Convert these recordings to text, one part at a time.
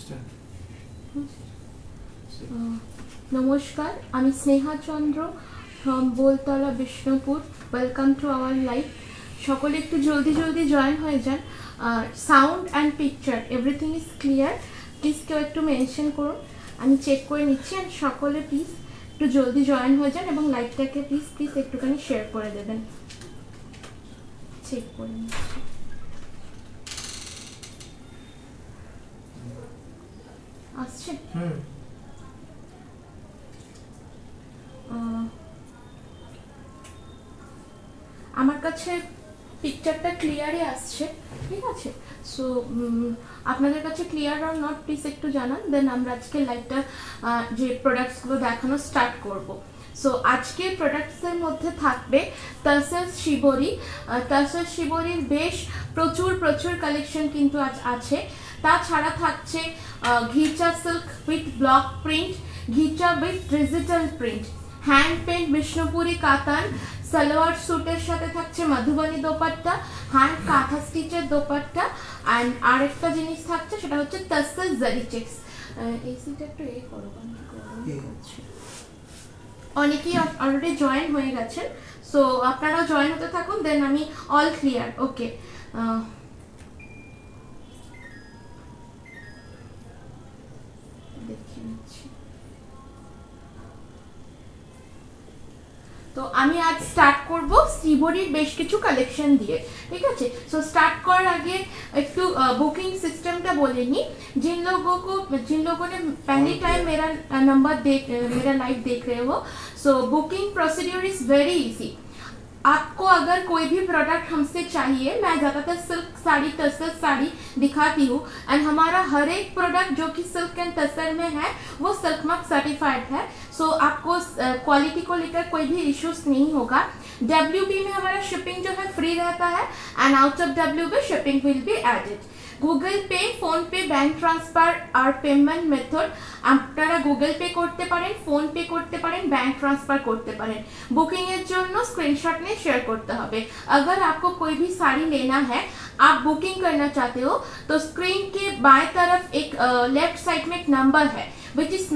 নমস্কার, আমি Sneha Chandra from Boltala Bishnupur. Welcome to our live. সকলে একটু জলদি জলদি জয়েন হয়ে যান। Sound and picture everything is clear. Please কেউ একটু মেনশন করুন, আমি চেক করে নিচ্ছি। অ্যান্ড সকলে প্লিজ একটু জলদি জয়েন হয়ে যান এবং লাইভটাকে প্লিজ প্লিজ একটুখানি শেয়ার করে দেবেন। চেক করে নিচ্ছি। আসছে? আমার কাছে পিকচারটা ক্লিয়ারই আসছে, ঠিক আছে? সো আপনাদের কাছে ক্লিয়ার আর নট প্লিজ একটু জানান, দেন আমরা আজকে লাইভটা যে প্রোডাক্টসগুলো দেখানো স্টার্ট করব। সো আজকে প্রোডাক্টসের মধ্যে থাকবে তাসার শিবরি। তাসার শিবরির বেশ প্রচুর কালেকশন কিন্তু আজ আছে। তাছাড়া থাকছে ghicha silk with block print, ghicha with digital print, hand paint Bishnupuri katan, salwar স্যুটের সাথে থাকছে মধুবনী দোপাট্টা, হ্যান্ড কাঁথা স্টিচের দোপাট্টা। অ্যান্ড আরেকটা জিনিস থাকছে, সেটা হচ্ছে তাসার জারি চেক্স। এসিটা একটু করো, অনেকেই অলরেডি জয়েন হয়ে গেছেন, সো আপনারাও জয়েন হতে থাকুন, দেন আমি অল ক্লিয়ার। ওকে, তো আমি আজ স্টার্ট করব শিবরির বেশ কিছু কালেকশন দিয়ে, ঠিক আছে? সো স্টার্ট করার আগে একটু बुकिंग सिस्टमটা বলে নিই। जिन लोगों ने पहली टाइम मेरा लाइव देख रहे हो, so booking procedure is very easy. आपको अगर कोई भी प्रोडक्ट हमसे चाहिए, मैं ज़्यादातर सिल्क साड़ी, तसर साड़ी दिखाती हूँ, एंड हमारा हर एक प्रोडक्ट जो कि सिल्क एंड तसर में है वो सिल्क मार्क सर्टिफाइड है। सो आपको क्वालिटी को लेकर कोई भी इश्यूज नहीं होगा। WB में हमारा शिपिंग जो है फ्री रहता है, and out of WB shipping will be added. Google pay, phone pay, bank transfer আর পেমেন্ট মেথড আপনারা গুগল पे করতে পারেন, ফোন पे করতে পারেন, बैंक ट्रांसफर করতে পারেন। বুকিং এর জন্য স্ক্রিনশট নিয়ে শেয়ার করতে হবে। अगर आपको कोई भी साड़ी लेना है, आप बुकिंग करना चाहते हो, तो स्क्रीन के बाएं तरफ एक लेफ्ट साइड में एक नंबर है which is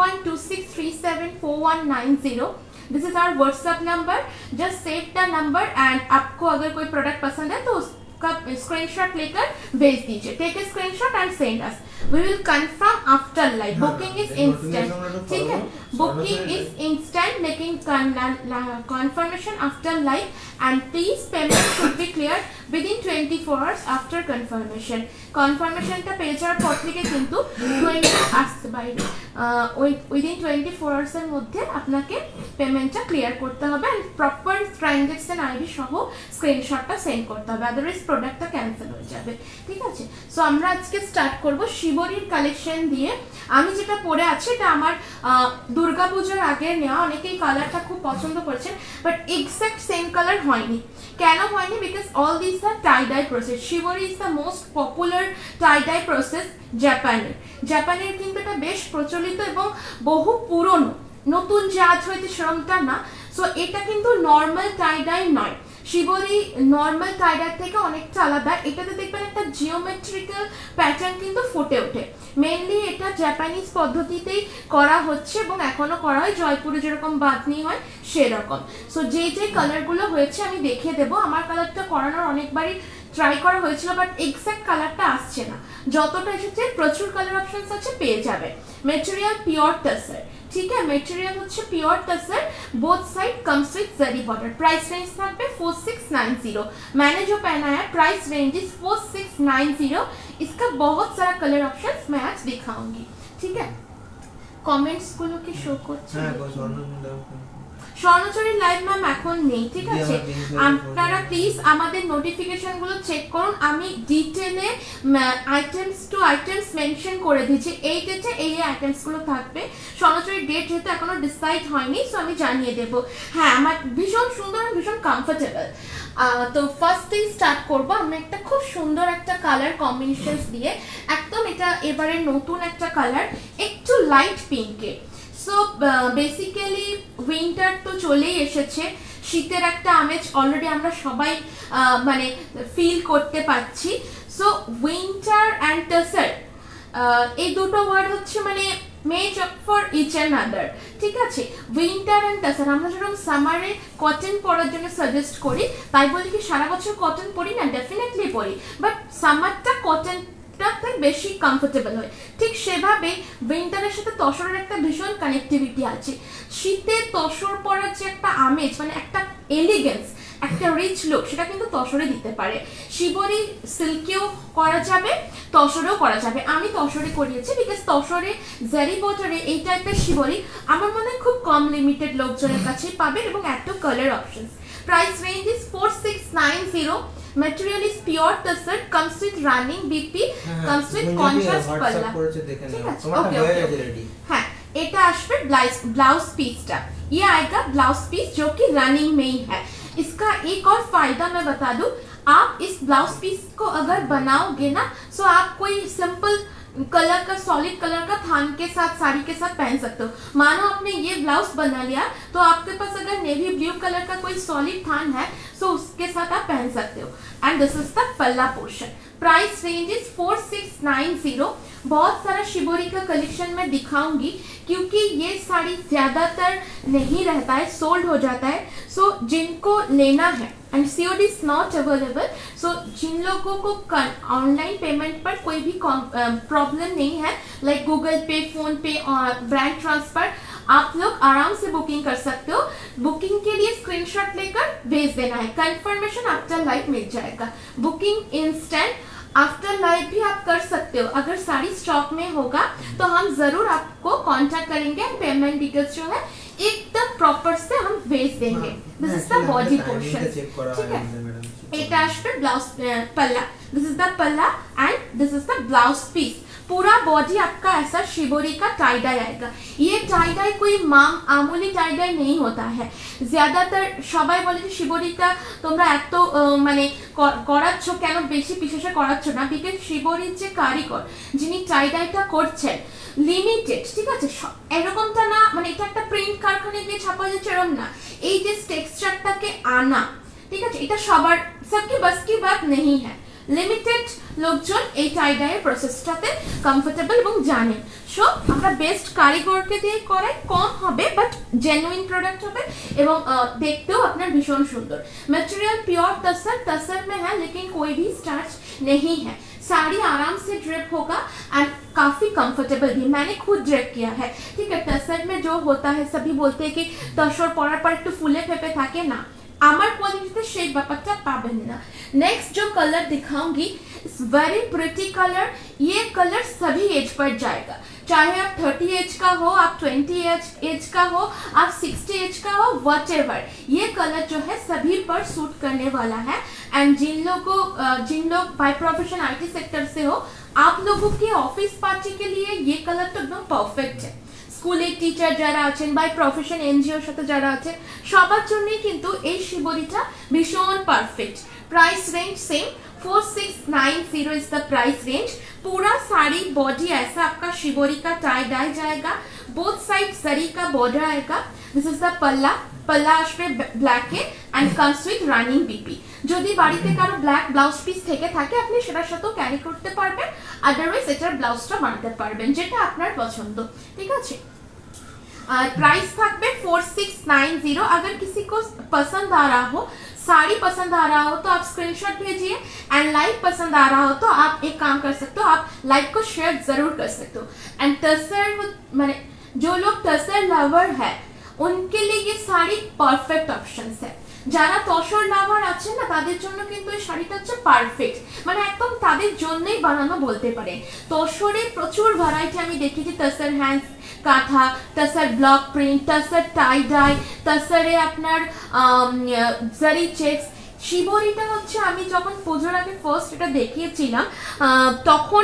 9126374190। This is our WhatsApp number. Just save the number, and आपको अगर कोई प्रोडक्ट पसंद है तो का स्क्रीनशॉट लेकर भेज दीजिए। Take a screenshot and send us. We will confirm after live. Booking is instant, ठीक है? बुकिंग इज इंस्टेंट, लेकिन confirmation after live, and please payment should be clear within 24 hours after confirmation। কনফার্মেশনটা পেয়ে যাওয়ার পর থেকে কিন্তু 20 আসতে বাইরে উইদিন 24 আওয়ার্স এর মধ্যে আপনাকে পেমেন্টটা ক্লিয়ার করতে হবে, এন্ড প্রপার ট্রানজ্যাকশন আইডি সহ স্ক্রিনশটটা সেন্ড করতে হবে, আদারওয়াইজ প্রোডাক্টটা ক্যান্সেল হয়ে যাবে, ঠিক আছে? সো আমরা আজকে স্টার্ট করব শিবরির কালেকশন দিয়ে। আমি যেটা পরে আছি এটা আমার দুর্গাপূজার আগে নেওয়া। অনেকেই কালারটা খুব পছন্দ করেছেন, বাট এক্সাক্ট সেম কালার হয়নি। কেন হয়নি? Because all this are tie dye process. Shibori is the most popular tie dye process জাপানের কিন্তু এটা বেশ প্রচলিত এবং বহু পুরনো, নতুন যে আজ হয়তো সেরকমটা না। সো এটা কিন্তু নর্মাল টাই ডাই নয়। শিবরি নর্মাল টাই ডাই থেকে অনেকটা আলাদা। এটাতে দেখবেন একটা জিওমেট্রিক্যাল প্যাটার্ন কিন্তু ফুটে ওঠে। মেনলি এটা জাপানিজ পদ্ধতিতেই করা হচ্ছে এবং এখনো করা হয়, জয়পুরে যেরকম বাঁধনি হয় সেরকম। সো যে কালারগুলো হয়েছে আমি দেখিয়ে দেবো। আমার কালারটা করানোর অনেকবারই ট্রাই করা হয়েছিল, বাট এক্সাক্ট কালারটা আসছে না। যতটা এসেছে প্রচুর কালার অপশনস আছে, পেয়ে যাবে। মেটেরিয়াল পিওর টাসার, ठीक है? मेटेरियल হচ্ছে pure tussar, both side comes with zari border. Price range থাকবে 4690। मैंने जो पहना है प्राइस रेंज इज 4690। इसका बहुत सारा कलर ऑप्शंस मैं आज दिखाऊंगी, ठीक है? कमेंट्स গুলো কি শো করছে? স্বর্ণচরীর লাইভ ম্যাম এখন নেই, ঠিক আছে? আপনারা প্লিজ আমাদের নোটিফিকেশনগুলো চেক করুন। আমি ডিটেলে আইটেমস টু আইটেমস মেনশন করে দিয়েছি। এই ডেটে এই আইটেমসগুলো থাকবে। স্বর্ণচরীর ডেট যেহেতু এখনো ডিসাইড হয়নি, সো আমি জানিয়ে দেবো। হ্যাঁ, আমার ভীষণ সুন্দর, ভীষণ কমফোর্টেবল। তো ফার্স্টেই স্টার্ট করবো আমরা একটা খুব সুন্দর একটা কালার কম্বিনেশনস দিয়ে। একদম এটা এবারে নতুন একটা কালার, একটু লাইট পিঙ্কে। সো বেসিক্যালি উইন্টার তো চলেই এসেছে, শীতের একটা আমেজ অলরেডি আমরা সবাই মানে ফিল করতে পারছি। সো উইন্টার অ্যান্ড টাসার এই দুটো ওয়ার্ড হচ্ছে মানে made for each and other, ঠিক আছে। উইন্টার অ্যান্ড টাসার, আমরা যেরকম সামারে কটন পরার জন্য সাজেস্ট করি, তাই বলি কি সারা বছর কটন পরি না, ডেফিনেটলি পরি, বাট সামারটা কটন বেশি কমফোর্টেবল হয়। ঠিক সেভাবে উইন্টারের সাথে তসরের একটা ভীষণ কানেক্টিভিটি আছে। শীতে তসর পরার যে একটা আমেজ, মানে একটা এলিগেন্স, একটা রিচ লুক, সেটা কিন্তু তসরে দিতে পারে। শিবরি সিল্কেও করা যাবে, তসরেও করা যাবে। আমি তসরে করিয়েছি বিকজ তসরে জারি বর্ডারে এই টাইপের শিবরি আমার মনে হয় খুব কম লিমিটেড লোকজনের কাছেই পাবেন, এবং এত colour options. Price range is 4690। Material is pure tussar, comes with running BP, comes with contrast palla। हाँ, এটা আসবে ब्लाउज पीसটা। ये आएगा ब्लाउज पीस जो कि रनिंग में ही है। इसका एक और फायदा मैं बता दूं, आप इस ब्लाउज पीस को अगर बनाओगे ना, तो आप कोई सिंपल कलर का, सॉलिड कलर का थान के साथ, साड़ी के साथ पहन सकते हो। मानो आपने ये ब्लाउज बना लिया, तो आपके पास अगर नेवी ब्लू कलर का कोई सॉलिड थान है, तो उसके साथ आप पहन सकते हो। एंड दिस इज द पल्ला पोर्शन। Price range is 4690। बहुत सारा शिबोरी का कलेक्शन मैं दिखाऊंगी, क्योंकि ये साड़ी ज्यादातर नहीं रहता है, सोल्ड हो जाता है। सो जिनको लेना है, and COD is not available, so जिन लोगों को ऑनलाइन पेमेंट पर कोई भी प्रॉब्लम नहीं है, लाइक गूगल पे, फोन पे और बैंक ट्रांसफर, आप लोग आराम से बुकिंग कर सकते हो। बुकिंग के लिए स्क्रीनशॉट लेकर भेज देना है, कंफर्मेशन आफ्टर लाइव मिल जाएगा। बुकिंग इंस्टेंट, आफ्टर लाइव भी आप कर सकते हो। अगर साड़ी स्टॉक में होगा तो हम जरूर आपको कांटेक्ट करेंगे, पेमेंट डिटेल्स जो है एकदम प्रॉपर से हम भेज देंगे। This is the body portion, ठीक है। এটা আসবে blouse palla, this is the पल्ला and this is the blouse piece. पूरा बॉडी आपका ऐसा शिबोरी का टाई डाई आएगा। ये टाई डाई कोई आमूली टाई डाई नहीं होता है। ज्यादातर সবাই বলে যে শিবরিটা তোমরা এত মানে করাচ্ছ কেন, বেশি বিশেষে করাচ্ছ না, বিকজ শিবরির যে কারিগর যিনি টাই ডাইটা করছেন লিমিটেড, ঠিক আছে, এরকমটা না, মানে এটা একটা প্রিন্ট কারখানায় গিয়ে ছাপা যাচ্ছে এরকম না। এই যে টেক্সচারটাকে আনা, ঠিক আছে, এটা সবার सबकी बस की बात नहीं है। লিমিটেড লোকজন এই টাই ডাইয়ের প্রসেসটাতে কমফোর্টেবল এবং জানেন। সো আমরা বেস্ট কারিগরকে দিয়ে করাই, কম হবে বাট জেনুইন প্রোডাক্ট হবে, এবং দেখতেও আপনার ভীষণ সুন্দর। मटेरियल प्योर तसर, तसर में है लेकिन कोई भी स्टार्च नहीं है। साड़ी आराम से ड्रेप होगा एंड काफी कंफर्टेबल भी, मैंने खुद ड्रेप किया है, ठीक है। तसर में जो होता है, सभी बोलते हैं कि तसर परार पर একটু ফুলে ফেপে থাকে না, আমার কোয়ালিটিতে সেই ব্যাপারটা পাবেন না। नेक्स्ट जो कलर दिखाऊंगी, वेरी प्रिटी कलर। ये कलर सभी एज पर जाएगा, चाहे आप 30 एज का हो, आप 20 एज का हो, आप 60 एज का हो, व्हाटएवर, ये कलर जो है सभी पर सूट करने वाला है। एंड जिन लोग बाय प्रोफेशन IT सेक्टर से हो, आप लोगों के ऑफिस पार्टी के लिए ये कलर तो एकदम परफेक्ट है। স্কুলের টিচার যারা আছেন, বাই প্রফেশন এনজিওর সাথে যারা আছেন, সবার জন্যই কিন্তু এই শিবরিটা ভীষণ perfect. Price range same 4690 is the price range. पूरा साड़ी बॉडी ऐसा आपका शिबोरी का टाई डाई जाएगा, बोथ साइड जरी का बॉर्डर आएगा। This is the palla, palla আসবে ব্ল্যাকে and comes with running BP. যদি বাড়িতে কারো ব্ল্যাক ব্লাউজ পিস থেকে থাকে, আপনি সেটার সাথেও ক্যারি করতে পারবেন, আদারওয়াইজ এটার ব্লাউজটা বানাতে পারবেন, যেটা আপনার পছন্দ, ঠিক আছে। प्राइस থাকবে 4690। अगर किसी को पसंद आ रहा हो, साड़ी पसंद आ रहा हो, तो आप स्क्रीनशॉट भेजिए, एंड लाइव पसंद आ रहा हो तो आप एक काम कर सकते हो, आप लाइव को शेयर जरूर कर सकते हो। एंड टसर, माने जो लोग टसर लवर है उनके लिए ये साड़ी परफेक्ट ऑप्शन है। যারা তসর লাভার আছেন না, তাদের জন্য কিন্তু এই শাড়িটা হচ্ছে পারফেক্ট, মানে একদম তাদের জন্যই বানানো বলতে পারে। তসরে প্রচুর ভ্যারাইটি আমি দেখেছি, tussar hands kantha, tussar block print, tussar tie dye, তসরে আপনার জারি চেক্স। শিবরিটা হচ্ছে আমি যখন পুজোর আগে ফার্স্ট এটা দেখিয়েছিলাম, তখন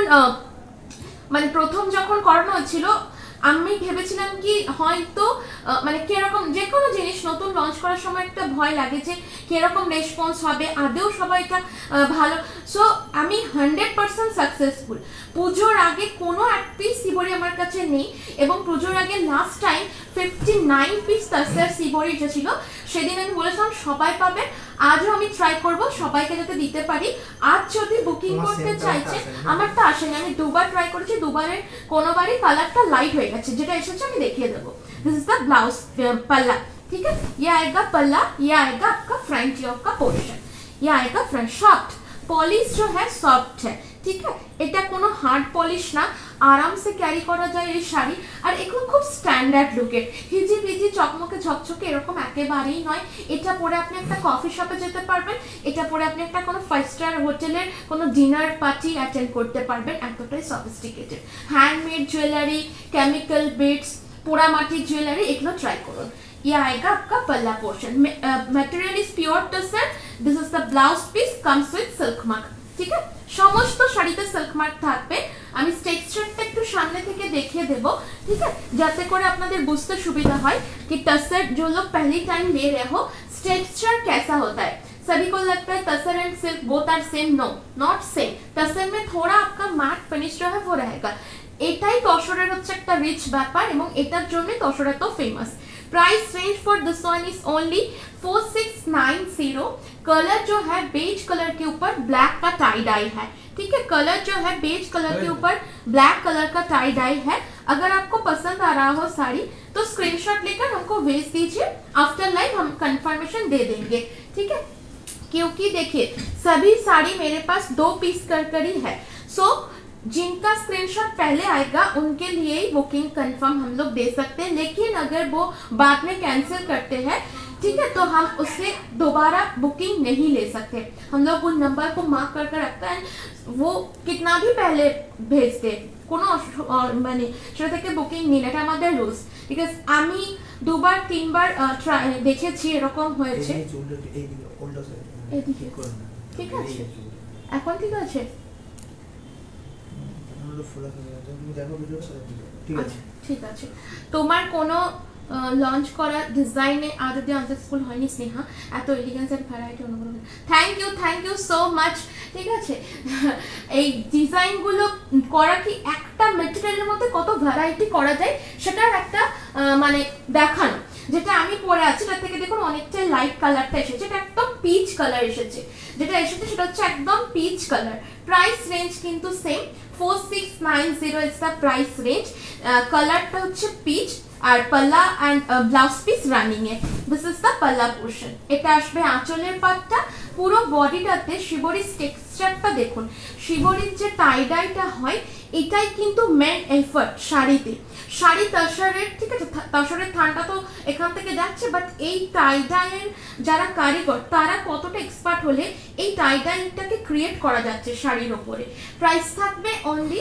মানে প্রথম যখন করানো হচ্ছিল, আমি ভেবেছিলাম কি হয়তো মানে কিরকম, যে কোনো জিনিস নতুন লঞ্চ করার সময় একটা ভয় লাগে যে কিরকম রেসপন্স হবে, আদেও সবাই এটা ভালো। সো আমি 100% সাকসেসফুল। পুজোর আগে কোনো এক পিস শিবরি আমার কাছে নেই, এবং পুজোর আগে last time 59 piece tussar shibori ছিল, সেদিন আমি বলেছিলাম সবাই পাবে, আজও আমি ট্রাই করব সবাইকে যাতে দিতে পারি। আজ যদি বুকিং করতে চাইছে, আমারটা আসেনি, আমি দুবার ট্রাই করেছি, দুবারের কোনোবারই কালারটা লাইট হয়ে গেছে, যেটা এসেছে আমি দেখিয়ে দেবো। दिस इज द ब्लाउज पल्ला, ठीक है। ये आएगा पल्ला, ये आएगा आपका फ्रंट योक का पोर्शन, ये आएगा फ्रंट। सॉफ्ट पॉलिश जो है सॉफ्ट है, ठीक है। এটা কোনো হার্ড পলিশ না, আরামসে ক্যারি করা যায় এই শাড়ি। আর এগুলো খুব স্ট্যান্ডার্ড লুকের, হিজি বিজি চকমকে ঝকঝকে এরকম একেবারেই নয়। এটা পরে আপনি একটা কফি শপে যেতে পারবেন, এটা পরে আপনি একটা কোনো 5 স্টার হোটেলের কোনো ডিনার পার্টি অ্যাটেন্ড করতে পারবেন, এতটাই sophisticated. Handmade jewellery, chemical beads, পোড়ামাটির জুয়েলারি, এগুলো ট্রাই করুন। ये आएगा आपका palla portion, material is pure tussar. This is the blouse piece, comes with silk mark, ঠিক আছে। সমস্ত শাড়িতে সিল্ক মার্ক থাকবে। আমি টেক্সচারটা একটু সামনে থেকে দেখিয়ে দেব, ঠিক আছে, যাতে করে আপনাদের বুঝতে সুবিধা হয় कि टसर जो लोग पहली टाइम ले रहे हो टेक्सचर कैसा होता है। सभी को लगता है tussar and silk both are same, no not same. Tussar में थोड़ा आपका मैट फिनिश जो है वो रहेगा। এটাই তসরের হচ্ছে একটা রিচ ব্যাপার এবং এটার জন্য তসর এত famous. Price range for this one is only 4690। Colour जो है बेज कलर के ऊपर ब्लैक का टाई डाई है, ठीक है। कलर जो है बेज कलर के ऊपर ब्लैक कलर का टाई डाई है। अगर आपको पसंद आ रहा हो साड़ी तो स्क्रीनशॉट लेकर हमको भेज दीजिए, आफ्टर लाइव हम कंफर्मेशन दे देंगे, ठीक है। क्योंकि देखिए सभी साड़ी मेरे पास 2 पीस कर ही है, सो जिनका स्क्रीनशॉट पहले आएगा उनके लिए ही बुकिंग कंफर्म हम लोग दे सकते हैं। लेकिन अगर वो बाद में कैंसिल करते हैं, ठीक है, तो हम उससे दोबारा बुकिंग नहीं ले सकते। हम लोग उन नंबर को मार्क कर रखते हैं, वो कितना भी पहले भेज दे কোনো মানে সেটা থেকে বুকিং নিলে এটা আমাদের রুলস, ঠিক আছে। আমি 2বার 3বার দেখেছি এরকম হয়েছে। ঠিক আছে, এখন ঠিক আছে, ঠিক আছে। তোমার কোনো লঞ্চ করা ডিজাইনে আজ অব্দি আনসাকসেসফুল হয়নি স্নেহা, এত এলিগেন্স এন্ড ভ্যারাইটি অনুগ্রহ। থ্যাংক ইউ সো মাচ, ঠিক আছে। এই ডিজাইনগুলো করা কি একটা ম্যাটেরিয়ালের মধ্যে কত ভ্যারাইটি করা যায় সেটার একটা মানে দেখানো। যেটা আমি পরে আছি তার থেকে দেখুন অনেকটাই লাইট কালারটা এসেছে, এটা একদম পিচ কালার এসেছে, যেটা এসেছে সেটা হচ্ছে একদম পিচ কালার। প্রাইস রেঞ্জ কিন্তু same, 4690 is the price range. কালারটা হচ্ছে পিচ আর palla and blouse piece running এ। This is the palla portion. এটা আসবে আঁচলের পাটটা, পুরো বডিটাতে শিবরির টেক্সচারটা দেখুন। শিবরির যে টাই ডাইটা হয় এটাই কিন্তু মেন এফর্ট শাড়িতে। শাড়ি তসরের, ঠিক আছে, তসরের থানটা তো এখান থেকে যাচ্ছে, বাট এই টাই ডাইয়ের যারা কারিগর তারা কতটা এক্সপার্ট হলে এই টাই ডাইটাকে ক্রিয়েট করা যাচ্ছে শাড়ির ওপরে। প্রাইস থাকবে only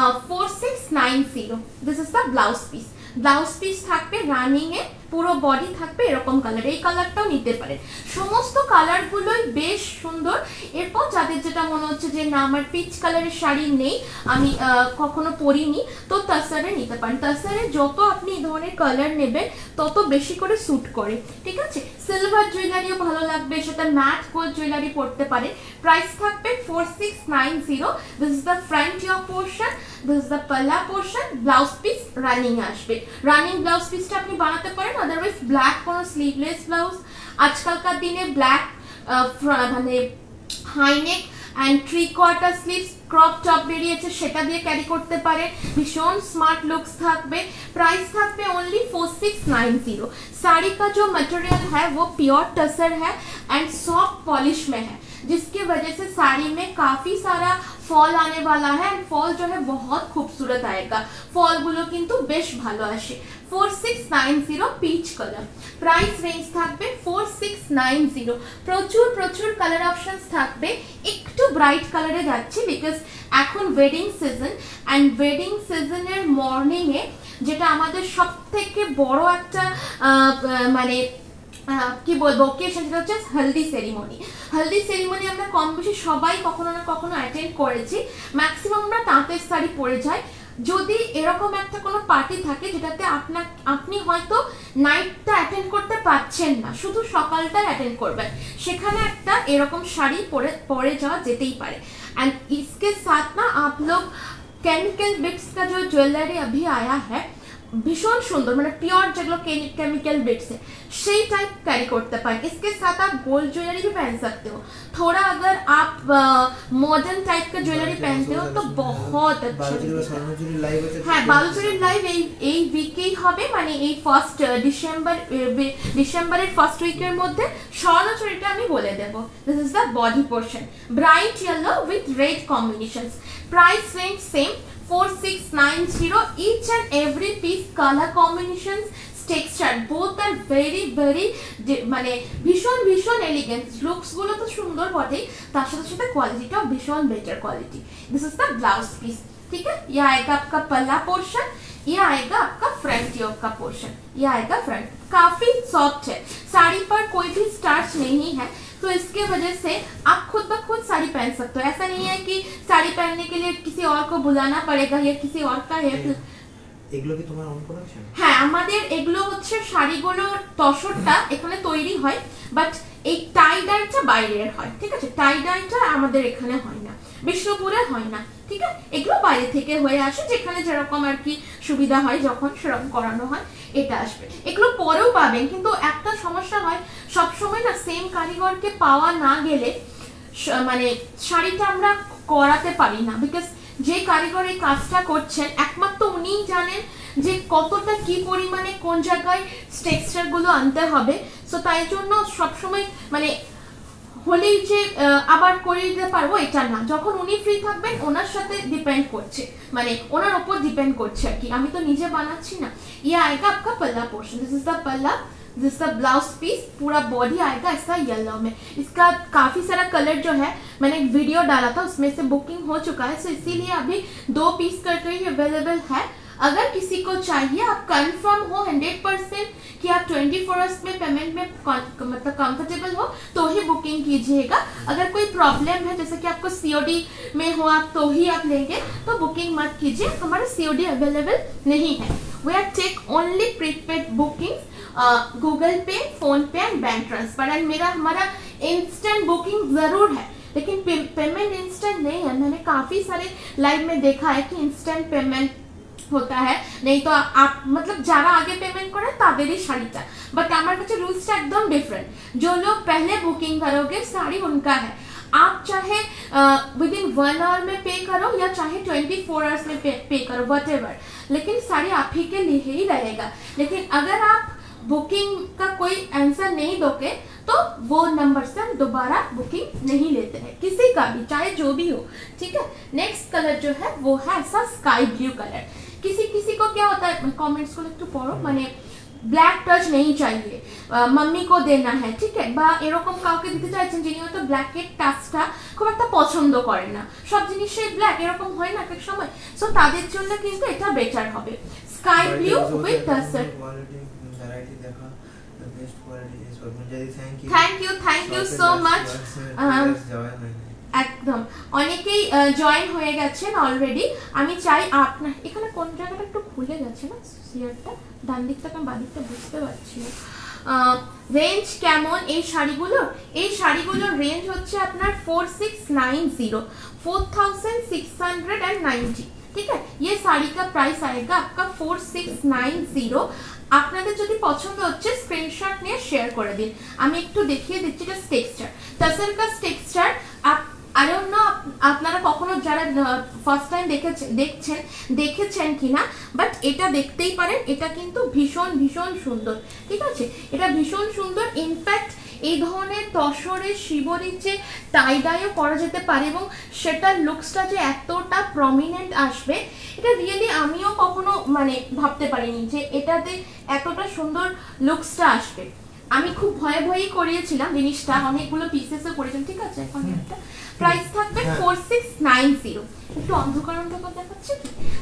4690। This is the blouse piece. Blouse piece থাকবে রানিং এ, পুরো বডি থাকবে এরকম কালার। এই কালারটাও নিতে পারেন, সমস্ত কালারগুলোই বেশ সুন্দর। এরপর যাদের যেটা মনে হচ্ছে যে না আমার পিচ কালারের শাড়ি নেই, আমি কখনো পরিনি, তো তাসারে নিতে পারেন। তাসারে যত আপনি এই ধরনের কালার নেবেন তত বেশি করে স্যুট করে, ঠিক আছে। সিলভার জুয়েলারিও ভালো লাগবে, সেটা ম্যাট গোল্ড জুয়েলারি পরতে পারে। প্রাইস থাকবে 4690। This is the front your portion, this is the palla portion. Blouse piece running আসবে। রানিং ব্লাউজ পিসটা আপনি বানাতে পারেন, আদারওয়াইজ ব্ল্যাক কোনো স্লিভলেস ব্লাউজ। আজকালকার দিনে ব্ল্যাক মানে high neck and 3/4 sleeves crop top বেরিয়েছে, সেটা দিয়ে ক্যারি করতে পারে, ভীষণ স্মার্ট लुक्स থাকবে। प्राइस থাকবে ओनली 4690। साड़ी का जो मटेरियल है वो प्योर टसर है एंड सॉफ्ट पॉलिश में है, जिसकी वजह से साड़ी में काफी सारा फॉल आने वाला है एंड फॉल जो है बहुत खूबसूरत आएगा। फॉल गुलो किंतु बेश भालो आसे। 4690 পিচ কালার। প্রাইস রেঞ্জ থাকবে 4690। প্রচুর প্রচুর কালার অপশনস থাকবে। একটু ব্রাইট কালারে যাচ্ছি বিকজ এখন ওয়েডিং সিজন এন্ড ওয়েডিং সিজনের মর্নিং এ যেটা আমাদের সবথেকে বড় একটা মানে কি বলবো অকেশন, যেটা হচ্ছে হলদি সেরিমনি। হলদি সেরিমনি আমরা কম বেশি সবাই কখনো না কখনো অ্যাটেন্ড করেছি। ম্যাক্সিমাম আমরা তাঁতের শাড়ি পরে যাই। যদি এরকম একটা কোনো পার্টি থাকে যেটাতে আপনি হয়তো নাইটটা অ্যাটেন্ড করতে পারছেন না, শুধু সকালটা অ্যাটেন্ড করবেন, সেখানে একটা এরকম শাড়ি পরে যাওয়া যেতেই পারে। एंड इसके साथ ना आप लोग केमिकल बिट्स का जो ज्वेलरी अभी आया है भीषण सुंदर मैंने प्योर जो केमिकल बिट्स है সেই टाइप कैरी करते पारें। इसके साथ आप गोल्ड ज्वेलरी भी पहन सकते हो। थोड़ा अगर आप मॉडर्न टाइप का ज्वेलरी पहनते हो तो बहुत अच्छा लगेगा। हाँ बालुचुरी लाइव এই উইকেই হবে, মানে এই ফার্স্ট ডিসেম্বরের ফার্স্ট উইকের মধ্যে স্বর্ণচুরিটা আমি বলে দেব। This is the body portion, bright yellow with red combinations. Price range same 4690। each and every piece color combinations texture both are very very মানে ভীষণ ভীষণ এলিগেন্ট। লুকস গুলো তো সুন্দর বটেই, তার সাথে সাথে কোয়ালিটিটাও ভীষণ better quality. This is the blouse piece, ठीक है। ये आएगा आपका पल्ला पोर्शन, ये आएगा आपका फ्रंट योक का पोर्शन, ये आएगा फ्रंट। काफी सॉफ्ट है, साड़ी पर कोई भी स्टार्च नहीं है, तो इसके वजह से आप खुद ब खुद साड़ी पहन सकते हो। ऐसा नहीं है कि साड़ी पहनने के लिए किसी और को बुलाना पड़ेगा या किसी और का हेल्प। এগুলো কি তোমার অন প্রোডাকশন? হ্যাঁ আমাদের এগুলো হচ্ছে শাড়িগুলোর তসরটা এখানে তৈরি হয়, বাট এই টাই ডাইটা বাইরের হয়, ঠিক আছে। টাই ডাইটা আমাদের এখানে হয় না, বিষ্ণুপুরে হয় না, ঠিক আছে। এগুলো বাইরে থেকে হয়ে আসে, যেখানে যেরকম আর কি সুবিধা হয় যখন সেরকম করানো হয় এটা আসবে। এগুলো পরেও পাবেন, কিন্তু একটা সমস্যা হয় সবসময় না সেম কারিগরকে পাওয়া না গেলে মানে শাড়িটা আমরা করাতে পারি না, বিকজ যে কারিগর এই কাজটা করছেন একমাত্র উনিই জানেন যে কতটা কি পরিমাণে কোন জায়গায় টেক্সচার গুলো আনতে হবে। সো তাই জন্য সবসময় মানে হলেই যে আবার করে দিতে পারবো এটা না, যখন উনি ফ্রি থাকবেন ওনার সাথে ডিপেন্ড করছে, মানে ওনার উপর ডিপেন্ড করছে আর কি, আমি তো নিজে বানাচ্ছি না। ये आएगा आपका palla portion, this is the palla, this the blouse piece. पूरा बॉडी आएगा इसका येलो में। इसका काफी सारा कलर जो है मैंने एक वीडियो डाला था उसमें से बुकिंग हो चुका है, सो इसीलिए अभी 2 पीस करके ही अवेलेबल है। अगर किसी को चाहिए आप कंफर्म हो 100% कि आप 24 आवर्स में पेमेंट में मतलब कंफर्टेबल हो तो ही बुकिंग कीजिएगा। अगर कोई प्रॉब्लम है जैसे कि आपको सीओडी में हो आप तो ही आप लेंगे तो बुकिंग मत कीजिए, हमारा सीओडी अवेलेबल नहीं है। We are take only prepaid booking, Google Pay, PhonePe and bank transfer. And हमारा इंस्टेंट बुकिंग जरूर है लेकिन पेमेंट इंस्टेंट नहीं है। मैंने काफी सारे लाइव में देखा है कि इंस्टेंट पेमेंट होता है, नहीं तो आप मतलब যারা আগে পেমেন্ট করে তাদেরই শাড়িটা, বাট আমার কাছে রুলসটা একদম ডিফারেंट। जो लोग पहले बुकिंग करोगे साड़ी उनका है, आप चाहे विद इन 1 आवर में पे करो या चाहे 24 आवर्स में पे करो व्हाटएवर, लेकिन साड़ी आप ही के लिए ही रहेगा। लेकिन अगर आप बुकिंग का कोई आंसर नहीं दोगे तो वो नंबर से हम दोबारा बुकिंग नहीं लेते हैं, किसी का भी चाहे जो भी हो, ठीक है। नेक्स्ट कलर जो है वो है ऐसा स्काई ब्लू कलर। किसी किसी को क्या होता है, कमेंट्स को একটু পড়ো, মানে ব্ল্যাক টাচ नहीं चाहिए, मम्मी को देना है, ठीक है, বা এরকম কাউকে দিতে চাইছেন যিনি হয়তো ব্ল্যাকের টাচটা খুব একটা পছন্দ করে না, সব জিনিসই ব্ল্যাক এরকম হয় না এক সময়, সো তাদের জন্য কিন্তু এটা বেটার হবে। Sky blue with tussar. Thank you so much. একদম অনেকেই জয়েন হয়ে গেছেন অলরেডি। আমি চাই আপনার এখানে কোন জায়গাটা একটু খুলে গেছে না সিয়ারটা, ডান দিকটা আমি বাঁ দিকটা বুঝতে পারছি না। রেঞ্জ কেমন এই শাড়িগুলোর? এই শাড়িগুলোর রেঞ্জ হচ্ছে আপনার 4690, 4690, ठीक है। ये साड़ी का प्राइस आएगा आपका 4690। আপনাদের যদি পছন্দ হচ্ছে স্ক্রিনশট নিয়ে শেয়ার করে দিন। আমি একটু দেখিয়ে দিচ্ছি এটা টেক্সচার, টাসার का টেক্সচার। I don't know আপনারা কখনো যারা ফার্স্ট টাইম দেখেছেন কিনা, বাট এটা দেখতেই পারেন, এটা কিন্তু ভীষণ ভীষণ সুন্দর, ঠিক আছে। এটা ভীষণ সুন্দর। ইনফ্যাক্ট এই ধরনের তসরের শিবরির যে টাই ডাইও করা যেতে পারে এবং সেটার লুকসটা যে এতটা প্রমিনেন্ট আসবে, এটা রিয়েলি আমিও কখনো মানে ভাবতে পারিনি যে এটাতে এতটা সুন্দর লুকসটা আসবে। আমি খুব ভয়ে ভয়েই করিয়েছিলাম জিনিসটা, অনেকগুলো পিসেসে করেছিলাম, ঠিক আছে। এখন একটা প্রাইস থাকবে 4690। একটু অন্ধকার অন্ধকার দেখাচ্ছে,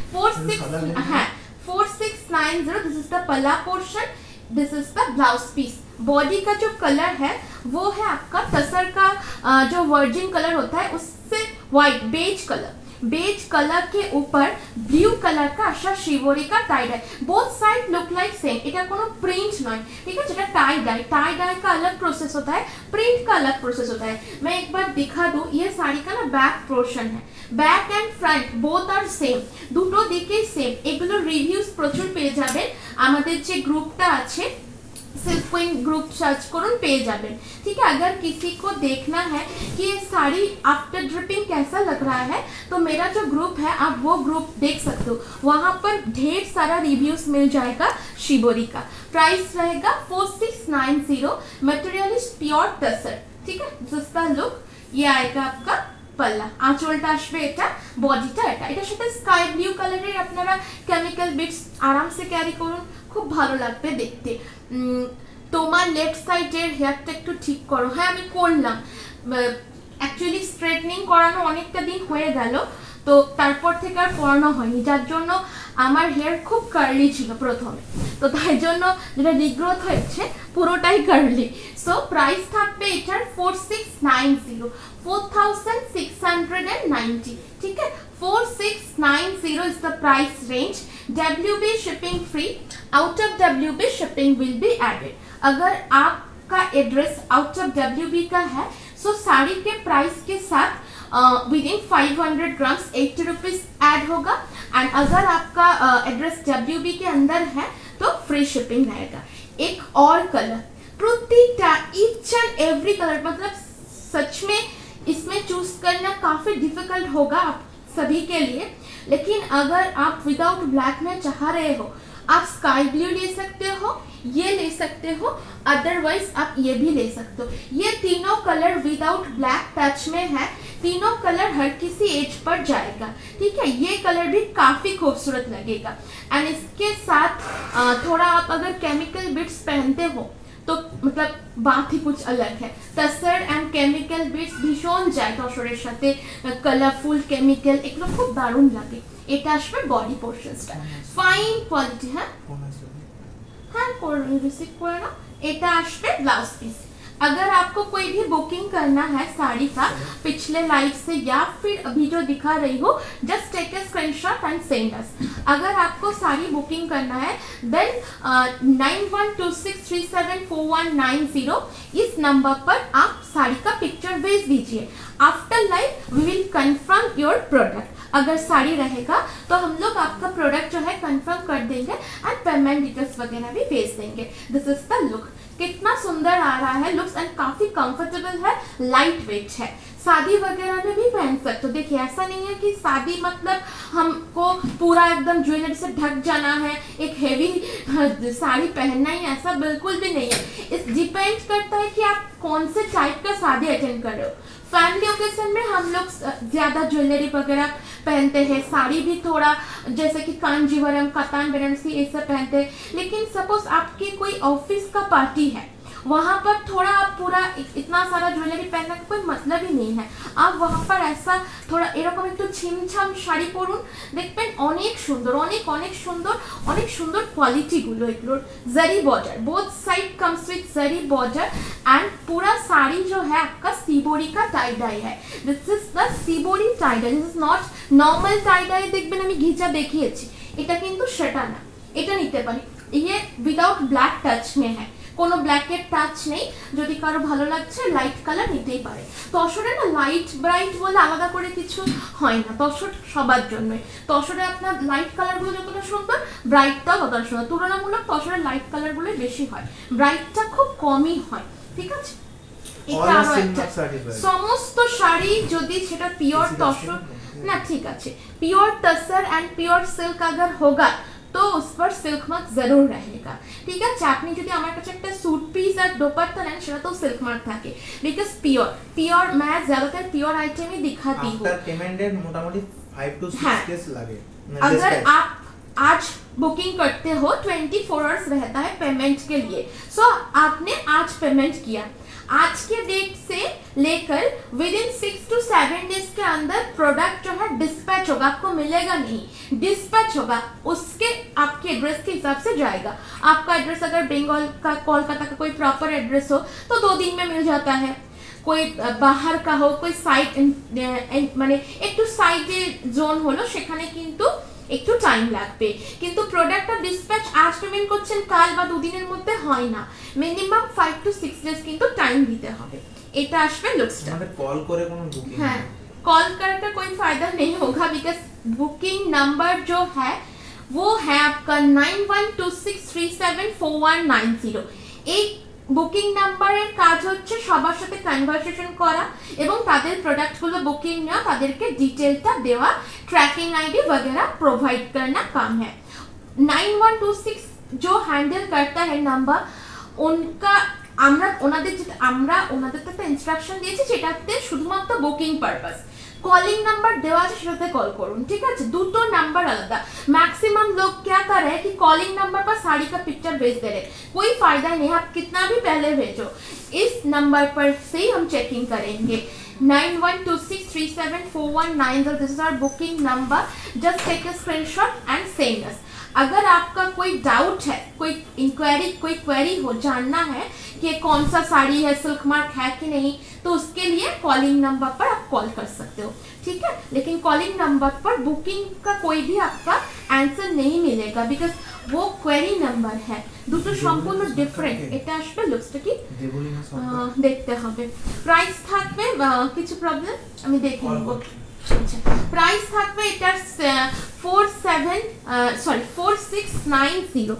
4690। दिस इज द पल्ला portion, this is the blouse piece. Body का जो कलर है वो है आपका टसर का जो वर्जिन कलर होता है उससे white beige colour, beige colour के ऊपर ब्लू कलर का अच्छा शिवोरी का tie dye, both side look like same. এটা কোনো প্রিন্ট নয়, ঠিক আছে, এটা टाई डाई का अलग प्रोसेस होता है, प्रिंट का अलग प्रोसेस होता है। मैं एक बार दिखा दूं, ये साड़ी का ना बैक पोर्शन है, back and front both are same, দুটো দিকেই সেম। এগুলো রিভিউজ প্রচুর পেয়ে যাবেন আমাদের যে গ্রুপটা আছে सिल्क क्वीन ग्रुप सर्च करून पे जाबे, ठीक है। अगर किसी को देखना है कि ये साड़ी आफ्टर ड्रिपिंग कैसा लग रहा है तो मेरा जो ग्रुप है आप वो ग्रुप देख सकते हो, वहां पर ढेर सारा रिव्यूज मिल जाएगा शिवोरी का। प्राइस रहेगा 4690, मटेरियल इज प्योर टसर, ठीक है। सस्ता लुक ये आएगा आपका পাল্লা, আঁচলটা আসবে এটা, বডিটা এটা, এটার সাথে স্কাই ব্লু কালারের আপনারা কেমিক্যাল বিটস আরামসে ক্যারি করুন, খুব ভালো লাগবে দেখতে। তোমার লেফট সাইডের হেয়ারটা একটু ঠিক করো। হ্যাঁ আমি করলাম, অ্যাকচুয়ালি স্ট্রেটনিং করানো অনেকটা দিন হয়ে গেল, তো তারপর থেকে আর করানো হয়নি, যার জন্য আমার হেয়ার খুব কার্লি ছিল প্রথমে, তো তাই জন্য যেটা রিগ্রোথ হয়েছে পুরোটাই কার্লি। সো প্রাইস থাকবে এটার 4690, 4690, ठीक है। 4690 is the price range। WB shipping free, out of WB shipping will be added। अगर आपका एड्रेस आउट ऑफ WB का है सो साड़ी के प्राइस के साथ विदिन 500 ग्राम्स 80 रुपीज ऐड होगा, एंड अगर आपका एड्रेस WB के अंदर है तो फ्री शिपिंग रहेगा। एक और कलर, प्रतिटा ईच एंड एवरी कलर, मतलब सच में इसमें चूज करना काफी डिफिकल्ट होगा आप सभी के लिए, लेकिन अगर आप विदाउट ब्लैक में चाह रहे हो आप स्काई ब्लू ले सकते हो, ये ले सकते हो, अदरवाइज आप ये भी ले सकते हो। ये तीनों कलर विदाउट ब्लैक टच में है, तीनों कलर हर किसी एज पर जाएगा, ठीक है। ये कलर भी काफी खूबसूरत लगेगा, एंड इसके साथ थोड़ा आप अगर केमिकल बिट्स पहनते हो तो मतलब बात ही कुछ अलग है। टसर एंड केमिकल बिट्स भीषण যায় তসরের সাথে, কালারফুল কেমিক্যাল, এগুলো খুব দারুণ লাগে। এটা আসবে বডি পোরশনসটা, ফাইন কোয়ালিটি। হ্যাঁ হ্যাঁ রিসিভ করে নাও। এটা আসবে ব্লাউজ পিস। अगर आपको कोई भी बुकिंग करना है साड़ी का पिछले लाइव से या फिर अभी जो दिखा रही हो, just take a screenshot and send us. अगर आपको साड़ी बुकिंग करना है देन 9126374190 इस नंबर पर आप साड़ी का पिक्चर भेज दीजिए। After live we will confirm your product. अगर साड़ी रहेगा तो हम लोग आपका प्रोडक्ट जो है कंफर्म कर देंगे एंड पेमेंट डिटेल्स वगैरह भी भेज देंगे। दिस इज द लुक, कितना सुंदर आ रहा है लुक्स, एंड काफी कंफर्टेबल है, लाइट वेट है, शादी वगैरह में भी पहन सकते हो। देखिए ऐसा नहीं है कि शादी मतलब हमको पूरा एकदम ज्वेलरी से ढक जाना है, एक हेवी साड़ी पहनना ही, ऐसा बिल्कुल भी नहीं है। इस डिपेंड करता है कि आप कौन से टाइप का शादी अटेंड कर रहे हो। फैमिली ओकेजन में हम लोग ज्यादा ज्वेलरी वगैरह पहनते हैं, साड़ी भी थोड़ा जैसे कि कांजीवरम, कतान बनारसी ये सब पहनते हैं, लेकिन सपोज आपके कोई ऑफिस का पार्टी है वहां पर थोड़ा आप पूरा इतना सारा ज्वेलरी पहनने का कोई मतलब ही नहीं है। आप वहां पर ऐसा थोड़ा এরকম একটু ছিমছাম শাড়ি পরুন, দেখবেন অনেক সুন্দর, অনেক অনেক সুন্দর, অনেক সুন্দর কোয়ালিটি গুলো এগুলোর। Zari border, both side comes with zari border, and पूरा साड़ी जो है आपका सिबोरी का टाई डाई है। This is the shibori tie dye, this is not normal tie dye. দেখবেন আমি ঘিচা দেখিয়েছি, এটা কিন্তু সেটা না, এটা নিতে পারি। ये विदाउट ब्लैक टच में है, কোনো ব্ল্যাকের টাচ নেই। যদি কারো ভালো লাগছে লাইট কালার নিতেই পারে। তসরে না লাইট ব্রাইট বলে আলাদা করে কিছু হয় না, তসর সবার জন্যই। তসরে আপনার লাইট কালারগুলো যতটা সুন্দর ব্রাইটটাও ততটা সুন্দর, তুলনামূলক তসরের লাইট কালারগুলো বেশি হয়, ব্রাইটটা খুব কমই হয়, ঠিক আছে। এটা আরো একটা সমস্ত শাড়ি যদি সেটা পিওর তসর না, ঠিক আছে, pure tussar and pure silk अगर होगा तो उस पर सिल्क मार्क जरूर रहेगा, ठीक है। আপনি যদি আমার কাছে একটা স্যুট পিস আর দোপাট্টা নেন সেটা তো सिल्क मार्क থাকে, बिकॉज प्योर मैं ज्यादातर प्योर आइटम ही दिखाती हूं। आफ्टर पेमेंट मोटामोटी 5 to 6 डेज लगे। अगर आप आज बुकिंग करते हो 24 आवर्स रहता है पेमेंट के लिए। सो आपने आज पेमेंट किया, आज के डेट से लेकर विदिन 6 to 7 डेज के अंदर प्रोडक्ट जो है डिस्पैच होगा, आपको मिलेगा नहीं, डिस्पैच होगा, उसके आपके एड्रेस के हिसाब से जाएगा। आपका एड्रेस अगर बंगाल का, कोलकाता का कोई प्रॉपर एड्रेस हो तो 2 दिन में मिल जाता है। कोई बाहर का हो, कोई साइड মানে একটু সাইডে জোন হলো, সেখানে কিন্তু একটু টাইম লাগবে। কিন্তু প্রোডাক্টটা ডিসপ্যাচ আজ পেমেন্ট করছেন কাল বা দুদিনের মধ্যে হয় না, মিনিমাম 5 to 6 ডেজ কিন্তু টাইম দিতে হবে। এটা আসবে লুকসটা। মানে কল করে কোনো বুকিং, হ্যাঁ कॉल करने का कोई फायदा नहीं होगा बिकॉज बुकिंग नंबर जो है वो है आपका 9126374190। এই বুকিং নাম্বারের কাজ হচ্ছে সবার সাথে কনভারসেশন করা এবং তাদের প্রোডাক্টগুলো বুকিং নেওয়া, তাদেরকে ডিটেলটা দেওয়া, ট্র্যাকিং আইডি वगैरह प्रोवाइड करना काम है। 9126 जो हैंडल करता है नंबर, उनका আমরা ওনাদের তো ইনস্ট্রাকশন দিয়েছি সেটাতে শুধুমাত্র বুকিং পারপাস। कॉलिंग नंबर देवा আছে সেটাতে কল করুন, ঠিক আছে? দুটো নাম্বার আলাদা। मैक्सिमम लोग क्या कर रहे हैं कि कॉलिंग नंबर पर साड़ी का पिक्चर भेज दे रहे, कोई फायदा नहीं, आप कितना भी पहले भेजो, इस नंबर पर से ही हम चेकिंग करेंगे। 9126374190, this is our booking number, just take a screenshot and send us. अगर आपका कोई डाउट है, कोई इंक्वायरी, कोई क्वेरी हो, जानना है कि कौन सा साड़ी है, सिल्क मार्क है कि नहीं, तो उसके लिए कॉलिंग नंबर पर आप कॉल कर सकते हो, ठीक है? लेकिन कॉलिंग नंबर पर बुकिंग का कोई भी आपका आंसर नहीं मिलेगा बिकॉज वो क्वेरी नंबर है, দুটো সম্পূর্ণ ডিফারেন্ট। এটা আসবে লুকসটা কি দেখতে হবে। প্রাইস থাকবে কিছু প্রবলেম আমি দেখে নেব। আচ্ছা প্রাইস থাকবে এটার 4690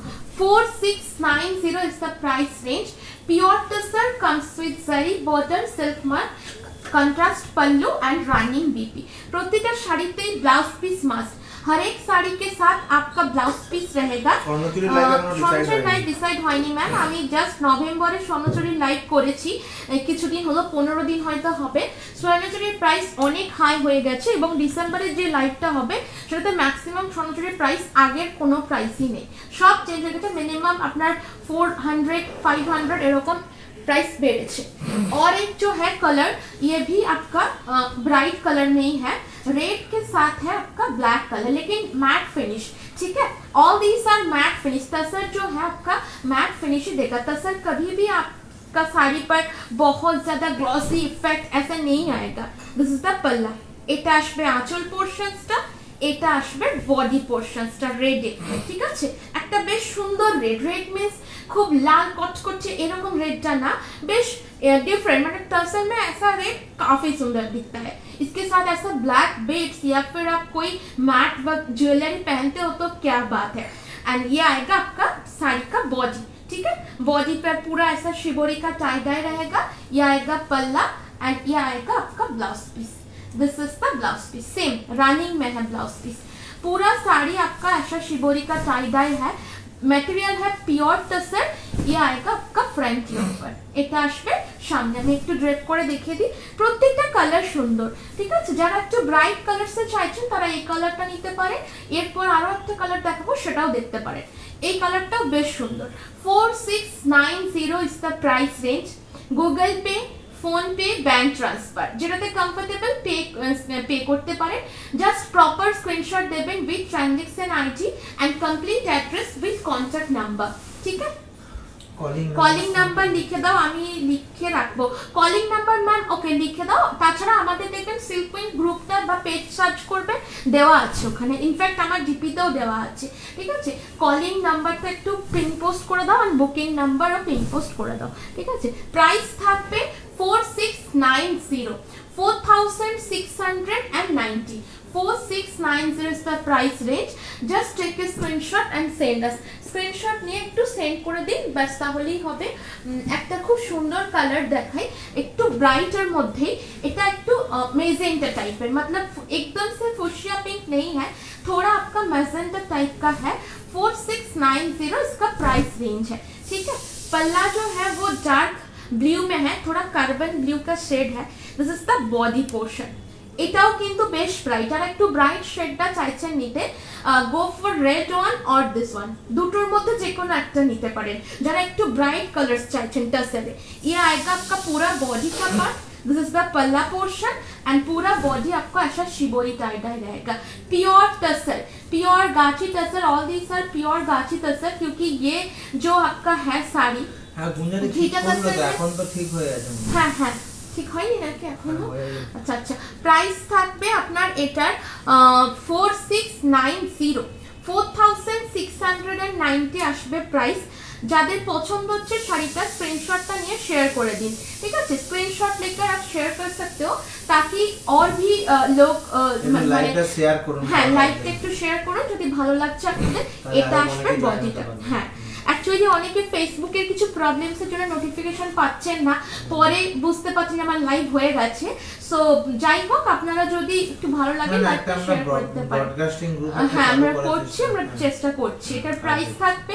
4690 is the price range। Pure tussar comes with zari border, silk mark, contrast pallu and running BP। প্রত্যেকটা শাড়িতেই ব্লাউজ পিস মাস্ট, हर एक साड़ी के साथ आपका ब्लाउज पीस रहेगा। স্বর্ণচুরি লাইভ ডিসাইড হয়নি ম্যাম, আমি জাস্ট নভেম্বরে স্বর্ণচুরি লাইভ করেছি, কিছুদিন হলো, 15 দিন হয়তো হবে। স্বর্ণচুরির প্রাইস অনেক হাই হয়ে গেছে এবং ডিসেম্বরের যে লাইভটা হবে সেটাতে ম্যাক্সিমাম স্বর্ণচুরির প্রাইস আগের কোনো প্রাইসই নেই, সব চেঞ্জ হয়ে গেছে। মিনিমাম আপনার 400 500 এরকম प्राइस बेड़े। और एक जो है कलर, ये भी आपका ब्राइट कलर नहीं है, रेड के साथ है आपका ब्लैक कलर, लेकिन मैट फिनिश, ठीक है? All these are matte finish. Tussar जो है आपका मैट फिनिश ही देगा। तसर कभी भी आपका साड़ी पर बहुत ज्यादा ग्लॉसी इफेक्ट ऐसा नहीं आएगा। दिस इज द पल्ला। এটা আসবে আঁচল পোরশনসটা, এটা আসবে বডি পোরশনসটা রেডে, ঠিক আছে? একটা বেশ সুন্দর রেড, রেড মিন্স खूब लाल कचकचे एरकम रेडटा ना, बेश डिफरेंट, मतलब टसर में ऐसा रेड काफी सुंदर दिखता है। इसके साथ ऐसा ब्लैक बेड्स या फिर आप कोई मैट वर्क ज्वेलरी पहनते हो तो क्या बात है। एंड ये आएगा आपका साड़ी का बॉडी, ठीक है? बॉडी पर पूरा ऐसा शिबोरी का टाई डाई रहेगा। ये आएगा पल्ला एंड ये आएगा आपका blouse piece. This is the blouse piece, same running में है ब्लाउज पीस। पूरा साड़ी आपका ऐसा शिबोरी का टाई डाई है, मटेरियल है प्योर टसर। ये आएगा आपका फ्रंट के ऊपर, এটা আসবে সামনে। আমি একটু ড্রেপ করে দেখিয়ে দিই, প্রত্যেকটা কালার সুন্দর, ঠিক আছে? যারা একটু ব্রাইট কালারসে চাইছেন তারা এই কালারটা নিতে পারে, এরপর আরো একটা কালার দেখাবো সেটাও দেখতে পারেন। এই কালারটাও বেশ সুন্দর। 4690 is the price range. Google pay, phone pay, bank transfer, যেটাতে কমফোর্টেবল পে করতে পারেন। জাস্ট প্রপার স্ক্রিনশট দেবেন with transaction ID and complete address with contact number, ঠিক আছে? কলিং নাম্বার লিখে দাও, আমি লিখে রাখবো। কলিং নাম্বার ম্যাম ওকে লিখে দাও। তাছাড়া আমাদের দেখবেন সিল্ক কুইন গ্রুপটা বা পেজ সার্চ করবে, দেওয়া আছে ওখানে, ইনফ্যাক্ট আমার ডিপিতেও দেওয়া আছে, ঠিক আছে? কলিং নাম্বারটা একটু পিন পোস্ট করে দাও আর বুকিং নাম্বারও পিন পোস্ট করে দাও, ঠিক আছে? প্রাইস থাকবে 4690 4690 4690 is the price range। just take a screenshot and send us। Screenshot নিয়ে একটু সেন্ড করে দিন, ব্যাস তাহলেই হবে। একটা খুব সুন্দর কালার দেখাই, একটু ব্রাইটের মধ্যে, এটা একটু মেজেंटा टाइप मतलब एकदम से फुशिया पिंक नहीं है, थोड़ा आपका मैजेंटा टाइप का है। 4690 इसका प्राइस रेंज है, ठीक है? पल्ला जो है वो डार्क ब्लू में है, थोड़ा कार्बन ब्लू का शेड है। This is the body portion. এটাও কিন্তু বেশ ব্রাইট, আর একটু ব্রাইট শেডটা চাইছেন নিতে, go for red one or this one, দুটোর মধ্যে যে কোনো একটা নিতে পারেন যারা একটু ব্রাইট কালার্স চাইছেন टसरे। ये आएगा आपका पूरा बॉडी का पार्ट, दिस इज द पल्ला पोर्शन एंड पूरा बॉडी आपका ऐसा शिबोरी टाई डाई रहेगा। Pure tussar, pure ghicha tussar, all these are pure ghicha tussar, क्योंकि ये जो आपका है साड़ी হ্যাঁ গুঞ্জারি ঠিক করলো তো, এখন তো ঠিক হয়ে গেছে। হ্যাঁ হ্যাঁ ঠিক হয়নি নাকি এখনো? আচ্ছা আচ্ছা, প্রাইস থাকবে আপনার এটার 4690, 4690 আসবে প্রাইস। যাদের পছন্द হচ্ছে শাড়িটা स्क्रीनशॉटটা নিয়ে শেয়ার করে দিন, ঠিক আছে? स्क्रीनशॉट लेकर आप शेयर कर सकते हो ताकि और भी लोग লাইভটা শেয়ার করুন। হ্যাঁ, লাইভটা একটু শেয়ার করুন যদি ভালো লাগছে আপনাদের। এটা আসবে বডিটা। হ্যাঁ, অ্যাকচুয়ালি অনেকে ফেসবুকের কিছু প্রবলেমসের জন্য নোটিফিকেশন পাচ্ছেন না, পরে বুঝতে পারছেন আমার লাইভ হয়ে গেছে। সো যাই হোক, আপনারা যদি একটু ভালো লাগে লাইভটা শেয়ার করতে পারেন। ব্রডকাস্টিং গ্রুপ হ্যাঁ, আমরা করছি, আমরা চেষ্টা করছি। এটার প্রাইস থাকবে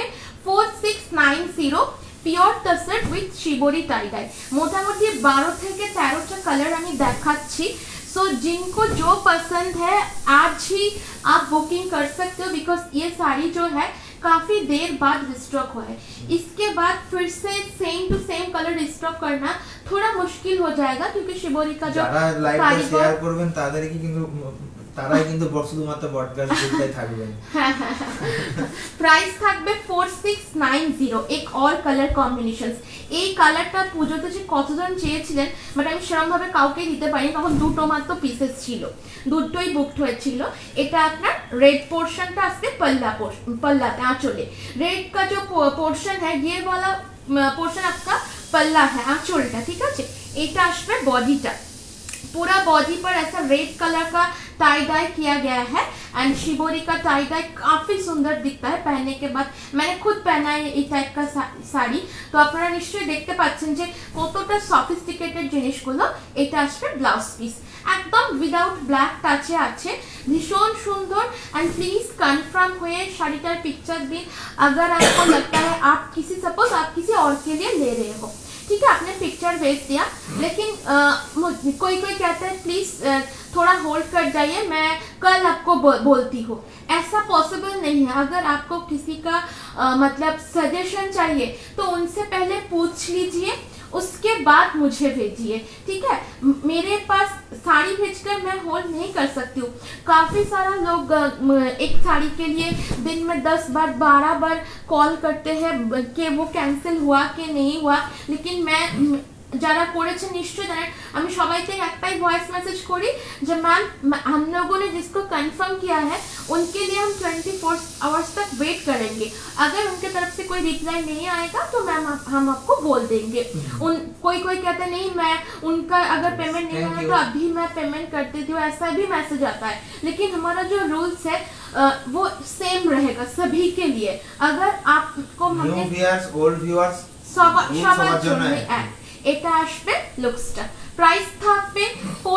4690, pure tussar with shibori tie dye. মোটামুটি 12 থেকে 13টা কালার আমি দেখাচ্ছি। सो जिनको जो पसंद है आज ही आप बुकिंग कर सकते हो, बिकॉज ये साड़ी जो है काफी देर बाद रिस्टॉक हुआ है। इसके बाद फिर से same to same colour restock करना थोड़ा मुश्किल हो जाएगा, क्योंकि शिबोरी का जो লাইভটা শেয়ার করবেন তাদেরকে কিন্তু তারাই কিন্তু শুধুমাত্র ব্রডকাস্ট গ্রুপটাই থাকবেন। প্রাইস থাকবে 4690, এক অল কালার কম্বিনেশনস। এই কালারটা পুজোতে যে কতজন চেয়েছিলেন, বাট আমি সেরকম ভাবে কাউকে দিতে পারিনি, তখন দুটো মাত্র পিসেস ছিল, দুটোই বুকড হয়েছিল। এটা আপনার रेड पोर्शन का আসবে पल्ला आंचले। रेड का जो पोर्शन है ये वाला पोर्शन आपका पल्ला है, आंचलটা, ठीक है? এটা আসবে বডিটা, पूरा बॉडी पर ऐसा रेड कलर का टाई डाई किया गया है एंड शिबोरी का टाई डाई काफी सुंदर दिखता है पहनने के बाद। मैंने खुद पहना है এই টাইপ का শাড়ি, তো আপনারা নিশ্চয়ই দেখতে পাচ্ছেন যে কতটা সফিস্টিকেটেড জিনিসগুলো। এটা আসবে ব্লাউজ পিস, একদম উইদাউট ব্ল্যাক টাচে আছে, ভীষণ সুন্দর। एंड प्लीज कंफर्म हुए শাড়িটার पिक्चर दिन, अगर आपको लगता है आप किसी सपोज आप किसी और के लिए ले रहे हो, ठीक है, आपने पिक्चर भेज दिया, लेकिन कोई कहता है प्लीज थोड़ा होल्ड कर जाइए, मैं कल आपको बोलती हूँ। ऐसा पॉसिबल नहीं है। अगर आपको किसी का मतलब सजेशन चाहिए तो उनसे पहले पूछ लीजिए, उसके बाद मुझे भेजिए, ठीक है? मेरे पास साड़ी भेजकर मैं होल्ड नहीं कर सकती हूँ। काफी सारा लोग एक साड़ी के लिए दिन में 10 बार 12 बार कॉल करते हैं कि वो कैंसिल हुआ कि नहीं हुआ, लेकिन मैं যারা করেছে নিশ্চয়ই জানেন, আমি সবাইকে একটাই ভয়েস মেসেজ করি যে मैम हम लोगों ने जिसको कंफर्म किया है उनके लिए हम 24 आवर्स तक वेट करेंगे, अगर उनके तरफ से कोई रिप्लाई नहीं आएगा तो मैम हम आपको बोल देंगे। कोई कहता है नहीं, मैं उनका अगर पेमेंट नहीं आया तो अभी मैं पेमेंट कर देती हूँ, ऐसा भी मैसेज आता है। लेकिन हमारा जो रूल्स है वो सेम रहेगा सभी के लिए। अगर आपको न्यू व्यूअर्स, ओल्ड व्यूअर्स সবার জন্য এটা আসবে লুকসটা। प्राइस থাকবে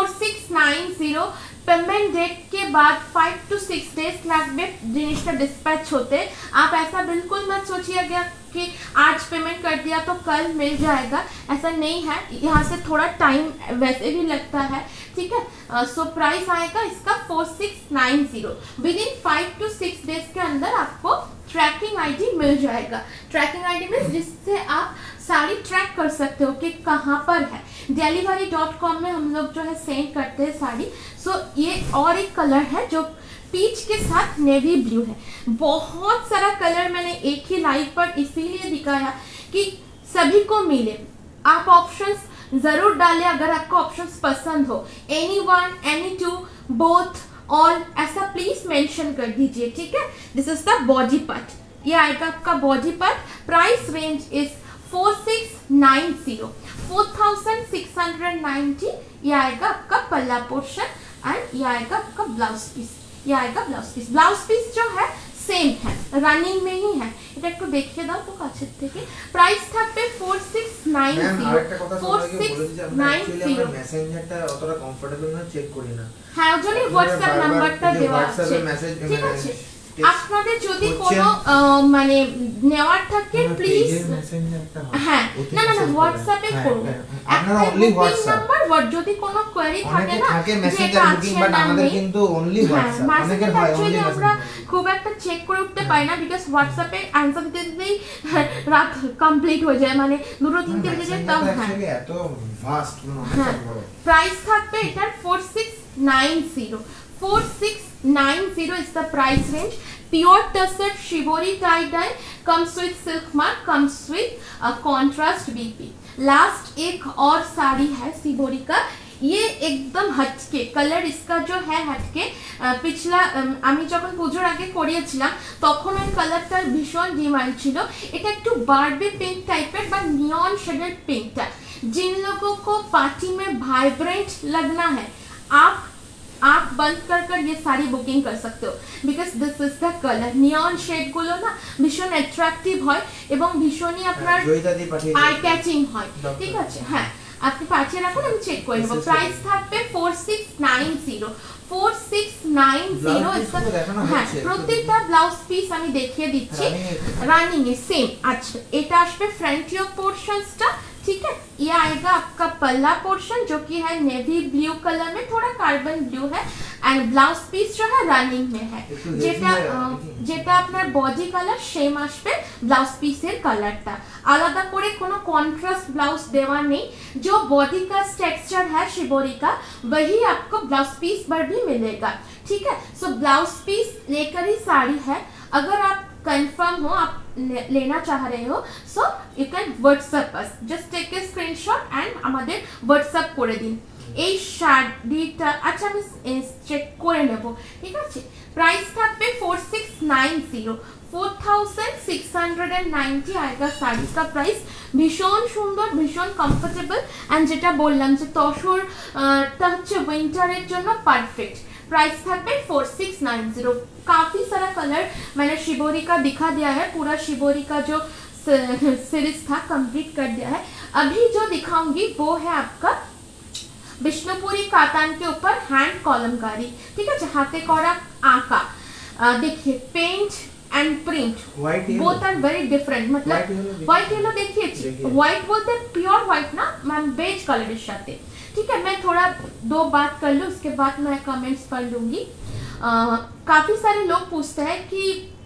4690, पेमेंट डेट के बाद 5 to 6 डेज लगभग जिनिसটা डिस्पैच होते। आप ऐसा बिल्कुल मत सोचिएगा कि आज पेमेंट कर दिया तो कल मिल जाएगा, ऐसा नहीं है। यहाँ से थोड़ा टाइम वैसे भी लगता है, ठीक है? सो प्राइस आएगा इसका 4690। विद इन 5 to 6 डेज के अंदर आपको ट्रैकिंग आईडी मिल जाएगा। ट्रैकिंग आईडी मीन्स जिससे आप साड़ी ट्रैक कर सकते हो कि कहाँ पर है। delivery.com में हम लोग जो है सेंड करते हैं साड़ी। सो ये और एक कलर है जो पीच के साथ नेवी ब्लू है। बहुत सारा कलर मैंने एक ही लाइव पर इसीलिए दिखाया कि सभी को मिले। आप ऑप्शंस जरूर डालें अगर आपको ऑप्शंस पसंद हो, anyone, any two, both, all, ऐसा प्लीज मेंशन कर दीजिए, ठीक है? This is the body part, ये आएगा आपका body part. Price range is 4690, ये आएगा आपका पल्ला पोर्शन एंड ये आएगा आपका ब्लाउज पीस, ये आएगा ब्लाउज पीस। ब्लाउज पीस जो है सेम है, रनिंग में ही है। এটা একটু দেখিয়ে দাও তো কাছের থেকে। প্রাইস থাকবে 4690। আরেকটা কথা বলে দিই, আমরা অ্যাকচুয়ালি আমরা মেসেঞ্জারটা অতটা কমফোর্টেবল না, চেক করি না। হ্যাঁ, ওর জন্য হোয়াটসঅ্যাপ নাম্বারটা দেওয়া আছে, ঠিক আছে? আপনাদের যদি কোনো মানে নেওয়ার থাকে প্লিজ, হ্যাঁ, না হোয়াটসঅ্যাপে করুন। আপনারা অনলি হোয়াটসঅ্যাপ নাম্বার, যদি কোনো কোয়েরি থাকে না থাকে মেসেঞ্জার বুকিং, বাট আমাদের কিন্তু অনলি হোয়াটসঅ্যাপ। অনেকের হয় অনলি আমরা খুব একটা চেক করে উঠতে পারি না, বিকজ হোয়াটসঅ্যাপে অ্যানসার দিতে দিতেই রাত কমপ্লিট হয়ে যায়, মানে 2-3 বেজে যায়। তাও হ্যাঁ, এত ফাস্ট অনেক বড়। প্রাইস থাকবে এটার 4690। 4690 is the price range. Pure tussar shibori tie dye, comes with silk mark, comes with a contrast BP। Last एक और साड़ी है शिबोरी का, ये एकदम हटके कलर, इसका जो है हटके पिछला আমি যখন পুজোর আগে করিয়েছিলাম তখন ওই কালারটার ভীষণ ডিমান্ড ছিল। এটা একটু বারবি পিঙ্ক टाइपेर বা नियॉन शेडेड पिंक टा। जिन लोगों को पार्टी में वाइब्रेंट लगना है आप बंद कर ये साड़ी बुकिंग कर सकते हो, because this is the colour. Neon shade गुलो ना भीषण अट्रैक्टिव হয় এবং ভীষণই আপনার আই ক্যাচিং হয়, ঠিক আছে। হ্যাঁ আপনি পাঠিয়ে রাখুন, আমি চেক করে নেব। প্রাইস থাকবে 4690 হ্যাঁ, প্রত্যেকটা ব্লাউজ পিস আমি দেখিয়ে দিচ্ছি রানিং এ सेम। अच्छा এটা আসবে फ्रंट योक पोर्शंसটা, ठीक है। ये आएगा आपका पल्ला पोर्शन जो कि है नेवी ब्लू कलर में, थोड़ा कार्बन ब्लू है, एंड ब्लाउज पीस जो है रनिंग में है, যেটা আপনার বডি কালার সেম আসবে ব্লাউজ পিসের কালারটা। আলাদা করে কোনো কন্ট্রাস্ট ব্লাউজ দেওয়া নেই, जो बॉडी का टेक्सचर है शिबोरी का वही आपको ब्लाउज पीस पर भी मिलेगा, ठीक है। सो ब्लाउज पीस लेकर ही साड़ी है। अगर आप कंफर्म हो, आप लेना चाह रहे हो, so you can WhatsApp us, just take a screenshot and আমাদের व्हाट्सएप করে দিন এই শাড়িটা। আচ্ছা আমি চেক করে নেব, ঠিক আছে। প্রাইস থাকবে 4690 आएगा साड़ी का प्राइस। भीषण सुंदर, भीषण कम्फर्टेबल, एंड যেটা বললাম যে তসরটা হচ্ছে উইন্টারের জন্য পারফেক্ট। प्राइस থাকবে 4690। काफी सारा कलर मैंने शिबोरी का दिखा दिया है, पूरा शिबोरी का जो सीरीज था कंप्लीट कर दिया है। अभी जो दिखाऊंगी वो है आपका विष्णुपुरी कातान के ऊपर हैंड कॉलमकारी, ठीक है, हाथे करा आका। देखिए paint and print both are very different. मतलब व्हाइट येलो देखिए, व्हाइट बोलते प्योर व्हाइट ना मैम, बेज कलर साथे, ठीक है। मैं थोड़ा दो बात कर लूँ, उसके बाद मैं कमेंट्स पढ़ लूंगी। काफी सारे लोग पूछते हैं कि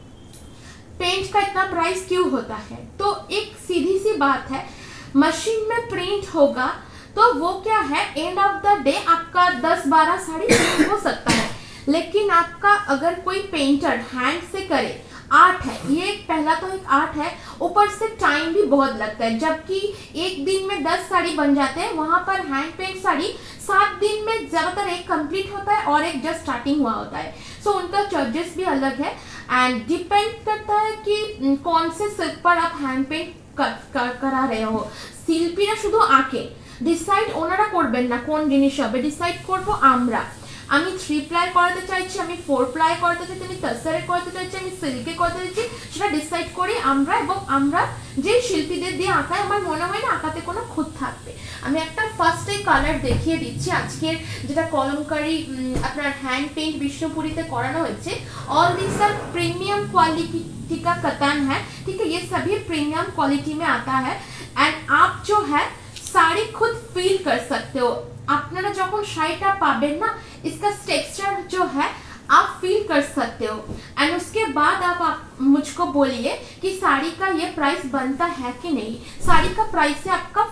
पेंट का इतना प्राइस क्यों होता है, तो एक सीधी सी बात है, मशीन में प्रिंट होगा तो वो क्या है, एंड ऑफ द डे आपका 10-12 साड़ी प्रिंट हो सकता है, लेकिन आपका अगर कोई पेंटर हैंड से करे, आर्ट है ये, पहला तो एक आर्ट है, ऊपर से टाइम भी बहुत लगता है। जबकि एक दिन में 10 साड़ी बन जाते हैं, वहां पर हैंड पेंट साड़ी 7 दिन में ज्यादातर एक कंप्लीट होता है और एक जस्ट स्टार्टिंग हुआ होता है। सो उनका चार्जेस भी अलग है, एंड डिपेंड करता है कि कौन से सिल्क पर आप हैंड पेंट करा रहे हो। शिल्पीरा शुधु आके डिसाइड ओनारा करबेन ना कोन जिनिस होबे, डिसाइड करबो আমরা। আমি 3 প্লাই করাতে চাইছি, আমি 4 প্লাই করাতে চাইছি, আমি তসরে করাতে চাইছি, আমি সিল্কে করাতে চাইছি, সেটা ডিসাইড করি আমরা। এবং আমরা যে শিল্পীদের দিয়ে আঁকায় আমার মনে হয় না আঁকাতে কোনো খুঁত থাকবে। আমি একটা ফার্স্টে কালার দেখিয়ে দিচ্ছি আজকের, যেটা কলমকারি আপনার হ্যান্ড পেইন্ট বিষ্ণুপুরীতে করানো হয়েছে। All this are premium quality का कतान है, ठीक है, ये सभी प्रीमियम क्वालिटी में आता है, एंड आप जो है साड़ी खुद फील कर सकते हो। আপনারা যখন শাড়িটা পাবেন না, इसका टेक्सचर जो है आप फील कर सकते हो, एंड उसके बाद आप मुझको बोलिए कि साड़ी का ये प्राइस बनता है कि नहीं। साड़ी का प्राइस है आपका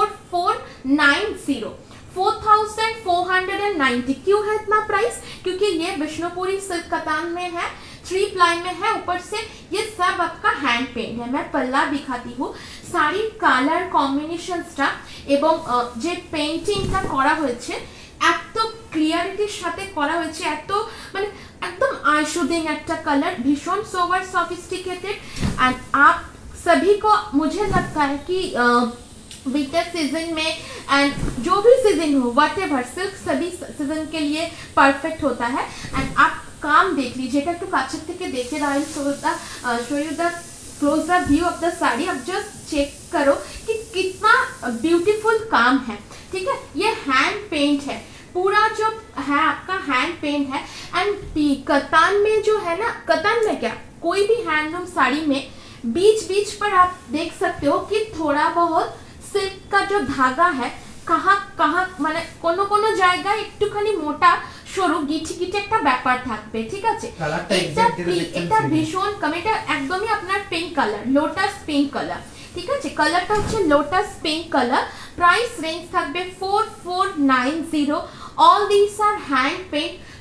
4490। क्यों है इतना प्राइस, क्योंकि ये विष्णुपुरी सिल्क कतान में है, 3 प्लाई में है, ऊपर से ये सब आपका हैंड पेंट है। मैं पल्ला दिखाती हूँ, साड़ी कलर कॉम्बिनेशनसটা এবং যে পেইন্টিংটা করা হয়েছে এত ক্লিয়ারিটির সাথে করা হয়েছে, এত মানে एकदम आई शुदिंग একটা कलर, भीषण सोवर सोफिस्टिकेटेड। एंड आप सभी को मुझे लगता है कि विंटर सीजन में एंड जो भी सीजन हो व्हाटएवर, सिल्क सभी सीजन के लिए परफेक्ट होता है। एंड आप काम देख लीजिए, এটা একটু কাছের থেকে দেখে रहा show you the close up view of the sari. अब जस्ट चेक करो कि कितना ब्यूटीफुल काम है, ठीक है। ये हैंड पेंट है, पूरा जो है आपका हैंड पेंट है। एंड कतान में जो है ना, कतान में क्या कोई भी हैंडलूम साड़ी में बीच बीच पर आप देख सकते हो कि थोड़ा बहुत सिल्क का जो धागा है कहाँ कहाँ মানে কোনো কোনো জায়গায় একটুখানি মোটা সরু গিটি গিটি একটা ব্যাপার থাকবে, ঠিক আছে। এটা ভীষণ কম, এটা একদমই আপনার pink colour, lotus pink colour, ঠিক আছে। কালারটা হচ্ছে lotus pink colour. Price range থাকবে 4490। All this are hand paint,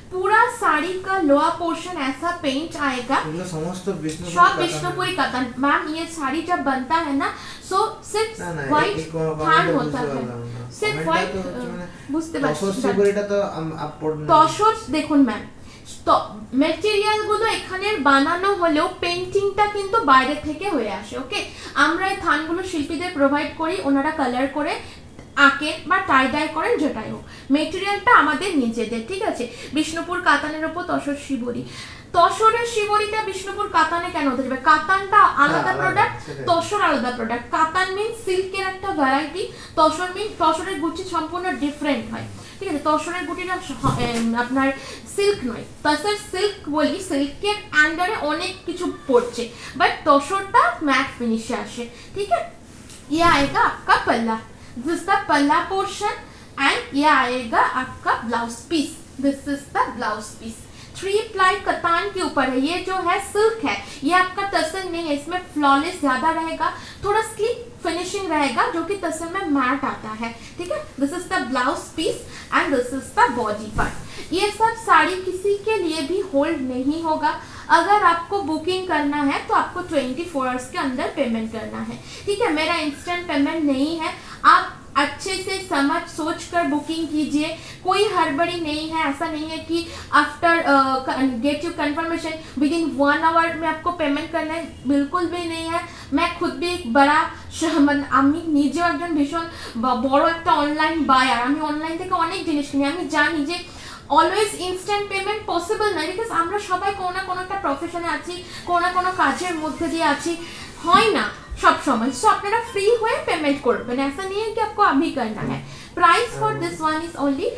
पूरा साड़ी का लोअर पोर्शन ऐसा पेंट आएगा, समस्त सब विष्णुपुरी कातान। मैम ये साड़ी जब बनता है ना सो सिर्फ व्हाइट थान होता है, सिर्फ व्हाइट বুঝতে পারছেন। এটা তো আপলোড তসর দেখুন ম্যাম, তো ম্যাটেরিয়াল গুলো এখানে বানানো হলেও পেইন্টিংটা কিন্তু বাইরে থেকে হয়ে আসে। ওকে, আমরা এই থানগুলো শিল্পীদের প্রোভাইড করি, ওনারা কালার করে আঁকেন বা টাই ডাই করেন, যেটাই হোক মেটেরিয়ালটা আমাদের নিজেদের। ঠিক আছে, বিষ্ণুপুর কাতানের উপর তসর শিবরি, তসরের শিবরিটা বিষ্ণুপুর কাতানে কেন হতে যাবে? কাতানটা আলাদা প্রোডাক্ট, তসর আলাদা প্রোডাক্ট। কাতান মিন সিল্কের একটা ভ্যারাইটি, তসর মিন তসরের গুটি সম্পূর্ণ ডিফারেন্ট হয়। ঠিক আছে, তসরের গুটিটা আপনার সিল্ক নয়, তসর সিল্ক বলি, সিল্কের আন্ডারে অনেক কিছু পড়ছে, বাট তসরটা ম্যাট ফিনিশে আসে। ঠিক আছে, ये आएगा आपका पल्ला, दिस द पल्ला पोर्शन, एंड ये आएगा आपका blouse piece, this is the blouse piece. 3 ply katan के ऊपर है, ये जो है सिल्क है, ये आपका तसल नहीं है, इसमें फ्लॉलेस ज्यादा रहेगा, थोड़ा स्लीक फिनिशिंग रहेगा जो कि तसल में मैट आता है। ठीक है, this is the blouse piece and this is the body part. ये सब साड़ी किसी के लिए भी होल्ड नहीं होगा, अगर आपको बुकिंग करना है तो आपको 24 आवर्स के अंदर पेमेंट करना है। ठीक है, मेरा इंस्टेंट पेमेंट नहीं है, आप अच्छे से समझ सोच कर बुकिंग कीजिए, कोई हड़बड़ी नहीं है। ऐसा नहीं है कि after get you confirmation within 1 hour में आपको पेमेंट करना है, बिल्कुल भी नहीं है। मैं खुद भी एक बड़ा আমি নিজেও একজন ভীষণ বড় একটা অনলাইন বায়ার, আমি অনলাইন থেকে অনেক জিনিস কিনি, আমি জানি যে অলওয়েজ ইনস্ট্যান্ট পেমেন্ট পসিবল নয়, বিকজ আমরা সবাই কোনো না কোনো একটা প্রফেশনে আছি, কোনো না কোনো কাজের মধ্যে দিয়ে আছি, হয় না सब समय। सो अपना फ्री हुए पेमेंट करबेन, ऐसा नहीं है कि आपको अभी करना है। Price for this one is only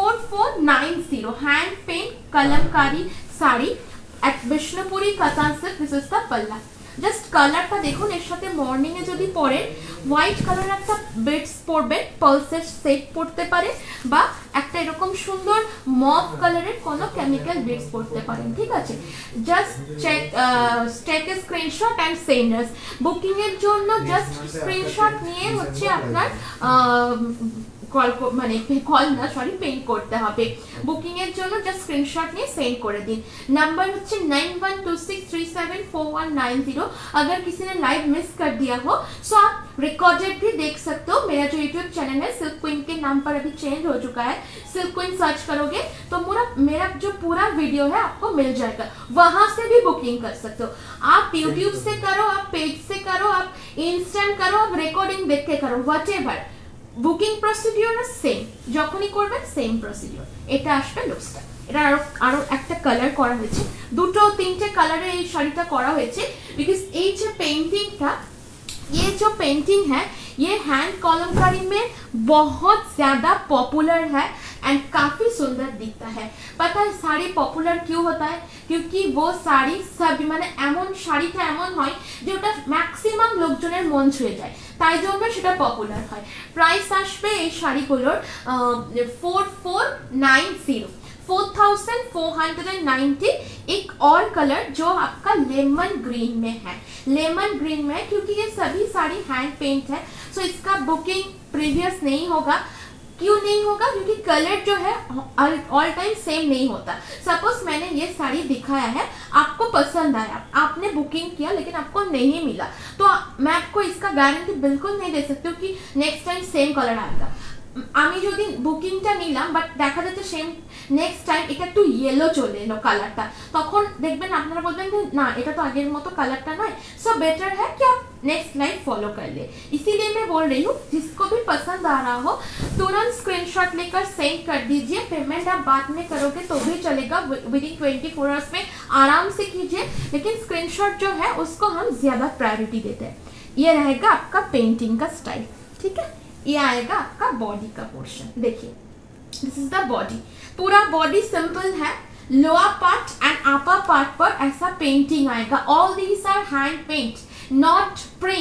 4490, hand paint kalamkari sari at Bishnupuri katan silk, this is the palla. Just কালারটা দেখুন, এর সাথে মর্নিং এ যদি পরেন হোয়াইট কালার একটা বিটস পরবেন, পালসের সেট পরতে পারে, বা একটা এরকম সুন্দর মভ কালারের কোনো কেমিক্যাল বিটস পরতে পারেন। ঠিক আছে, just take a screenshot and send us. Booking এর জন্য জাস্ট স্ক্রিনশট নিয়ে হচ্ছে আপনার কল মানে কল না সরি পেইন্ট করতে হবে। বুকিং এর জন্য জাস্ট স্ক্রিনশট নিয়ে सेंड করে দিন। नंबर হচ্ছে 9126374190। अगर किसी ने लाइव मिस कर दिया हो सो आप रिकॉर्डेड भी देख सकते हो। मेरा जो यूट्यूब चैनल है सिल्क क्वीन के नाम पर अभी चेंज हो चुका है, सिल्क क्वीन सर्च करोगे तो मेरा जो पूरा वीडियो है आपको मिल जाएगा, वहां से भी बुकिंग कर सकते हो। आप यूट्यूब से करो, आप पेज से करो, आप इंस्टेंट करो, आप रिकॉर्डिंग देख के करो, व्हाटएवर বুকিং প্রসিডিওর সেম, যখনই করবেন সেম প্রসিডিওর। এটা আসবে লুকসটা, এটা আরো একটা কালার করা হয়েছে, দুটো তিনটে কালারে এই শাড়িটা করা হয়েছে, বিকজ এই যে পেইন্টিংটা, ये जो पेंटिंग है ये हैंड कलमकारी में बहुत ज्यादा पॉपुलर है एंड काफी सुंदर दिखता है। पता है साड़ी पॉपुलर क्यों होता है? क्योंकि वो साड़ी सब माने एमन शाड़ीटा एमन হয় যেটা ম্যাক্সিমাম লোকজনের মন ছুঁয়ে যায়, তাই জন্য সেটা পপুলার হয়। প্রাইস আসবে এই শাড়িগুলোর 4490, 4490। एक और कलर जो आपका लेमन ग्रीन में है, लेमन ग्रीन में, क्योंकि ये सभी साड़ी हैंड पेंट है सो इसका बुकिंग प्रीवियस नहीं होगा। क्यों नहीं होगा? क्योंकि कलर जो है ऑल टाइम सेम नहीं होता। सपोज मैंने ये साड़ी दिखाया है, आपको पसंद आया, आपने बुकिंग किया लेकिन आपको नहीं मिला, तो मैं आपको इसका गारंटी बिल्कुल नहीं दे सकती हूँ कि नेक्स्ट टाइम सेम कलर आएगा। আমি যদি বুকিংটা নিলাম বাট দেখা যাচ্ছে সেম নেক্সট টাইম এটা একটু ইয়েলো চলে এলো কালারটা, তখন দেখবেন আপনারা বলবেন যে না এটা তো আগের মতো কালারটা নয়। सो बेटर है कि आप नेक्स्ट लाइन फॉलो कर ले। इसीलिए मैं बोल रही हूँ जिसको भी पसंद आ रहा हो तुरंत स्क्रीनशॉट लेकर सेंड कर दीजिए। पेमेंट आप बाद में करोगे तो भी चलेगा, विद इन 24 आवर्स में आराम से कीजिए, लेकिन स्क्रीनशॉट जो है उसको हम ज्यादा प्रायोरिटी देते हैं। ये रहेगा आपका पेंटिंग का स्टाइल। ठीक है, ये आएगा आपका बॉडी का पोर्शन, देखिए दिस इज द बॉडी। पूरा बॉडी सिंपल है, lower part and upper part पर ऐसा पेंटिंग आएगा। All these are hand paint, not print.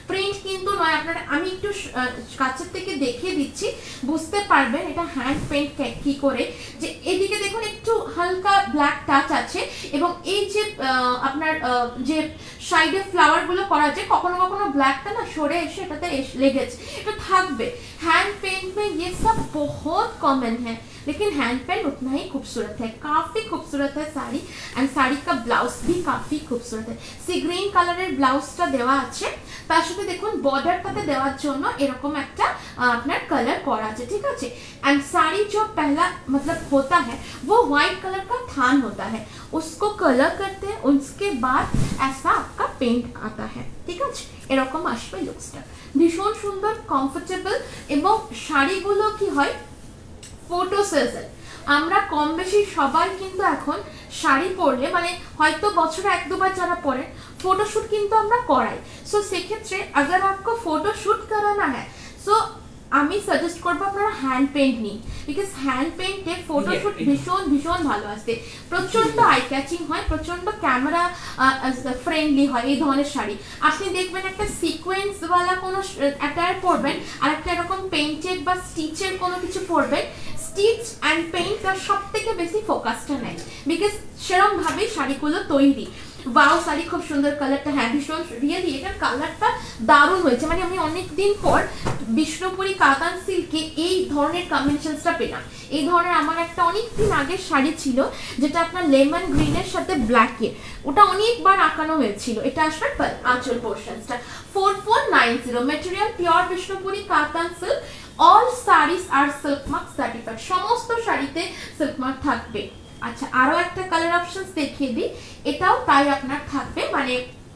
Print কিন্তু নয়। আপনারা আমি একটু কাছের থেকে দেখিয়ে দিচ্ছি, বুঝতে পারবেন এটা হ্যান্ড পেন্ট কি করে। যে এদিকে দেখুন একটু হালকা ব্ল্যাক টাচ আছে, এবং এই যে আপনার যে সাইডে ফ্লাওয়ার গুলো করা আছে, কখনো কখনো ব্ল্যাকটা না সরে এসে এটাতে লেগেছে, এটা থাকবে। हैंड पेंट में ये सब बहुत कॉमन है, लेकिन हैंड पेंट उतना ही खूबसूरत है, काफी खूबसूरत है साड़ी। एंड साड़ी का ब्लाउज भी काफी खूबसूरत है। सी ग्रीन কালারের ব্লাউজটা দেওয়া আছে, তার সাথে দেখুন বর্ডারটাতে দেওয়ার জন্য এরকম একটা আপনার কালার করা আছে, ঠিক আছে। एंड साड़ी जो पहला मतलब होता है वो व्हाइट कलर का थान होता है, उसको कलर करते हैं, उसके बाद ऐसा आपका पेंट आता है, ঠিক আছে। এরকম আসবে লুকসটা, ভীষণ সুন্দর, কমফোর্টেবল। এবং শাড়িগুলো কি হয় ফটো সেশন, আমরা কম বেশি সবাই কিন্তু এখন শাড়ি পরলে মানে হয়তো বছরে এক দুবার যারা পরেন फोटोशूट কিন্তু আমরা করাই। সো সেক্ষেত্রে अगर आपको फोटोशूट कराना है सो আমি সাজেস্ট করব আপনারা হ্যান্ড পেইন্ট নিন, বিকজ হ্যান্ড পেইন্টে ফটোশুট ভীষণ ভীষণ ভালো আসে, প্রচন্ড আই ক্যাচিং হয়, প্রচন্ড ক্যামেরা ফ্রেন্ডলি হয় এই ধরনের শাড়ি। আপনি দেখবেন একটা সিকোয়েন্স ওয়ালা কোনো অ্যাটায়ার পরবেন আর একটা এরকম পেইন্টেড বা স্টিচের কোনো কিছু পরবেন, স্টিচ অ্যান্ড পেইন্ট তার সব থেকে বেশি ফোকাসটা নেয়, বিকজ সেরকম ভাবেই শাড়িগুলো তৈরি। वाओ শাড়ি খুব সুন্দর, কালারটা হ্যাঁ ভীষণ রিয়েলি এটার কালারটা দারুণ হয়েছে। মানে আমি অনেক দিন পর বিষ্ণুপুরি কাতান সিল্কে এই ধরনের কম্বিনেশনসটা পেলাম। এই ধরনের আমার একটা অনেক দিন আগের শাড়ি ছিল যেটা আপনার লেমন গ্রিনের সাথে ব্ল্যাকে, ওটা অনেকবার আঁকানো হয়েছিল। এটা আসবে আঁচল পোর্শনসটা 4490, material pure Bishnupuri katan silk, all saris are silk mark certified, সমস্ত শাড়িতে সিল্ক মার্ক থাকবে। আচ্ছা আরো একটা কালার অপশনস দেখিয়ে দিই, এটাও তাই আপনার থাকবে, মানে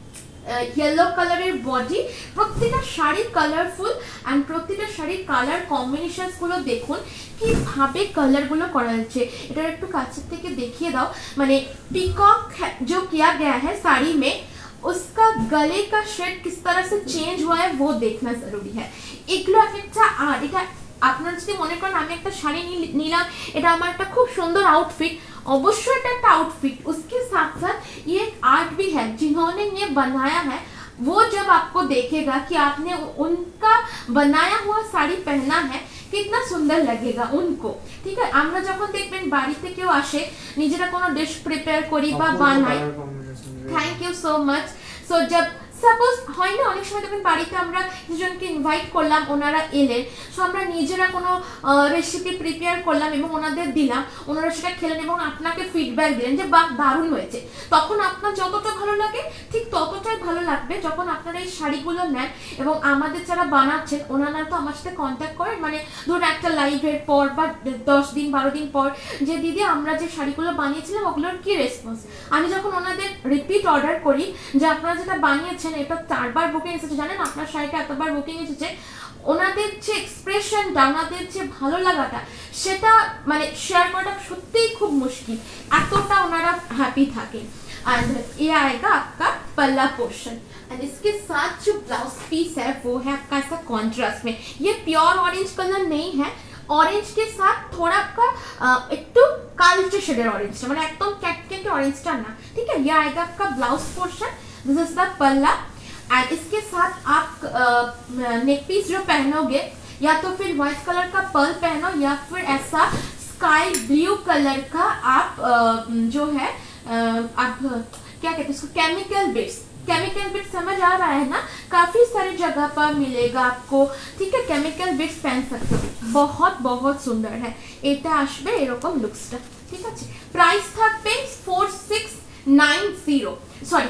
येलो কালারের বডি, প্রত্যেকটা শাড়ি কালারফুল এন্ড প্রত্যেকটা শাড়ির কালার কম্বিনেশনস গুলো দেখুন কিভাবে কালার গুলো করা হয়েছে। এটা একটু কাছে থেকে দেখিয়ে দাও, মানে পিকক जो किया गया है साड़ी में उसका गले का शेड किस तरह से चेंज हुआ है वो देखना जरूरी है। এগুলো একটা আর এটা আপনারা যদি মনে করেন আমি একটা শাড়ি নিলাম এটা আমার একটা খুব সুন্দর আউটফিট, অবশ্যই এটা একটা आउटफिट, उसके साथ साथ ये एक आर्ट भी है, जिन्होंने ये बनाया है वो जब आपको देखेगा कि आपने उनका बनाया हुआ साड़ी पहना है कितना सुंदर लगेगा उनको, ठीक है। আমরা যখন দেখবেন বাড়িতে কেউ আসে নিজেরা কোনো ডিশ প্রিপেয়ার করি বা বানাই, thank you so much. So जब সাপোজ হয় না অনেক সময় দেখবেন বাড়িতে আমরা দুজনকে ইনভাইট করলাম, ওনারা এলেন, সো আমরা নিজেরা কোনো রেসিপি প্রিপেয়ার করলাম এবং ওনাদের দিলাম, ওনারা সেটা খেলেন এবং আপনাকে ফিডব্যাক দিলেন যে বাহ দারুণ হয়েছে, তখন আপনার যতটা ভালো লাগে ঠিক ততটাই ভালো লাগবে যখন আপনারা এই শাড়িগুলো নেন এবং আমাদের যারা বানাচ্ছেন ওনারা তো আমার সাথে কন্ট্যাক্ট করেন, মানে ধরুন একটা লাইভের পর বা 10 দিন 12 দিন পর যে দিদি আমরা যে শাড়িগুলো বানিয়েছিলাম ওগুলোর কি রেসপন্স। আমি যখন ওনাদের রিপিট অর্ডার করি যে আপনারা যেটা বানিয়েছেন এটা 4 বার বুকিং এসেছে, জানেন আপনার শাড়িটা এতবার বুকিং এসেছে, ওনাদের যে এক্সপ্রেশনটা ওনাদের যে ভালো লাগাটা সেটা মানে শেয়ার করাটা সত্যিই খুব মুশকিল, এতটা ওনারা হ্যাপি থাকে। एंड ये आएगा आपका पल्ला पोर्शन एंड इसके साथ जो ब्लाउज पीस है वो है आपका ऐसा कॉन्ट्रास्ट में, ये प्योर ऑरेंज कलर नहीं है, ऑरेंज के साथ थोड़ा आपका একটু কালচে শেডের অরেঞ্জটা, মানে একদম ক্যাটকেট অরেঞ্জটা না, ঠিক है। ये आएगा आपका blouse portion, this is the पल्ला एंड इसके साथ आप नेक पीस जो पहनोगे या तो फिर व्हाइट कलर का पर्ल पहनो या फिर ऐसा स्काई ब्लू कलर का आप जो है आप क्या कहते हैं उसको केमिकल बिट्स, केमिकल बिट्स समझ आ रहा है ना, काफी सारी जगह पर मिलेगा आपको, ठीक है। केमिकल बिट्स पहन सकते हो, बहुत बहुत सुंदर है, এটা আসবে এরকম লুকসটা, ঠিক আছে। প্রাইস থাকবে 4690 sorry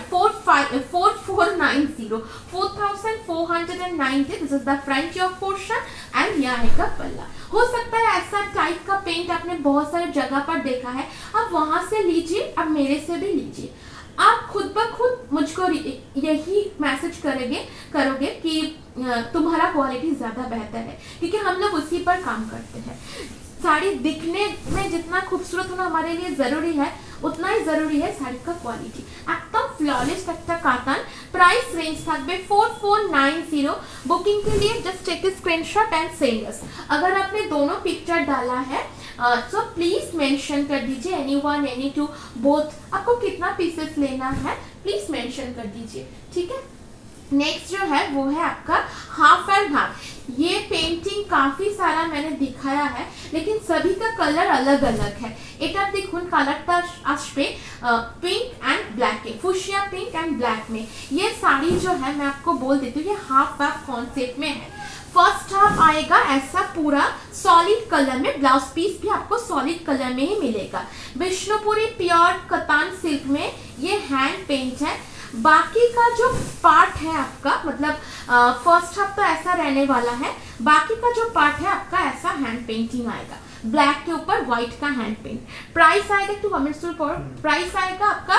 4490 4490, this is the front yoke portion and ये आएगा पल्ला। हो सकता है ऐसा टाइप का पेंट आपने बहुत सारे जगह पर देखा है, आप वहां से लीजिए, आप मेरे से भी लीजिए, आप खुद ब खुद मुझको यही मैसेज करोगे कि तुम्हारा क्वालिटी ज्यादा बेहतर है, क्योंकि हम लोग उसी पर काम करते हैं। साड़ी दिखने में जितना खूबसूरत होना हमारे लिए जरूरी है उतना ही जरूरी है साड़ी का क्वालिटी, एकदम फ्लॉलेस একটা কাতান। प्राइस रेंज থাকবে 4490, बुकिंग के लिए just take a screenshot and send us. अगर आपने दोनों पिक्चर डाला है तो प्लीज मेंशन कर दीजिए, एनीवन एनी टू बोथ, आपको कितना पीसेस लेना है प्लीज मेंशन कर दीजिए, ठीक है। नेक्स्ट जो है वो है आपका हाफ एंड हाफ। ये पेंटिंग काफी सारा मैंने दिखाया है, लेकिन सभी का कलर अलग अलग है। এটা দেখুন কালারটা আসবে pink and black, fuchsia pink and black में। ये साड़ी जो है मैं आपको बोल देती हूँ, ये हाफ हाफ कॉन्सेप्ट में है। फर्स्ट हाफ आएगा ऐसा पूरा सॉलिड कलर में, ब्लाउज पीस भी आपको सॉलिड कलर में ही मिलेगा। विष्णुपुरी प्योर कतान सिल्क में ये हैंड पेंट है। बाकी का जो पार्ट है आपका, मतलब फर्स्ट हाफ तो ऐसा रहने वाला है, बाकी का जो पार्ट है आपका ऐसा हैंड पेंटिंग आएगा, ब्लैक के ऊपर व्हाइट का हैंड पेंट। प्राइस आएगा একটু কমেন্টস পর, প্রাইস আएगा आपका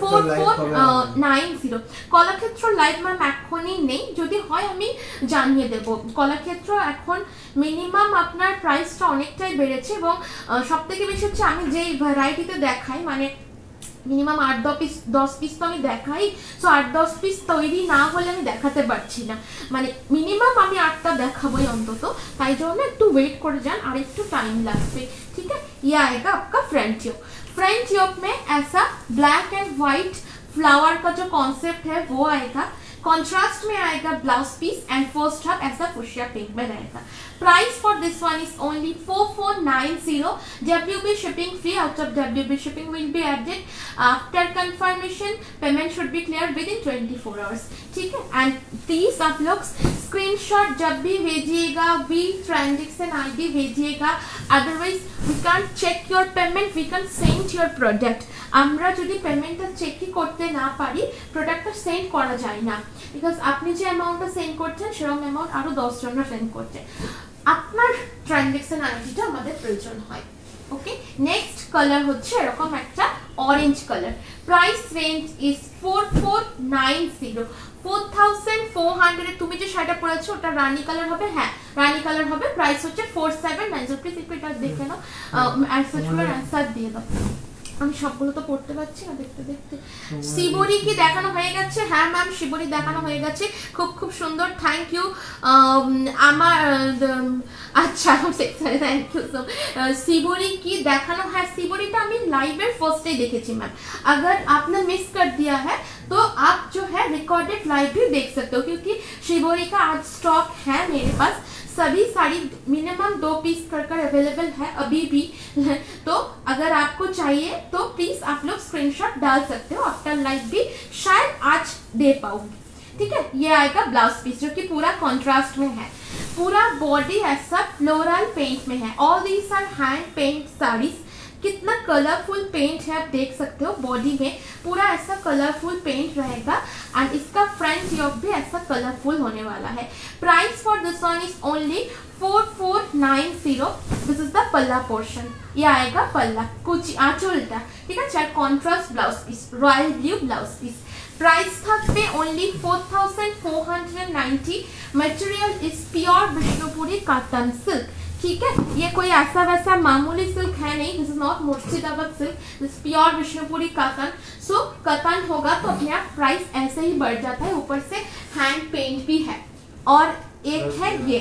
4490। কলাক্ষেত্র লাইভ ম্যাম এখনই নেই, যদি হয় আমি জানিয়ে দেব। কলাক্ষেত্র এখন মিনিমাম আপনার প্রাইসটা অনেকটাই বেড়েছে, এবং সবথেকে বেশি হচ্ছে আমি যেই ভ্যারাইটিতে দেখাই, মানে মিনিমাম 8-10 পিস তো আমি দেখাই, সো 8-10 পিস তৈরি না হলে আমি দেখাতে পারছি না, মানে মিনিমাম আমি 8টা দেখাবোই অন্তত, তাই জন্য একটু ওয়েট করে যান, আর একটু টাইম লাগবে। ठीक है, ये आएगा आपका फ्रंट योक। फ्रंट योक में ऐसा ब्लैक एंड व्हाइट फ्लावर का जो कॉन्सेप्ट है वो आएगा। कॉन्ट्रास्ट में आएगा blouse piece and first half ऐसा फुशिया पिंक में रहेगा। Price for this one is only 4490। WB shipping free, out of WB shipping will be added after confirmation, payment should be clear within 24 hours। ठीक है, and please आप लोग screenshot जब भी भेजिएगा वी ट्रांजैक्शन आईडी भेजिएगा, otherwise we can check your payment, we can send your product. আমরা যদি পেমেন্টটা চেকই করতে না পারি প্রোডাক্টটা সেন্ড করা যায় না, বিকজ আপনি যে অ্যামাউন্টটা সেন্ড করছেন সেরকম অ্যামাউন্ট আরো 10 জনরা সেন্ড করছে, আপনার ট্রানজ্যাকশন আইডিটা আমাদের প্রয়োজন হয়। ওকে, নেক্সট কালার হচ্ছে এরকম একটা orange colour. Price range is 4490, 4400। তুমি যে শাড়িটা পরেছো ওটা রানী কালার হবে, হ্যাঁ রানী কালার হবে। প্রাইস হচ্ছে 4790। প্লিজ একটু এটা দেখে নাও, অ্যান্সার দিয়ে দাও। আমি সবগুলো তো পড়তে পারছি না দেখতে দেখতে। শিবরি কি দেখানো হয়ে গেছে? হ্যাঁ ম্যাম, শিবরি দেখানো হয়ে গেছে, খুব খুব সুন্দর, থ্যাংক ইউ। আমার अच्छा थैंक यू सो। शिवरी की देखानो है, शिवरीटा আমি লাইভের ফার্স্টে দেখেছি ম্যাম, अगर आपने मिस कर दिया है तो आप जो है रिकॉर्डेड लाइव भी देख सकते हो, क्योंकि शिवरी का आज स्टॉक है मेरे पास। सभी साड़ी मिनिमम 2 पीस कर अवेलेबल है अभी भी तो अगर आपको चाहिए तो प्लीज आप लोग स्क्रीनशॉट डाल सकते हो, आफ्टर लाइव भी शायद आज दे पाऊंगी। ठीक है, ये आएगा ब्लाउज पीस जो कि पूरा कॉन्ट्रास्ट में है। पूरा बॉडी ऐसा फ्लोरल पेंट में है। All these are hand paint saris. कितना कलरफुल पेंट है आप देख सकते हो, बॉडी में पूरा ऐसा कलरफुल पेंट रहेगा, एंड इसका फ्रंट योक भी ऐसा कलरफुल होने वाला है। Price for this one is only 4490। This is the पल्ला पोर्शन, ये आएगा पल्ला कुछ आंचलटा। ठीक है, चाहे contrast blouse piece, royal blue blouse piece. Price থাকবে only 4490। Material is pure Bishnupuri cotton silk. ठीक है, ये कोई ऐसा वैसा मामूली सिल्क है नहीं, this is not Murshidabad silk, this pure Bishnupuri cotton. So cotton होगा तो अपने आप प्राइस ऐसे ही बढ़ जाता है, ऊपर से हैंड पेंट भी है। और एक है ये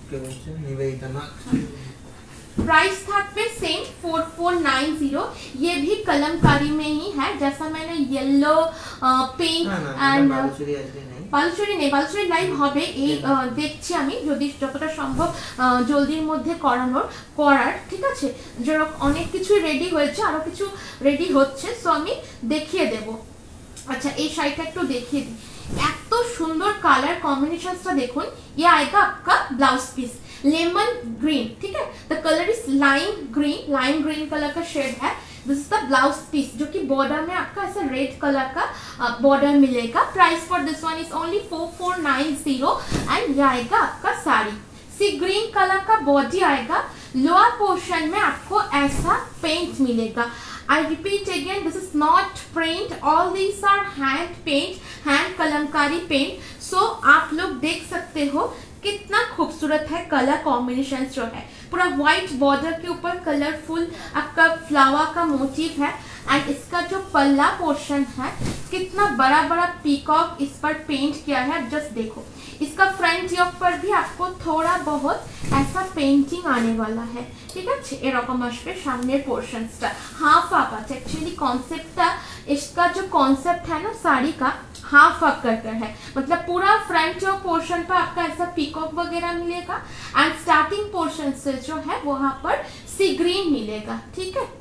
प्राइस থাকবে सेम 4490। ये भी कलमकारी में ही है, जैसा मैंने येलो पिंक एंड বালুচরি নেই, বালুচরি লাইভ হবে এই দেখছি আমি, যদি যতটা সম্ভব জলদির মধ্যে করার। ঠিক আছে, যেরকম অনেক কিছু রেডি হয়েছে, আরো কিছু রেডি হচ্ছে, সো আমি দেখিয়ে দেব। আচ্ছা, এই শাড়িটা একটু দেখিয়ে দিই, এত সুন্দর কালার কম্বিনেশনটা দেখুন। ये आएगा आपका ब्लाउज पीस लेमन ग्रीन। ठीक है, the colour is lime green colour का शेड है। This is the blouse piece जो कि बॉर्डर में आपका ऐसा रेड कलर का बॉर्डर मिलेगा। Price for this one is only 4490 and ये आएगा आपका साड़ी। सी ग्रीन कलर का बॉडी आएगा, लोअर पोर्शन में आपको ऐसा पेंट मिलेगा। I repeat again, this is not print, all these are hand paint, hand kalamkari paint. So आप लोग देख सकते हो कितना खूबसूरत है कलर कॉम्बिनेशन जो है। पूरा व्हाइट बॉर्डर के ऊपर कलरफुल आपका फ्लावर का मोटिव है, एंड इसका जो पल्ला पोर्शन है कितना बड़ा बड़ा पीकॉक इस पर पेंट किया है, जस्ट देखो। इसका फ्रंट योक पर भी आपको थोड़ा बहुत ऐसा पेंटिंग आने वाला है। ठीक है, এরকম আসবে সামনের পোর্শনসটা, हाफ हाफ আছে एक्चुअली कॉन्सेप्टটা। इसका जो कॉन्सेप्ट है ना साड़ी का हाफ अप कर है, मतलब पूरा फ्रंट जो पोर्शन पर आपका ऐसा पीकॉक वगैरह मिलेगा एंड स्टार्टिंग पोर्शन से जो है वहां पर सी ग्रीन मिलेगा, ठीक है।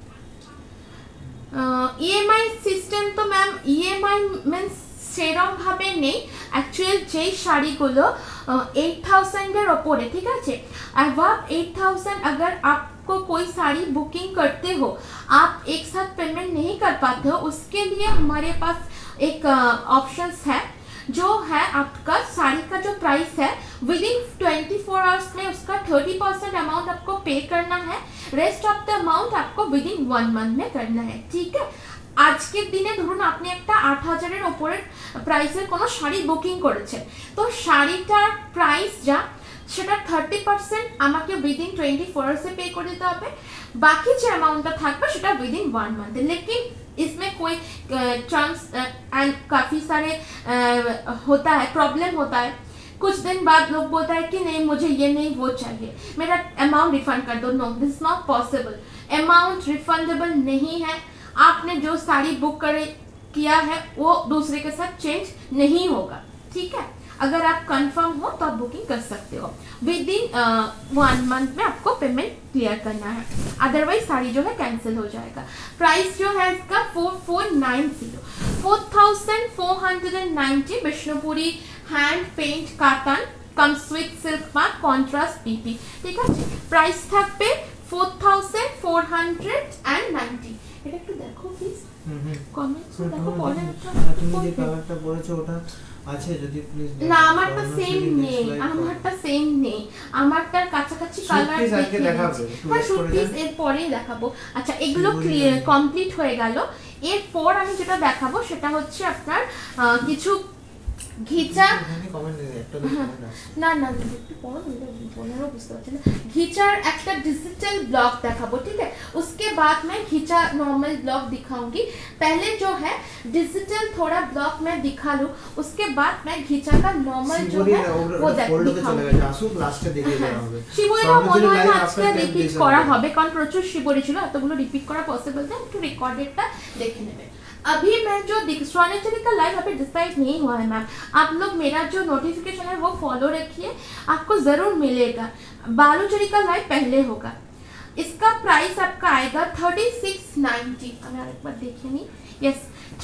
ইএমআই সিস্টেম তো ম্যাম ইএমআই মিন্স সেরকম ভাবে নেই, অ্যাকচুয়াল যেই শাড়িগুলো 8000 এর ওপরে, ঠিক আছে, अबव 8000 अगर आपको कोई साड़ी बुकिंग करते हो, आप एक साथ पेमेंट नहीं कर पाते हो, उसके लिए हमारे पास एक ऑप्शंस है, जो है आपका साड़ी का जो प्राइस है विद इन 24 आवर्स में उसका 30% अमाउंट आपको पे करना है, रेस्ट ऑफ द अमाउंट आपको विद इन 1 मंथ में करना है, ठीक है। আজকের দিনে ধরুন আপনি একটা 8000 এর উপরের প্রাইসের কোনো শাড়ি বুকিং করেছেন, তো শাড়িটার প্রাইস যা সেটা 30% আমাকে উইদিন 24 আওয়ার্সে पे করে দিতে হবে, বাকি যে অ্যামাউন্টটা থাকবে সেটা উইদিন 1 मंथ। लेकिन इसमें कोई टर्म्स एंड काफ़ी सारे होता है, प्रॉब्लम होता है, कुछ दिन बाद लोग बोलता है कि नहीं मुझे ये नहीं वो चाहिए, मेरा अमाउंट रिफंड कर दो। No, this not possible, amount refundable नहीं है। आपने जो साड़ी बुक किया है वो दूसरे के साथ चेंज नहीं होगा, ठीक है। अगर आप कंफर्म हो तो आप बुकिंग कर सकते हो, विद इन 1 मंथ में आपको पेमेंट क्लियर करना है, अदरवाइज साड़ी जो है कैंसिल हो जाएगा। प्राइस जो है इसका 4490 Vishnupuri hand paint cotton comes with silk mark contrast पीपी, ठीक है। प्राइस থাকবে 4490। এটা একটু দেখো প্লিজ, কমেন্টস দেখো, পরে তুমি যে কালারটা পরেছো ওটা আছে যদি প্লিজ। না আমারটা সেম নেই, আমারটা সেম নেই, আমারটার কাছাকাছি কালার দেখে দেখাবো, হ্যাঁ শুট পিস এর পরেই দেখাবো। আচ্ছা এগুলো কমপ্লিট হয়ে গেল, এরপর আমি যেটা দেখাবো সেটা হচ্ছে আপনার কিছু ঘিচা, না না একটু পড়ো, পনেরো বুঝতে পারছি না, घिचार একটা डिजिटल ब्लॉक দেখাবো, ठीक है। उसके बाद मैं घिचा नॉर्मल ब्लॉक दिखाऊंगी, पहले जो है डिजिटल थोड़ा ब्लॉक मैं दिखा लूं, उसके बाद मैं घिचा का नॉर्मल जो है वो दिखाऊंगी। শিবরিটা মনে হয় আজকে রিপিট করা হবে, কারণ প্রচুর শিবরি ছিল, এতগুলো রিপিট করা পসিবল না, একটু রেকর্ডেডটা দেখে নেবেন। अभी मैं जो स्वर्णचरी का लाइव अभी डिसाइड नहीं हुआ है मैम, आप लोग मेरा जो नोटिफिकेशन है वो फॉलो रखिए, आपको ज़रूर मिलेगा। बालूचरी का लाइव पहले होगा, इसका प्राइस आपका आएगा 3690, हमें एक बार देखिए नहीं, यस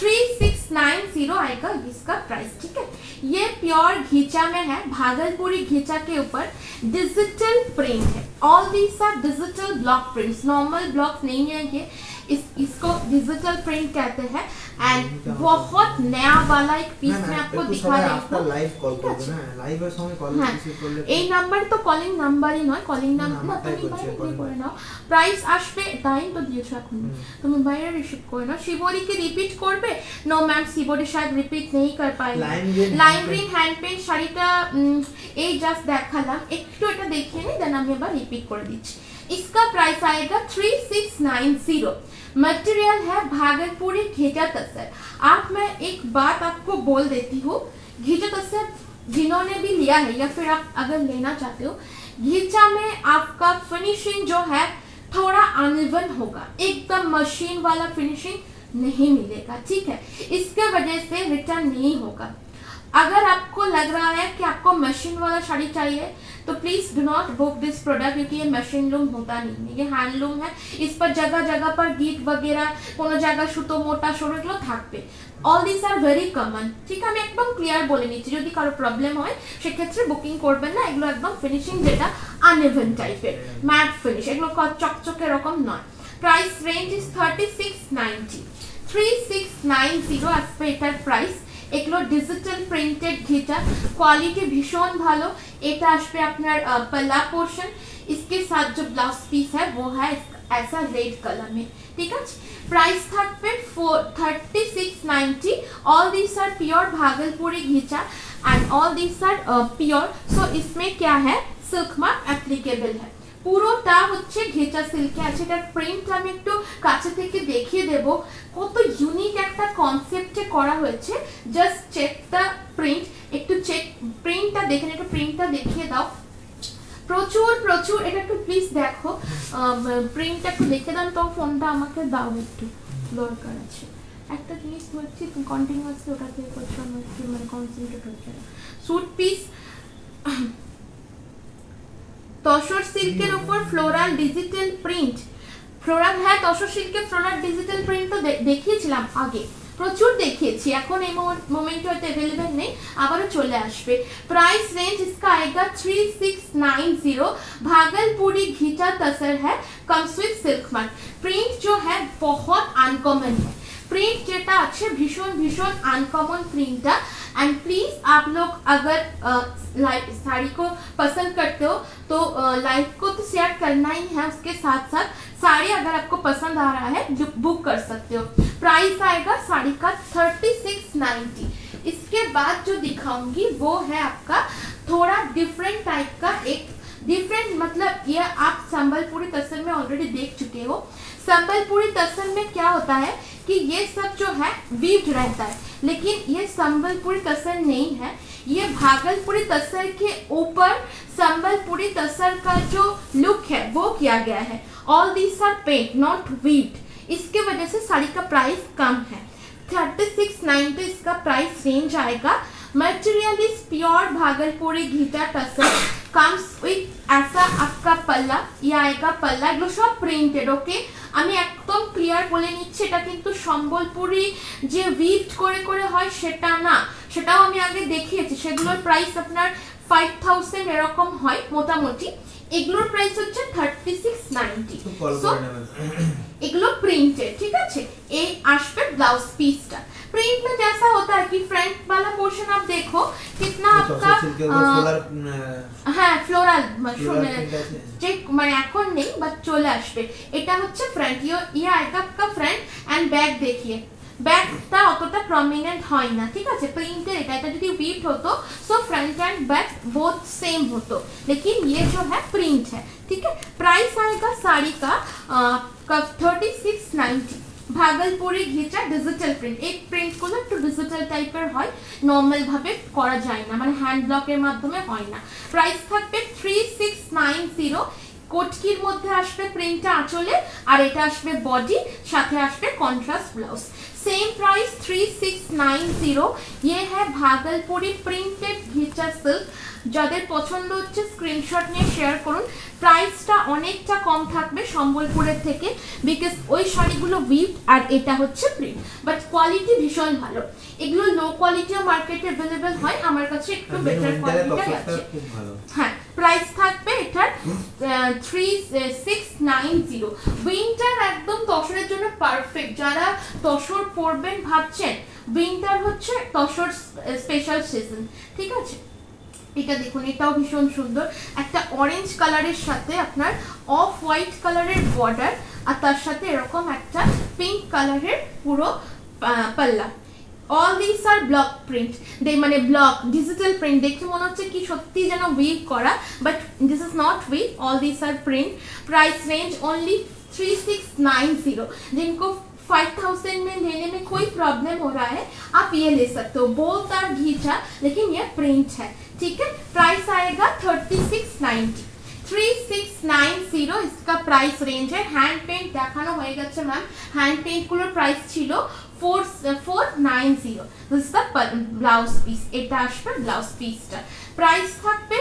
3690 आएगा इसका प्राइस, ठीक है। ये प्योर घिचा में है, भागलपुरी घिचा के ऊपर डिजिटल प्रिंट है, all these are digital block prints, normal block नहीं है ये, इसको डिजिटल प्रिंट कहते हैं एंड बहुत नया वाला एक पीस में आपको दिखा रही हूं। लाइव कॉल করবে না, লাইভের সময় কল রিসিভ করলে এই নাম্বার তো কলিং নাম্বারই নয়, কলিং নাম্বার না, তুমি বাইরে করে নাও, প্রাইস আসবে টাইম তো দিয়েছো এখন, তুমি বাইরে রিসিভ করে নাও। শিবরি কি রিপিট করবে? নো मैम, শিবরি शायद रिपीट नहीं कर पाएगी। লাইম গ্রিন হ্যান্ড পেইন্ট শাড়িটা এই জাস্ট দেখালাম, একটু এটা দেখিয়ে নি, দেন আমি আবার রিপিট করে দিচ্ছি। इसका प्राइस आएगा 3690, मटेरियल है भागलपुरी घिचा तसर। आप मैं एक बात आपको बोल देती हूँ, घिचा तसर जिन्होंने भी लिया है या फिर आप अगर लेना चाहते हो, घिचा में आपका फिनिशिंग जो है थोड़ा अनइवन होगा, एकदम मशीन वाला फिनिशिंग नहीं मिलेगा, ठीक है। इसके वजह से रिटर्न नहीं होगा। अगर आपको लग रहा है कि आपको मशीन वाला साड़ी चाहिए तो please do not book this product, क्योंकि ये मशीन लूम होता नहीं है, ये हैंडलूम है। इस पर जगह जगह पर गीट वगैरह কোনো জায়গা সুতো মোটা সরু এগুলো থাকবে, all this are very common, ঠিক। আমি একদম ক্লিয়ার বলে নিচ্ছি, যদি কারো প্রবলেম হয় সেক্ষেত্রে বুকিং করবেন না, এগুলো একদম ফিনিশিং যেটা আনইভেন টাইপের ম্যাট ফিনিশ, এগুলো চকচকে এরকম নয়। প্রাইস রেঞ্জ ইজ 3690 আসবে এটার প্রাইস। এগুলো ডিজিটাল প্রিন্টেড ঘিটা, क्वालिटी भीषण ভালো। এটা আসবে আপনার पल्ला पोर्शन, इसके साथ जो ब्लाउज पीस है वो है ऐसा रेड कलर में, ठीक है। प्राइस থাকবে 3690। All this are pure Bhagalpuri ghicha and all this are pure, so इसमें क्या है सिल्क मार्क एप्लीकेबल है, পুরোটা হচ্ছে ঘেচা সিল্কে আছে। এটার প্রিন্ট আমি একটু কাছে থেকে দেখিয়ে দেব, কত ইউনিক একটা কনসেপ্টে করা হয়েছে। জাস্ট চেক দ্য প্রিন্ট, একটু চেক প্রিন্টটা দেখেন, একটু প্রিন্টটা দেখিয়ে দাও, প্রচুর প্রচুর, এটা একটু প্লিজ দেখো, প্রিন্টটা একটু দেখে দাও, তো ফোনটা আমাকে দাও, একটু দরকার আছে। একটা জিনিস বলছি কন্টিনিউয়াসলি ওটাতে করছো আমার মানে কনসেন্ট্রেট হচ্ছে না। স্যুট পিস তসর সিল্কের উপর ফ্লোরাল ডিজিটাল প্রিন্ট, ফ্লোরাল হ্যাঁ তসর সিল্কের ফ্লোরাল ডিজিটাল প্রিন্ট তো দেখিয়েছিলাম আগে, প্রচুর দেখিয়েছি, এখন এই মোমেন্টে হয়তো अवेलेबल নেই, আবারও চলে আসবে। प्राइस रेंज इसका आएगा 3690, भागलपुरी घिचा तसर है, comes with silk mark. Print जो है बहुत अनकॉमन है, प्रिंट जेटा अच्छे भीषण भीषण अनकॉमन प्रिंट है। एंड प्लीज आप लोग अगर साड़ी को पसंद करते हो तो लाइक को तो शेयर करना ही है, उसके साथ साथ साड़ी अगर आपको पसंद आ रहा है बुक कर सकते हो। प्राइस आएगा साड़ी का 3690। इसके बाद जो दिखाऊंगी वो है आपका थोड़ा डिफरेंट टाइप का, एक डिफरेंट मतलब ये आप संबलपुरी तसर में ऑलरेडी देख चुके हो। संबलपुरी तसर में क्या होता है कि ये सब जो है वीव्ड रहता है, लेकिन ये संबलपुरी तसर नहीं है, ये भागलपुरी तसर के ऊपर संबलपुरी तसर का जो लुक है वो किया गया है। All these are paint not weaved, इसके वजह से साड़ी का प्राइस कम है। 3690 इसका प्राइस रेंज आएगा। मटेरियल इज प्योर भागलपुरी घिटा टसर, कम्स विथ ऐसा आपका पल्ला, ये आएगा पल्ला, एगुलो सब प्रिंटेड। ओके আমি একদম ক্লিয়ার বলে নিচ্ছি, এটা কিন্তু সম্বলপুরি যে উইভড করে করে হয় সেটা না, সেটাও আমি আগে দেখিয়েছি, সেগুলোর প্রাইস আপনার 5000 এরকম হয় মোটামুটি, এগুলোর প্রাইস হচ্ছে 3690। এগুলো প্রিন্টেড, ঠিক আছে। এই আসবে ব্লাউজ পিসটা। प्रिंट में जैसा होता है कि फ्रंट वाला पोर्शन आप देखो कितना आपका হ্যাঁ ফ্লোরাল যে মানে এখন নেই বাট চলে আসবে। এটা হচ্ছে ফ্রন্ট, ये आएगा आपका फ्रंट एंड बैक। देखिए ব্যাকটা অতটা প্রমিনেন্ট হয় না, ঠিক আছে। প্রিন্টের এটা যদি উইভড হতো so front and back both same होतो, लेकिन ये जो है प्रिंट है, ठीक है। प्राइस आएगा साड़ी का 3690। ভাগলপুরি ঘিচা ডিজিটাল প্রিন্ট, এই প্রিন্টগুলো একটু ডিজিটাল টাইপের হয়, নরমাল ভাবে করা যায় না, মানে হ্যান্ড ব্লকের মাধ্যমে হয় না। প্রাইস থাকবে 3690। কোটকির মধ্যে আসবে প্রিন্টটা আঁচলে, আর এটা আসবে বডি, সাথে আসবে কন্ট্রাস্ট ব্লাউজ। Same price 3690। ये है भागलपुरी प्रिंटेड घिचा सिल्क। যাদের পছন্দ হচ্ছে স্ক্রিনশট নিয়ে শেয়ার করুন। প্রাইসটা অনেকটা কম থাকবে সম্বলপুরের থেকে, বিকজ ওই শাড়িগুলো উইভড আর এটা হচ্ছে প্রিন্ট, বাট কোয়ালিটি ভীষণ ভালো। এগুলো লো কোয়ালিটিও মার্কেটে अवेलेबल হয়, আমার কাছে একটু বেটার কোয়ালিটি আছে। হ্যাঁ প্রাইস থাকবে এটার 3690। উইন্টার একদম তসরের জন্য পারফেক্ট, যারা তসর পরবেন ভাবছেন, উইন্টার হচ্ছে তসর স্পেশাল সিজন, ঠিক আছে। এটা দেখুন, এটাও ভীষণ সুন্দর, একটা অরেঞ্জ কালারের সাথে আপনার অফ হোয়াইট কালারের বর্ডার, আর তার সাথে এরকম একটা পিঙ্ক কালারের পুরো পাল্লা। All this are block print, মানে ব্লক ডিজিটাল প্রিন্ট, দেখে মনে হচ্ছে কি সত্যি যেন উইভ করা, but this is not weave, all this are print. Price range only 3690। जिनको 5000 में लेने में कोई प्रॉब्लम हो रहा है आप ये ले सकते हो, बोथ आर घिचा लेकिन ये प्रिंट है, ठीक है। प्राइस आएगा 3690। 3690 इसका प्राइस रेंज है। हैंड पेंट দেখানো হয়ে গেছে ম্যাম, হ্যান্ড পেন্ট গুলোর প্রাইস ছিল 4490। This is the blouse piece, এটা আসবে ব্লাউজ পিসটা। প্রাইস থাকবে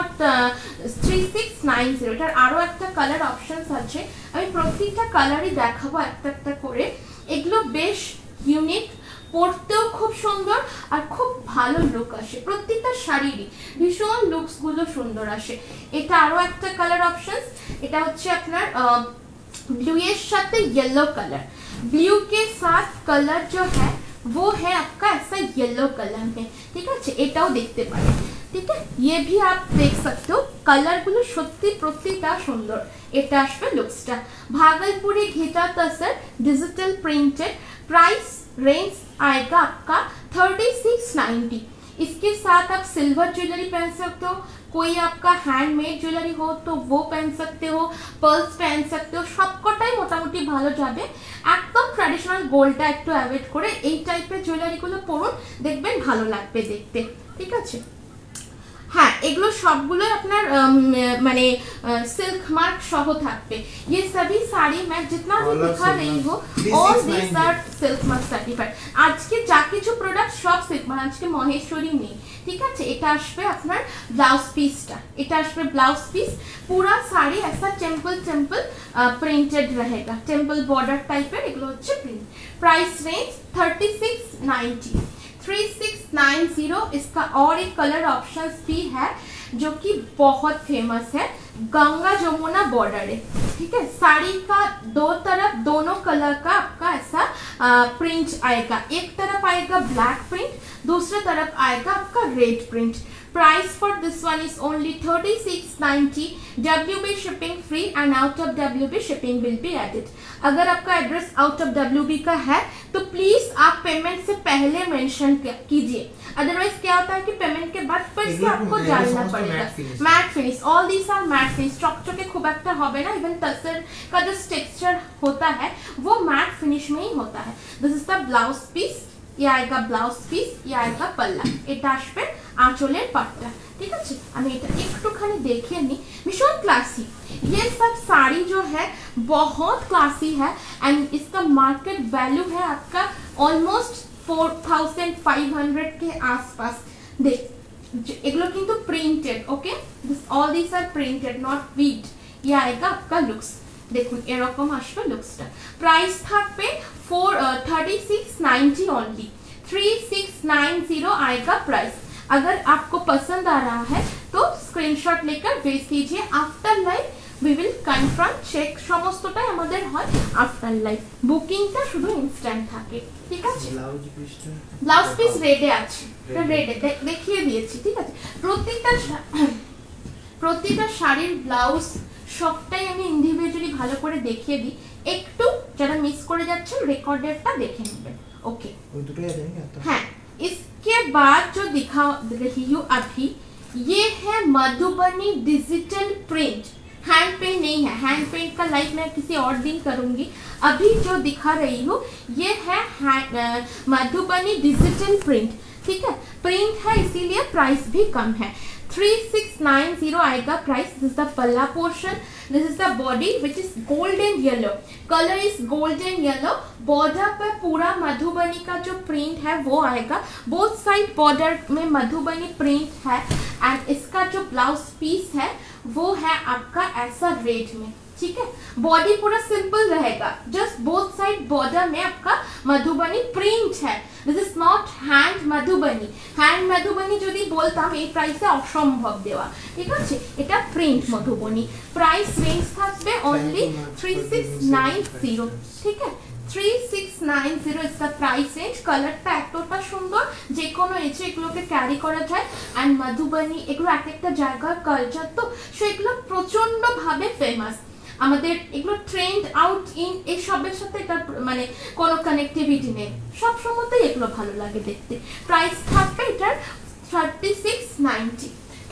3690। এটার আরো একটা কালার অপশনস আছে, আমি প্রত্যেকটা কালারই দেখাবো একটা একটা করে। এগুলো বেশ ইউনিক, পরতেও খুব সুন্দর আর খুব ভালো লুক আসে, প্রত্যেকটা শাড়িরই ভীষণ লুকস গুলো সুন্দর আসে। এটা আরো একটা কালার অপশনস, এটা হচ্ছে আপনার ब्लू के साथ येलो कलर, ब्लू के साथ कलर जो है वो है आपका ऐसा येलो कलर में, ठीक है। এটাও দেখতে পারেন, ঠিক আছে। ये भी आप देख सकते हो, कलर गुलो সত্যি প্রত্যেকটা সুন্দর। এটা আসবে লুকসটা। Bhagalpuri ghicha tussar digital printed. Price range आएगा आपका 3690। इसके साथ आप सिल्वर ज्वेलरी पहन सकते हो, कोई आपका हैंडमेड ज्वेलरी हो तो वो पहन सकते हो, पर्ल्स पहन सकते हो, सबकटाई मोटामुटी ভালো যাবে। একদম ট্র্যাডিশনাল গোল্ডটা একটু অ্যাভয়েড করে এই টাইপের জুয়েলারিগুলো পরুন, দেখবেন ভালো লাগবে দেখতে, ঠিক আছে। হ্যাঁ এগুলো সবগুলো আপনার মানে सिल्क मार्क सह থাকবে। ये सभी साड़ी मैं जितना भी दिखा रही हूँ all these are silk mark certified। আজকে যা কিছু প্রোডাক্ট সব সিল্ক মার্ক, আজকে মহেশ্বরী নেই, ঠিক আছে। এটা আসবে আপনার ব্লাউজ পিসটা, এটা আসবে ব্লাউজ পিস। पूरा साड़ी ऐसा टेम्पल टेम्पल प्रिंटेड रहेगा, टेम्पल बॉर्डर टाइपर। এগুলো হচ্ছে প্রিंट। Price range 3690 3690। इसका और एक कलर ऑप्शंस भी है जो कि बहुत फेमस है, गंगा जमुना बॉर्डर है, ठीक है। साड़ी का दो तरफ दोनों कलर का आपका ऐसा प्रिंट आएगा, एक तरफ आएगा ब्लैक प्रिंट, दूसरे तरफ आएगा आपका red print. Price for this one is only 3690। WB shipping free and out of WB shipping will be added. अगर आपका एड्रेस आउट ऑफ WB का है तो प्लीज आप पेमेंट से पहले मेंशन कीजिए, अदरवाइज क्या होता है कि पेमेंट के बाद फिर से आपको डालना पड़ेगा। Matte finish, all these are matte finish. चकचके खूब একটা হবে না, इवन तसर का जो टेक्सचर होता है वो मैट फिनिश में ही होता है। This is the blouse piece, ये आएगा ब्लाउज पीस, ये आएगा पल्ला, এটা আসবে आंचलेर पार्टটা, ठीक है। আমি এটা একটুখানি দেখিয়ে নি, ভীষণ क्लासी। ये सब साड़ी जो है बहुत क्लासी है एंड इसका मार्केट वैल्यू है आपका ऑलमोस्ट 4500 के आसपास। देख এগুলো কিন্তু printed, okay. All this are printed, not weave. ये आएगा आपका लुक्स, দেখুন এরকম আসবে লুকসটা। প্রাইস থাকবে 3690 ओनली, 3690 आएगा प्राइस। अगर आपको पसंद आ रहा है तो स्क्रीनशॉट लेकर भेज दीजिए। After live we will confirm check সমস্তটাই আমাদের হয় আফটার লাইভ। বুকিংটা শুধু ইনস্ট্যান্ট থাকে, ঠিক আছে। ব্লাউজ পিস রেডে আছে, রেডে দেখিয়ে দিয়েছি, ঠিক আছে। প্রত্যেকটা শাড়ির ব্লাউজ সবটাই আমি ইন্ডিভিজুয়ালি ভালো করে দেখিয়ে দিই। একটু যারা মিস করে যাচ্ছেন রেকর্ডেরটা দেখে নেবেন, ওকে। হ্যাঁ, इसके बाद जो दिखा रही हूँ अभी ये है Madhubani digital print. Hand paint नहीं है, हैंड पेंट का लाइव मैं किसी और दिन करूंगी। अभी जो दिखा रही हूँ ये है मधुबनी डिजिटल प्रिंट, ठीक है। प्रिंट है इसीलिए प्राइस भी कम है। 3690 आएगा प्राइस। दिस इज द पल्ला portion, this is the body which is golden yellow, colour is golden yellow. Border पर पूरा मधुबनी का जो प्रिंट है वो आएगा, बोथ साइड बॉर्डर में मधुबनी प्रिंट है। एंड इसका जो ब्लाउज पीस है वो है आपका ऐसा रेड में, ठीक है। बॉडी पूरा सिंपल रहेगा, जस्ट बोथ साइड बॉर्डर में आपका मधुबनी प्रिंट है। This is not hand Madhubani. Hand Madhubani যদি বলতাম এই প্রাইসে অসম্ভব দেওয়া, ঠিক আছে। এটা প্রিন্ট মধুবনী। প্রাইস রেঞ্জ থাকবে অনলি 3690, ঠিক है। 3690 इसका प्राइस रेंज। कलरটা এতটা সুন্দর, যে কোনো এজে এগুলোকে ক্যারি করা যায়। এন্ড মধুবনী এগুলো এক একটা জায়গার কালচার, তো সেগুলো প্রচন্ড ভাবে ফেমাস। আমাদের এগুলো ট্রেন্ড আউট ইন এই সবের সাথে এটা মানে কোনো কানেক্টিভিটি নেই, সব সময়তেই এগুলো ভালো লাগে দেখতে। প্রাইস থাকবে এটার 3690,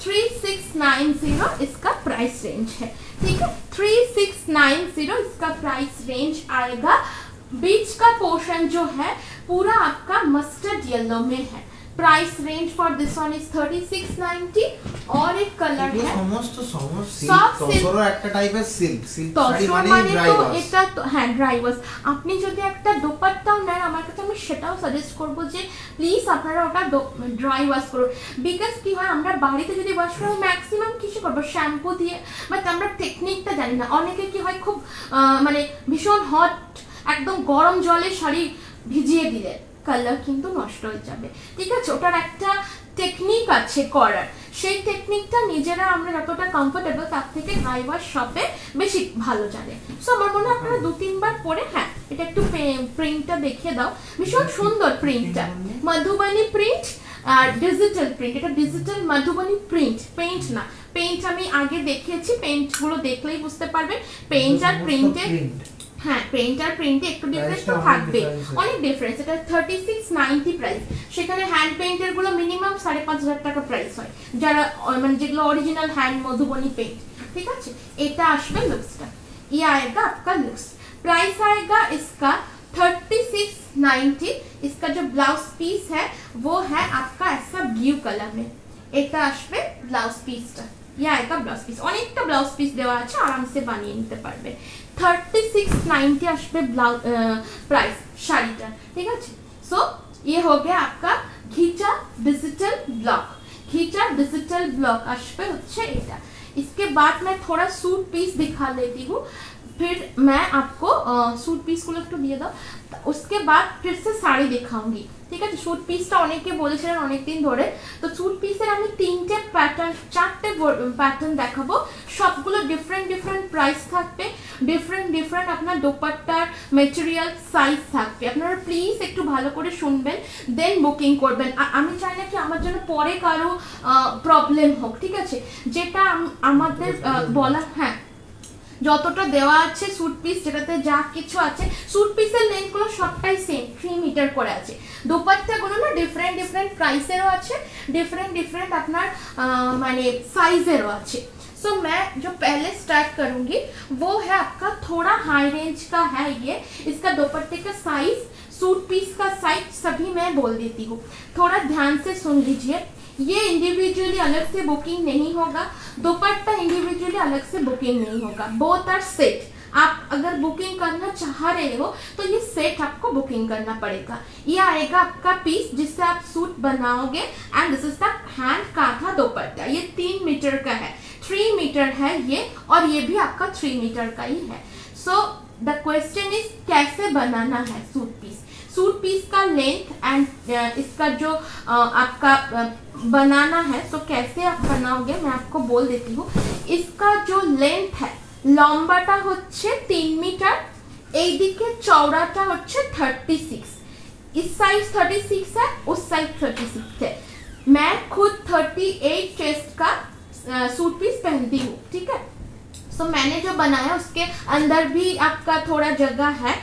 3690 इसका प्राइस रेंज है, ठीक है। 3690 इसका प्राइस रेंज आएगा। बीच का पोर्शन जो है पूरा आपका मस्टर्ड येलो में है। Price range for this one is 3690। और एक कलर है সমস্ত তসর একটা টাইপের সিল্ক শাড়ি মানে ড্রাই ওয়াশ। এটা তো হ্যাঁ ড্রাই ওয়াশ। আপনি যদি একটা দোপাট্টাও নেন আমার কাছে, আমি সেটাও সাজেস্ট করব যে প্লিজ আপনারা ওটা ড্রাই ওয়াশ করুন। বিকজ কি হয়, আমরা বাড়িতে যদি ওয়াশ করি ম্যাক্সিমাম কিছু করবো শ্যাম্পু দিয়ে, বাট আমরা টেকনিকটা জানি না। অনেকে কি হয় খুব মানে ভীষণ হট একদম গরম জলে শাড়ি ভিজিয়ে দিলে কালার কিন্তু নষ্ট হয়ে যাবে, ঠিক আছে। ওটার একটা টেকনিক আছে করার, সেই টেকনিকটা নিজেরা আমরা যতটা কমফোর্টেবল তার থেকে ড্রাই ওয়াশ শপে বেশি ভালো জানে। সো আমার মনে হয় আপনারা 2-3 বার পরে, হ্যাঁ এটা একটু প্রিন্টটা দেখিয়ে দাও, ভীষণ সুন্দর প্রিন্টটা। মধুবনী প্রিন্ট আর ডিজিটাল প্রিন্ট, এটা ডিজিটাল মধুবনী প্রিন্ট, পেইন্ট না। পেইন্ট আমি আগে দেখিয়েছি, পেইন্টগুলো দেখলেই বুঝতে পারবেন। পেইন্ট আর প্রিন্টে হ্যাঁ পেইন্ট আর প্রিন্টে একটু ডিফারেন্স তো থাকবে, অনেক ডিফারেন্স। এটা 3690 প্রাইস, সেখানে হ্যান্ড পেইন্টের গুলো মিনিমাম 5500 টাকা প্রাইস হয়, যারা মানে যেগুলো অরিজিনাল হ্যান্ড মধুবনী পেইন্ট, ঠিক আছে। এটা আসবে লুকসটা, ये आएगा आपका लुक्स। प्राइस आएगा इसका 3690। इसका जो ब्लाउज पीस है वो है आपका ऐसा ब्लू कलर में, এটা আসবে ব্লাউজ পিসটা, ये आएगा ब्लाउज पिस, অনেকটা ব্লাউজ পিস দেওয়া আছে, আরামসে বানিয়ে নিতে পারবে। 3690 আসবে ব্লাউজ প্রাইস শাড়িটা, ঠিক আছে। সো ये हो गया आपका ghicha digital block. Ghicha digital block আসবে হচ্ছে এটা। इसके बाद मैं थोड़ा सूट पीस दिखा लेती हूँ, फिर मैं आपको सूट पीस को একটু দিয়ে দাও, उसके बाद फिर से শাড়ি दिखाऊंगी, ঠিক আছে। सूट পিসটা অনেকে বলেছিলেন অনেক দিন ধরে, তো सूट পিসের আমি তিনটে প্যাটার্ন, চারটে প্যাটার্ন দেখাবো, সবগুলো ডিফারেন্ট ডিফারেন্ট প্রাইস থাকবে, ডিফারেন্ট ডিফারেন্ট আপনার দোপাট্টার মেটেরিয়াল সাইজ থাকবে। আপনারা প্লিজ একটু ভালো করে শুনবেন, দেন বুকিং করবেন। আমি চাই না কি আমার জন্য পরে কারো প্রবলেম হোক, ঠিক আছে। যেটা আমাদের বলা, হ্যাঁ যতটা দেওয়া আছে सूट পিস, যেটাতে যা কিছু আছে, सूट পিসের লেন্থগুলো সবটাই সেম 3 মিটার করে আছে। দোপাট্টাগুলো না ডিফারেন্ট ডিফারেন্ট প্রাইসেরও আছে, ডিফারেंट डिफरेंट अपना माने साइजेरो আছে। सो मैं जो पहले स्टार्ट करूंगी वो है आपका थोड़ा हाई रेंज का है ये। इसका दोपट्टे का साइज, सूट पीस का साइज सभी मैं बोल देती हूँ, थोड़ा ध्यान से सुन लीजिए। ये इंडिविजुअली अलग से बुकिंग नहीं होगा, दोपट्टा इंडिविजुअली अलग से बुकिंग नहीं होगा, बोथ आर सेट। आप अगर बुकिंग करना चाह रहे हो तो ये सेट आपको बुकिंग करना पड़ेगा। ये आएगा आपका पीस जिससे आप सूट बनाओगे, and this is the hand kantha dupatta. ये 3 मीटर का है, 3 मीटर है ये, और ये भी आपका 3 मीटर का ही है। सो द क्वेश्चन इज कैसे बनाना है सूट पीस। सूट पीस का लेंथ एंड इसका जो आपका बनाना है, तो कैसे आप बनाओगे मैं आपको बोल देती हूँ। इसका जो लेंथ है, লম্বাটা হচ্ছে 3 মিটার, এই দিকে চওড়াটা হচ্ছে 36। इस साइज 36 है, उस साइज 36 है। मैं खुद 38 चेस्ट का सूट पीस पहनती हूँ, ठीक है। सो मैंने जो बनाया उसके अंदर भी आपका थोड़ा जगह है,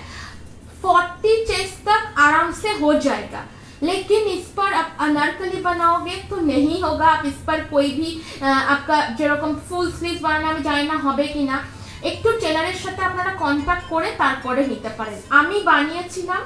40 चेस्ट तक आराम से हो जाएगा। लेकिन इस पर आप अनारकली बनाओगे तो नहीं होगा। आप इस पर कोई भी आपका যেরকম ফুল স্লিভস বানানো আমি জানি না হবে কিনা, একটু টেলারের সাথে আপনারা কন্টাক্ট করে তারপরে নিতে পারেন। আমি বানিয়েছিলাম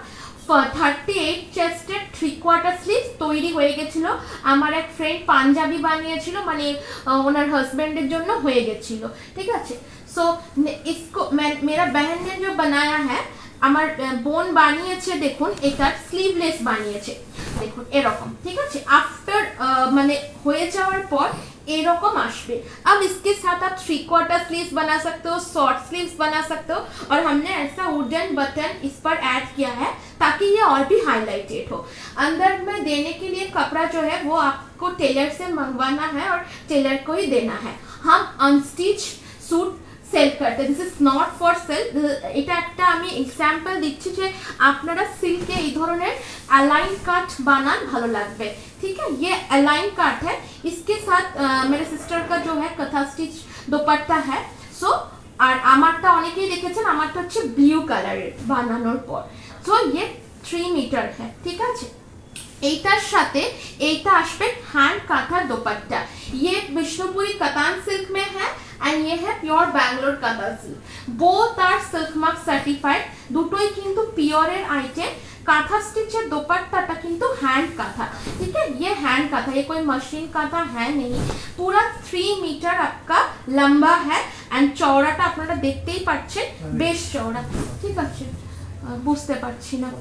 38 চেস্টের 3/4 স্লিভস তৈরি হয়ে গেছিল। আমার এক ফ্রেন্ড পাঞ্জাবি বানিয়েছিল, মানে ওনার হাজবেন্ডের জন্য হয়ে গেছিল, ঠিক আছে। সো इसको मेरा बहन ने जो बनाया है, আমার বোন বানিয়েছে, দেখুন এটা স্লিভলেস বানিয়েছে, দেখুন এরকম, ঠিক আছে। আফটার মানে হয়ে যাওয়ার পর এরকম আসবে। अब इसके साथ आप 3/4 स्लीव्स बना सकते हो, शॉर्ट स्लीव्स बना सकते हो, और हमने ऐसा वुडन बटन इस पर ऐड किया है ताकि ये और भी हाईलाइटेड हो। अंदर में देने के लिए कपड़ा जो है वो आपको टेलर से मंगवाना है और टेलर को ही देना है। हम अनस्टिच सूट সেল করতে, this is not for sale. এটা একটা আমি এক্সাম্পল দিচ্ছি যে আপনারা সিল্কে এই ধরনের अलाइन কাট বানান, ভালো লাগবে, ठीक है। ये अलाइन काट है, इसके साथ मेरे सिस्टर का जो है कथा स्टिच दोपट्टा है। सो আর আমারটা অনেকেই দেখেছেন, আমারটা হচ্ছে ব্লু কালারের বানানোর পর। সো ये 3 মিটার है, ঠিক আছে। এইটার সাথে এইটা আসবে হ্যান্ড কাঁথা দোপাট্টা। ये विष्णुपुरी कतान सिल्क में है, एंड ये है pure Bangalore kantha silk. Both are silk mark certified, দুটোই কিন্তু পিওরের আইটেম। काथा स्टिचर दोपट्टाटा किंतु हैंड काथा, ठीक है। ये हैंड काथा, ये कोई मशीन काथा है नहीं। पूरा 3 मीटर आपका लंबा है, एंड चौड़ाटा আপনারা দেখতেই পাচ্ছেন বেশ চওড়া, ঠিক আছে। বুঝতে পারছি না,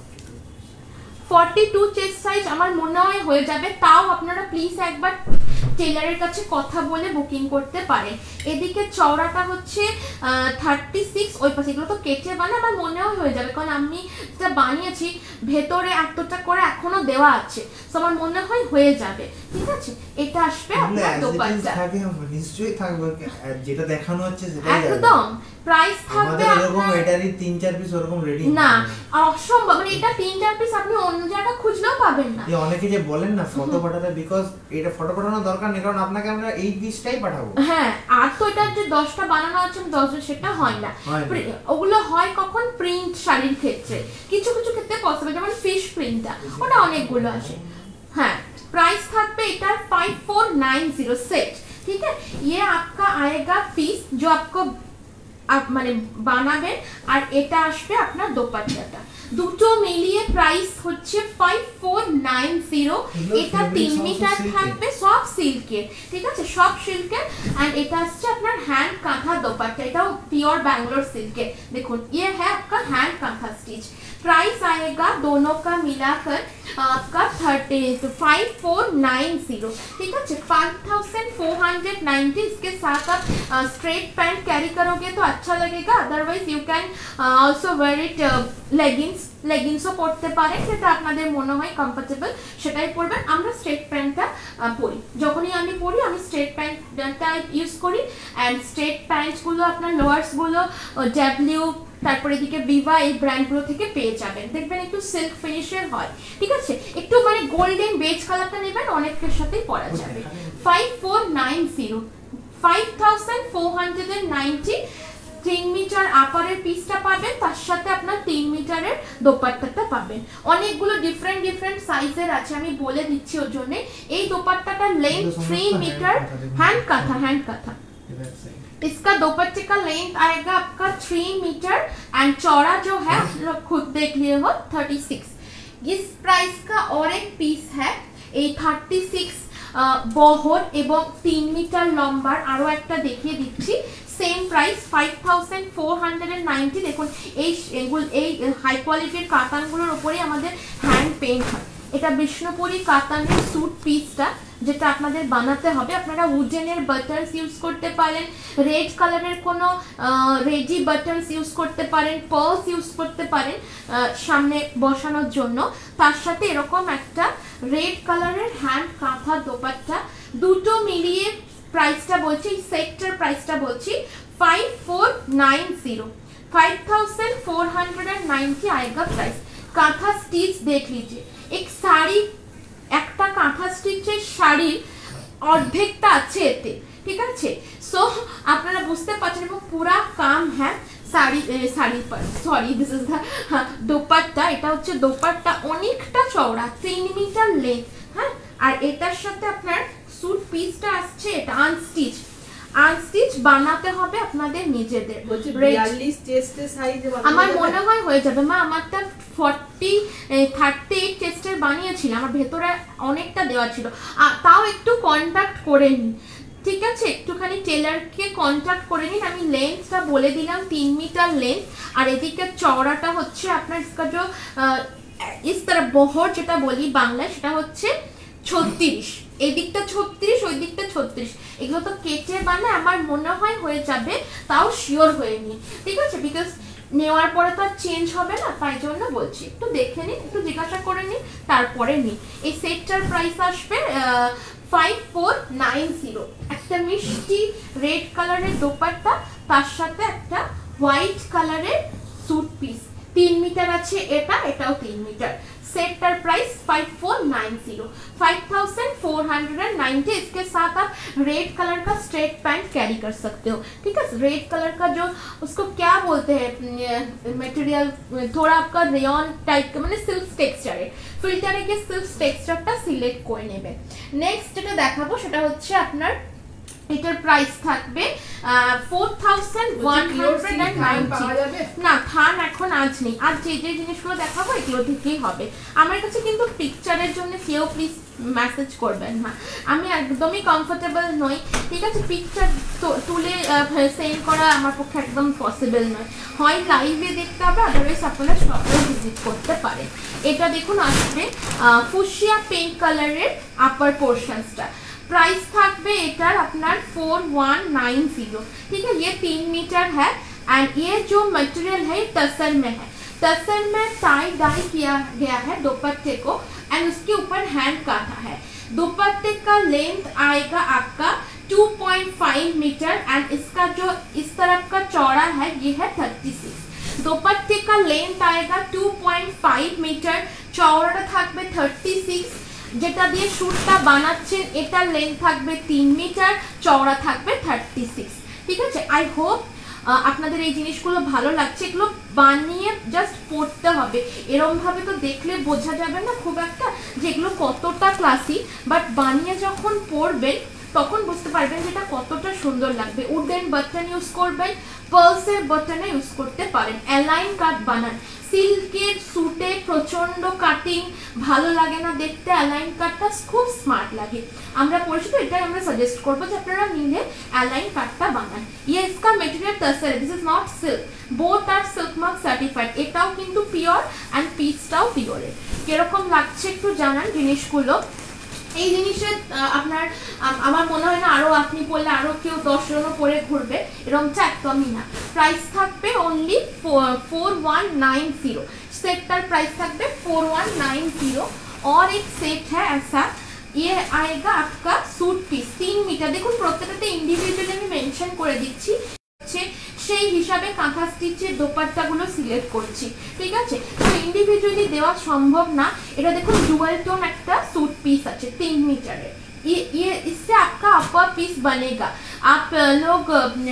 42 চেস্ট সাইজ আমার মনে হয় হয়ে যাবে। তাও আপনারা প্লিজ একবার টেলারের কাছে কথা বলে বুকিং করতে পারেন। এদিকে চওড়াটা হচ্ছে 36, ওই পাশে এগুলো তো কেটে বানা, আমার মনে হয় হয়ে যাবে, কারণ আমি যেটা বানিয়েছি ভেতরে এতটা করে এখনো দেওয়া আছে, তো আমার মনে হয় হয়ে যাবে, ঠিক আছে। এটা আসবে আপনার দোপাট্টা, নিশ্চয়ই থাকবে, যেটা দেখানো হচ্ছে সেটাই একদম প্রাইস থাকবে। এরকম এটারই 3-4 পিস ওরকম রেডি না, অসম্ভব, মানে এটা 3-4 পিস আপনি অন্য জায়গা খুঁজলেও পাবেন না। এই অনেকে যে বলেন না ফটো পাঠাতে, বিকজ এটা ফটো পাঠানোর দরকার নেই, কারণ আপনাকে আমরা এই পিসটাই পাঠাবো। হ্যাঁ, আর তো এটা যে 10টা বানানো আছে 10 সেটা হয় না। ওগুলো হয় কখন প্রিন্ট শাড়ির ক্ষেত্রে, কিছু কিছু ক্ষেত্রে পসিবল, যেমন ফিশ প্রিন্টটা, ওটা অনেকগুলো আসে। हाँ, प्राइस থাকবে এটার 5490 सेट, ठीक है। ये आपका आएगा पीस जो आपको आप माने বানাবেন, আর এটা আসবে আপনার দোপাট্টাটা। দুটো মিলিয়ে প্রাইস হচ্ছে 5490। এটা 3 মিটার থাকবে, সব সিল্কের, ঠিক আছে, সব সিল্কের। এন্ড এটা আসছে আপনার হ্যান্ড কাঁথা দোপাট্টা, এটাও পিওর बैंगलोर सिल्क है। देखो ये है आपका हैंड कांथा स्टिच। प्राइस आएगा दोनों का मिलाकर आपका 5490, ठीक है, 5490। इसके साथ आप स्ट्रेट पैंट कैरी करोगे तो अच्छा लगेगा, otherwise you can also wear it লেগিংসও পরতে পারেন, যেটা আপনাদের মনে হয় কমফোর্টেবল সেটাই পরবেন। আমরা স্ট্রেট প্যান্টটা পরি, যখনই আমি পরি আমি স্ট্রেট প্যান্টটা ইউজ করি। অ্যান্ড স্ট্রেট প্যান্টসগুলো আপনার লোয়ার্সগুলো ডাব্লিউ, তারপরে এদিকে বিভা, এই ব্র্যান্ডগুলো থেকে পেয়ে যাবেন। দেখবেন একটু সিল্ক ফিনিশের হয়, ঠিক আছে, একটু মানে গোল্ডেন বেজ কালারটা নেবেন, অনেকের সাথেই পরা যাবে। 5490, 5490 3 মিটার আপারের পিসটা পাবেন, তার সাথে আপনার 3 মিটারের দোপাট্টাটা পাবেন। অনেকগুলো ডিফারেন্ট সাইজের আছে, আমি বলে দিচ্ছি ওর জন্য। এই দোপাট্টাটার লেন্থ 3 मीटर, हैंड काथा। इसका दोपट्टे का लेंथ आएगा आपका 3 मीटर एंड चौड़ा जो है खुद देख लिए हो 36। इस प्राइस का और एक पीस है, এই 36 বহর এবং 3 মিটার লম্বার আরো একটা দেখিয়ে দিচ্ছি। Same price 5490। দেখুন এই হাই কোয়ালিটির কাতানগুলোর উপরে আমাদের হ্যান্ড পেইন্ট হয়। এটা বিষ্ণুপুরি কাতানের স্যুট পিসটা, যেটা আপনাদের বানাতে হবে। আপনারা উডেনের বাটনস ইউজ করতে পারেন, রেড কালারের কোনো রেডি বাটনস ইউজ করতে পারেন, পার্লস ইউজ করতে পারেন সামনে বসানোর জন্য। তার সাথে এরকম একটা রেড কালারের হ্যান্ড কাঁথা দোপাট্টা, দুটো মিলিয়ে प्राइसটা বলছি, সেক্টর প্রাইসটা বলছি 5490, 5490 आएगा प्राइस। कांथा स्टिच देख लीजिए, एक साड़ी, একটা কাঁথা স্টিচের শাড়ির অর্ধেকটা আছে এতে, ঠিক আছে। সো আপনারা বুঝতে পারছেন, এবং পুরা কাম হ্যাঁ শাড়ি पर sorry this is the dupatta. এটা হচ্ছে দোপাট্টা, অনেকটা চওড়া, 3 মিটার লেন্থ, হ্যাঁ। আর এটার সাথে আপনার স্যুট পিসটা আসছে, এটা আনস্টিচ বানাতে হবে আপনাদের নিজেদের। 42 চেস্টের সাইজে আমার মনে হয় হয়ে যাবে মা। আমারটা 38 চেস্টের বানিয়েছিলাম, আমার ভেতরে অনেকটা দেওয়া ছিল, তাও একটু কন্টাক্ট করে নিন, ঠিক আছে, একটুখানি টেলারকে কন্টাক্ট করে নিন। আমি লেন্থটা বলে দিলাম 3 মিটার লেন্থ, আর এদিকে চওড়াটা হচ্ছে আপনার ইস तरह বহর যেটা বলি বাংলায়, সেটা হচ্ছে 36। এই দিকটা 36, ওই দিকটা 36। এগুলো তো কেটে বানায়, আমার মনে হয় হয়ে যাবে, তাও শিওর হয়ে নিন, ঠিক আছে, বিকজ নেওয়ার পরে তো আর চেঞ্জ হবে না, তাই জন্য বলছি। একটু দেখে নিন, একটু জিজ্ঞাসা করে নিন, তারপরে নিন। এই সেটটার প্রাইস আসবে 5490। একটা মিষ্টি রেড কালারের দোপাট্টা, তার সাথে একটা হোয়াইট কালারের স্যুট পিস, 3 মিটার আছে এটা, এটাও 3 মিটার। Set price 5490, 5490। इसके साथ आप रेड कलर का स्ट्रेट पैंट कैरी कर सकते हो, ठीक है। रेड कलर का जो उसको क्या बोलते हैं मटेरियल, थोड़ा आपका रेयन टाइप का, মানে সিল্ক টেক্সচারে, ফিল্টারে গিয়ে সিল্ক টেক্সচারটা সিলেক্ট করে নেবে। নেক্সট যেটা দেখাবো সেটা হচ্ছে আপনার এটার প্রাইস থাকবে 4190। না থান এখন আজ নেই, আর যে জিনিসগুলো দেখাবো এগুলো থেকেই হবে। আমার কাছে কিন্তু পিকচারের জন্য কেউ প্লিজ মেসেজ করবেন না, আমি একদমই কমফোর্টেবল নই, ঠিক আছে। পিকচার তুলে সেন্ড করা আমার পক্ষে একদম পসিবল নয়, হয় লাইভে দেখতে হবে, আদারওয়াইজ আপনারা শপে ভিজিট করতে পারেন। এটা দেখুন আসবে ফুশিয়া পিঙ্ক কালারের আপার পোর্শনসটা। प्राइस থাকবে এটার আপনার 4190, ठीक है। ये 3 मीटर है एंड ये जो मटेरियल है टसर में है, टसर में टाई डाई किया गया है दुपट्टे को, एंड उसके ऊपर हैंड काटा है। दुपट्टे का लेंथ आएगा आपका 2.5 मीटर एंड इसका जो इस तरफ का चौड़ा है ये है 36। दुपट्टे का लेंथ आएगा 2.5 मीटर, चौड़ा থাকবে 36। যেটা দিয়ে শুটটা বানাচ্ছেন এটার লেন্থ থাকবে 3 মিটার, চওড়া থাকবে 36, ঠিক আছে। আই হোপ আপনাদের এই জিনিসগুলো ভালো লাগছে। এগুলো বানিয়ে জাস্ট পড়তে হবে, এরকম ভাবে তো দেখলে বোঝা যাবে না খুব একটা যে এগুলো কতটা ক্লাসি, বাট বানিয়ে যখন পড়বেন তখন বুঝতে পারবেন যেটা কতটা সুন্দর লাগবে। উডেন বাটন ইউজ করবেন, পার্লসের বাটনে ইউজ করতে পারেন। অ্যালাইন কাট বানান, সিল্কের স্যুটে প্রচন্ড কাটিং ভালো লাগে না দেখতে, অ্যালাইন কাটটা খুব স্মার্ট লাগে। আমরা পড়েছি তো, এটাই আমরা সাজেস্ট করবো যে আপনারা নিলে অ্যালাইন কাটটা বানান। ইয়ে ইসকা material tussar, this is not silk, both are silk mark certified. এটাও কিন্তু পিওর অ্যান্ড পিসটাও পিওরের। কিরকম লাগছে একটু জানান জিনিসগুলো। এই জিনিসের আপনার আমার মনে হয় না আরো আপনি পড়লে আরো কেউ 10 জনও পরে ঘুরবে, এরকমটা একদমই না। প্রাইস থাকবে অনলি 4190, सेट प्राइस থাকবে 4190। और एक सेट है ऐसा, ये आएगा आपका सूट पीस 3 मीटर। देखুন প্রত্যেকটাতে ইন্ডিভিজুয়ালি আমি মেনশন করে দিচ্ছি, সেই হিসাবে কাঁথা স্টিচের দোপাট্টাগুলো সিলেক্ট করছি, ঠিক আছে। তো ইন্ডিভিজুয়ালি দেওয়া সম্ভব না। এটা দেখুন ডুয়াল টোন একটা सूट पीस আছে 3 मीटरेর। ये इससे आपका अपर पीस बनेगा। आप लोग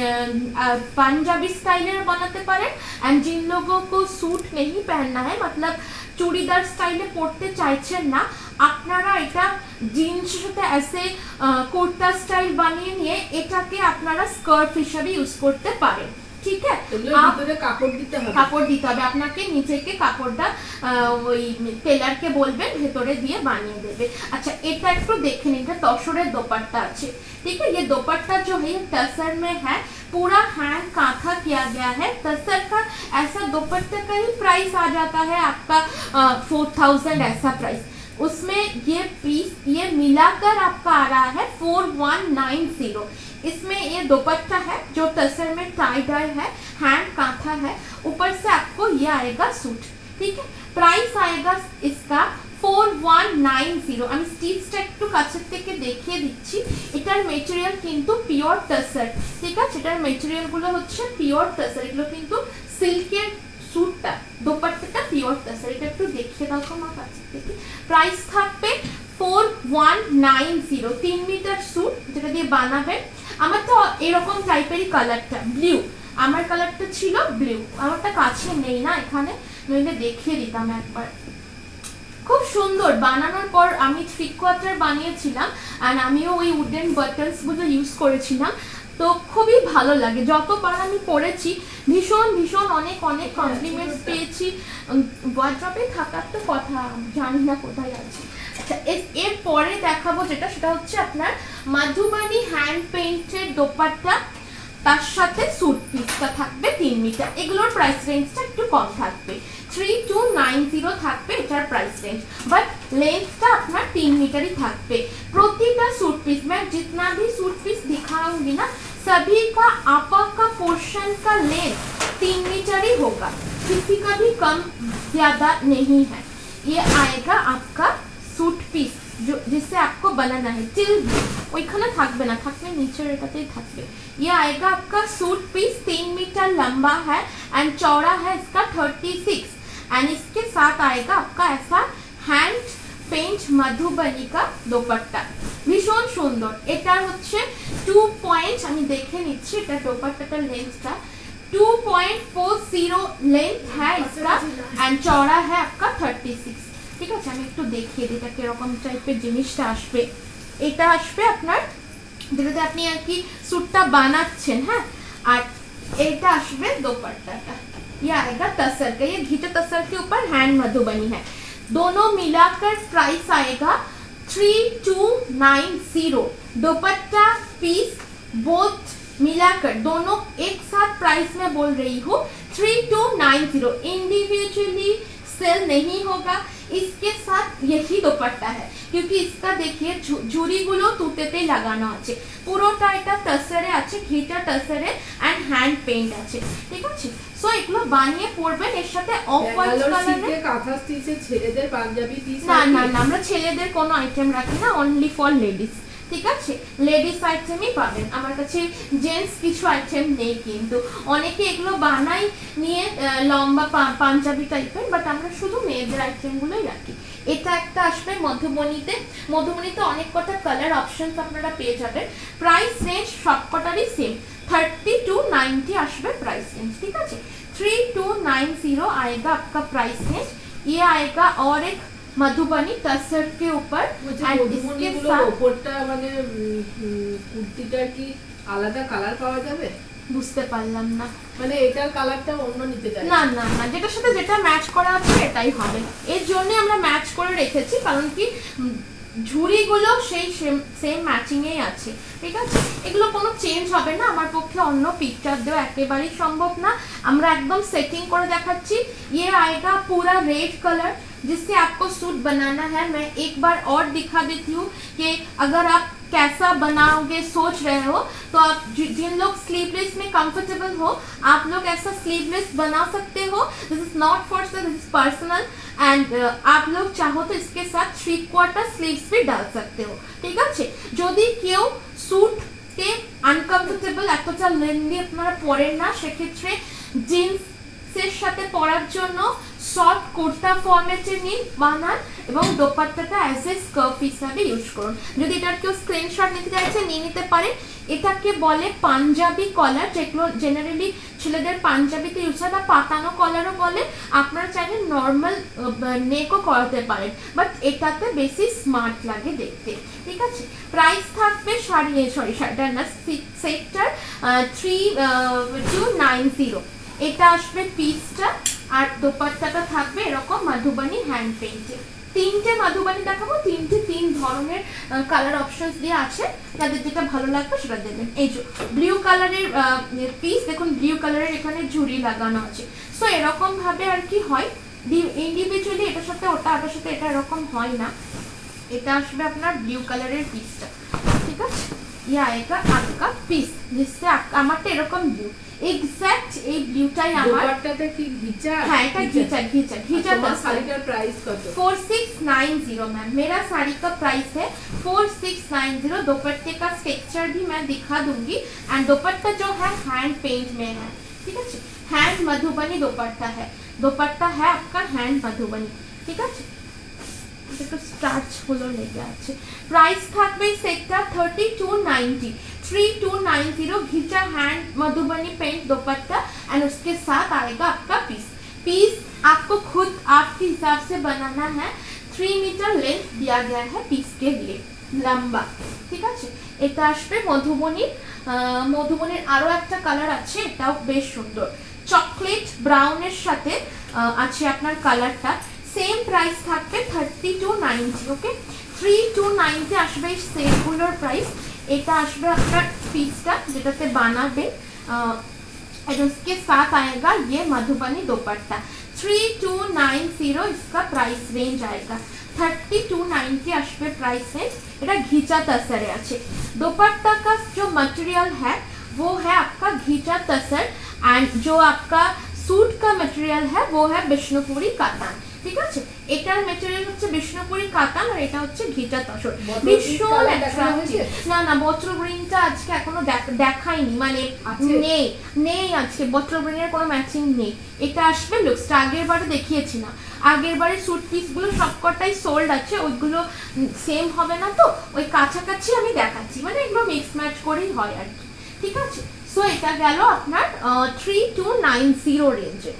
पंजाबी स्टाइलर बनाते पारें, एंड जिन लोगों को सूट नहीं पहनना है, मतलब चूड़ीदार स्टाइले पड़ते चाइছেন না, আপনারা এটা জিন্সের সাথে এসে কুর্তা স্টাইল বানিয়ে নিয়ে এটাকে আপনারা স্কার্ট হিসেবে ইউজ করতে পারেন, ঠিক है। ভিতরে কাপড় দিতে হবে, কাপড় দিতে হবে আপনাকে, নিচেকে কাপড়টা ওই টেলারকে বলবেন ভেতরে দিয়ে বানিয়ে দেবে। अच्छा এটা একটু দেখে নিন, এটা তসরের দোপাট্টা আছে, ठीक है। ये दोपट्टा जो है तसर में है, पूरा हैंड कांथा किया गया है। तसर का ऐसा दोपट्टे का ही प्राइस आ जाता है आपका 4000 ऐसा प्राइस। उसमें ये पीस ये मिलाकर आपका आ रहा है 4190। इसमें ये दोपट्टा है जो तसर में टाई डाई है, हैंड कांथा है, ऊपर से आपको ये आएगा सूट, ठीक है। प्राइस आएगा इसका 4190। আমি স্টিচটা একটু কাছের থেকে দেখিয়ে দিচ্ছি। এটার মেটেরিয়াল কিন্তু পিওর তসর, ঠিক আছে। এটার মেটেরিয়ালগুলো হচ্ছে পিওর তসর, এগুলো কিন্তু সিল্কের सूटটা দোপাট্টাটা পিওর তসর। এটা একটু দেখিয়ে দাও তো আমার কাছে থেকে। প্রাইস থাকবে 4190, 3 মিটার স্যুট যেটা দিয়ে বানাবেন। আমার তো এরকম টাইপেরই কালারটা ব্লু, আমার কালারটা ছিল ব্লু, আমারটা কাছে নেই না এখানে, নইলে দেখিয়ে দিতাম একবার। খুব সুন্দর বানানোর পর আমি 3 কোয়ার্টার বানিয়েছিলাম, আর আমিও ওই উডেন বাটনসগুলো ইউজ করেছিলাম, তো খুবই ভালো লাগে। যতবার আমি পরেছি ভীষণ ভীষণ অনেক অনেক কমপ্লিমেন্টস পেয়েছি। ওয়ার্ড্রপে থাকার তো কথা, জানি না কোথায় আছে। আচ্ছা এর পরে দেখাবো যেটা, সেটা হচ্ছে আপনার মধুবনী হ্যান্ড পেইন্টেড দোপাট্টা, তার সাথে স্যুট পিসটা থাকবে 3 মিটার। এগুলোর প্রাইস রেঞ্জটা একটু কম থাকবে, 3290 থাকবে এটার প্রাইস রেঞ্জ, বাট लेंथটা আপনার 3 मीटर ही থাকবে। প্রতিটা सूट पीस मैं जितना भी सूट पीस दिखाऊंगी ना, सभी का आपा का पोर्शन का लेंथ 3 मीटर ही होगा, किसी का भी कम ज्यादा नहीं है। ये आएगा आपका सूट पीस जो जिससे आपको बनाना है, टिल ওইখানে থাকবে না, থাকবে নিচের এটাতেই থাকবে। ये आएगा आपका सूट पीस 3 मीटर लंबा है एंड चौड़ा है इसका 36, एंड इसके साथ आएगा आपका ऐसा हैंड पेंट मधुबनी का दोपट्टा, भीषण सुंदर। এটার হচ্ছে 2 পয়েন্ট, আমি দেখে নিচ্ছি এটা দোপাট্টাটার লেন্থটা 2.40 लेंथ है इसका, एंड चौड़ा है आपका 36, ঠিক আছে। আমি একটু দেখিয়ে দিই এটা কিরকম টাইপের জিনিসটা আসবে। এটা আসবে আপনার যেটাতে আপনি আর কি স্যুটটা বানাচ্ছেন, হ্যাঁ, আর এটা আসবে দোপাট্টাটা। ये आएगा तसर का, ये घिटे तसर के ऊपर हैंड मधुबनी है। दोनों मिलाकर प्राइस आएगा 3290। दोपट्टा पीस बोथ मिलाकर दोनों एक साथ प्राइस में बोल रही हूँ 3290। इंडिविजुअली सेल नहीं होगा, इसके साथ यही दोपट्टा है, क्योंकि इसका देखिए झुरीগুলো তুতেতে লাগানো আছে, পুরোটা এটা তসরে আছে, ঘিটা তসরে এন্ড হ্যান্ড পেইন্ট আছে, ঠিক আছে। সো এগুলো বানিয়ে পরবেন, এর সাথে অফ হোয়াইট কালারের কাঁথা স্টিচে ছেলেদের পাঞ্জাবি পিস। না না না, আমরা ছেলেদের কোনো আইটেম রাখি না, অনলি ফর লেডিস, ঠিক আছে। লেডিস আইটেমই পাবেন আমার কাছে, জেন্টস কিছু আইটেম নেই। কিন্তু অনেকে এগুলো বানাই নিয়ে লম্বা পাঞ্জাবি টাইপের, বাট আমরা শুধু মেয়েদের আইটেমগুলোই রাখি। এটা একটা আসবে মধুবনীতে, মধুবনীতে অনেক কটা কালার অপশনস আপনারা পেয়ে যাবেন। প্রাইস রেঞ্জ সবকটারই সেম, 3290 আসবে প্রাইস रेंज, ठीक है। 3290 आएगा आपका प्राइस रेंज। ये आएगा और एक मधुबनी टसर के ऊपर एंड इसके साथ ওপরটা মানে কুর্তিটার কি আলাদা কালার পাওয়া যাবে? বুঝতে পারলাম না, মানে এটার কালারটা অন্য নিতে চাই না না না, যেটার সাথে যেটা ম্যাচ করা আছে এটাই হবে। এর জন্য আমরা ম্যাচ করে রেখেছি, কারণ কি ঝুড়িগুলো সেই সেম ম্যাচিং এই আছে, ঠিক আছে? এগুলো কোনো চেঞ্জ হবে না, আমার পক্ষে অন্য পিকচার দেওয়া একেবারেই সম্ভব না। আমরা একদম সেটিং করে দেখাচ্ছি। ये आएगा पूरा रेड कलर जिससे आपको सूट बनाना है। मैं एक बार और दिखा देती हूँ कि अगर आप कैसा बनाओगे सोच रहे हो तो आप जिन लोग स्लीवलेस में कंफर्टेबल हो आप लोग ऐसा स्लीवलेस बना सकते हो। This is not for sale, this is personal and आप लोग चाहो तो इसके साथ 3/4 स्लीव्स भी डाल सकते हो, ठीक আছে? যদি কেউ স্যুট কে আনকমফর্টেবল এতটা লেন্দি আপনারা পরেন না, সেক্ষেত্রে জিন্সের সাথে পরার জন্য শর্ট কুর্তা ফরম্যাটে নিন, বানান এবং দোপাট্টাটা অ্যাজ এ স্কার্ফ হিসাবে ইউজ করুন। যদি এটার কেউ স্ক্রিনশট নিতে চাইছে নিয়ে নিতে পারে। এটাকে বলে পাঞ্জাবি কলার, যেগুলো জেনারেলি ছেলেদের পাঞ্জাবিতে ইউজ হয়, বা পাতানো কলারও বলে। আপনারা চাইলে নর্মাল নেকও করাতে পারেন, বাট এটাতে বেশি স্মার্ট লাগে দেখতে, ঠিক আছে? প্রাইস থাকবে শাড়িটার না সেটটার 3290। এটা আসবে পিসটা, আর দোপাট্টাটা থাকবে এরকম মধুবনী হ্যান্ড পেইন্টে। তিনটে মধুবনী দেখাবো, তিন ধরনের কালার অপশনস দিয়ে আছে, যাদের যেটা ভালো লাগবে সেটা দেবেন। এই যে ব্লু কালারের পিস দেখুন, ব্লু কালারের এখানে ঝুড়ি লাগানো আছে। সো এরকম ভাবে আর কি হয় ইন্ডিভিজুয়ালি, এটার সাথে ওটা, ওটার সাথে এটা এরকম হয় না। এটা আসবে আপনার ব্লু কালারের পিসটা, ঠিক আছে? ইয়া আएगा आपका পিস, जिससे আমারটা এরকম ব্লু, এক্স্যাক্ট এই ব্লুটাই আমার। দোপাট্টাটা কি ঘিচা? হ্যাঁ, এটা ঘিচা। তোমার শাড়িটার প্রাইস কত? 4690 मैम। मेरा साड़ी का प्राइस है 4690। दुपट्टे का टेक्सचर भी मैं दिखा दूंगी एंड दुपट्टा जो है हैंड पेंट में है, ठीक है? हैंड मधुबनी दुपट्टा है, दुपट्टा है आपका हैंड मधुबनी, ठीक है? একটু স্টার্চ হলো লেগে আছে। প্রাইস থাকবে সেটটা 3290 ghicha hand Madhubani paint dupatta and उसके साथ आएगा आपका पीस आपको खुद आपके हिसाब से बनाना है। 3 मीटर लेंथ दिया गया है पीस के लिए, लंबा, ঠিক আছে? এটা আসবে মধুবনীর আরো একটা কালার আছে, এটাও বেশ সুন্দর, চকলেট ব্রাউনের সাথে আছে আপনার কালারটা। সেম প্রাইস থাকবে 3290। ওকে, 3290 আসবে এই সেটগুলোর প্রাইস। এটা আসবে আপনার পিসটা যেটাতে বানাবে, और उसके साथ आएगा ये मधुबनी दुपट्टा। 3290 इसका प्राइस रेंज आएगा। 3290 আসবে प्राइस रेंज। এটা घिचा तसरे আছে। दुपट्टा का जो मटेरियल है वो है आपका घिचा तसर एंड जो आपका सूट का मटेरियल है वो है বিষ্ণুপুরি কাতান, ঠিক আছে? এটার ম্যাটেরিয়াল হচ্ছে বিষ্ণুপুরি কাতান আর এটা হচ্ছে ঘিচা তসর। ভীষণ অ্যাট্রাক্টিভ। না বটল গ্রিনটা আজকে এখনো দেখাইনি, মানে নেই আজকে বটল গ্রিনের কোনো ম্যাচিং নেই। এটা আসবে লুকসটা, আগের বারে দেখিয়েছি না, আগের বারে স্যুট পিসগুলো সবকটাই সোল্ড আছে, ওইগুলো সেম হবে না, তো ওই কাছাকাছি আমি দেখাচ্ছি, মানে এগুলো মিক্স ম্যাচ করেই হয় আর কি, ঠিক আছে? সো এটা গেল আপনার 3290 রেঞ্জে।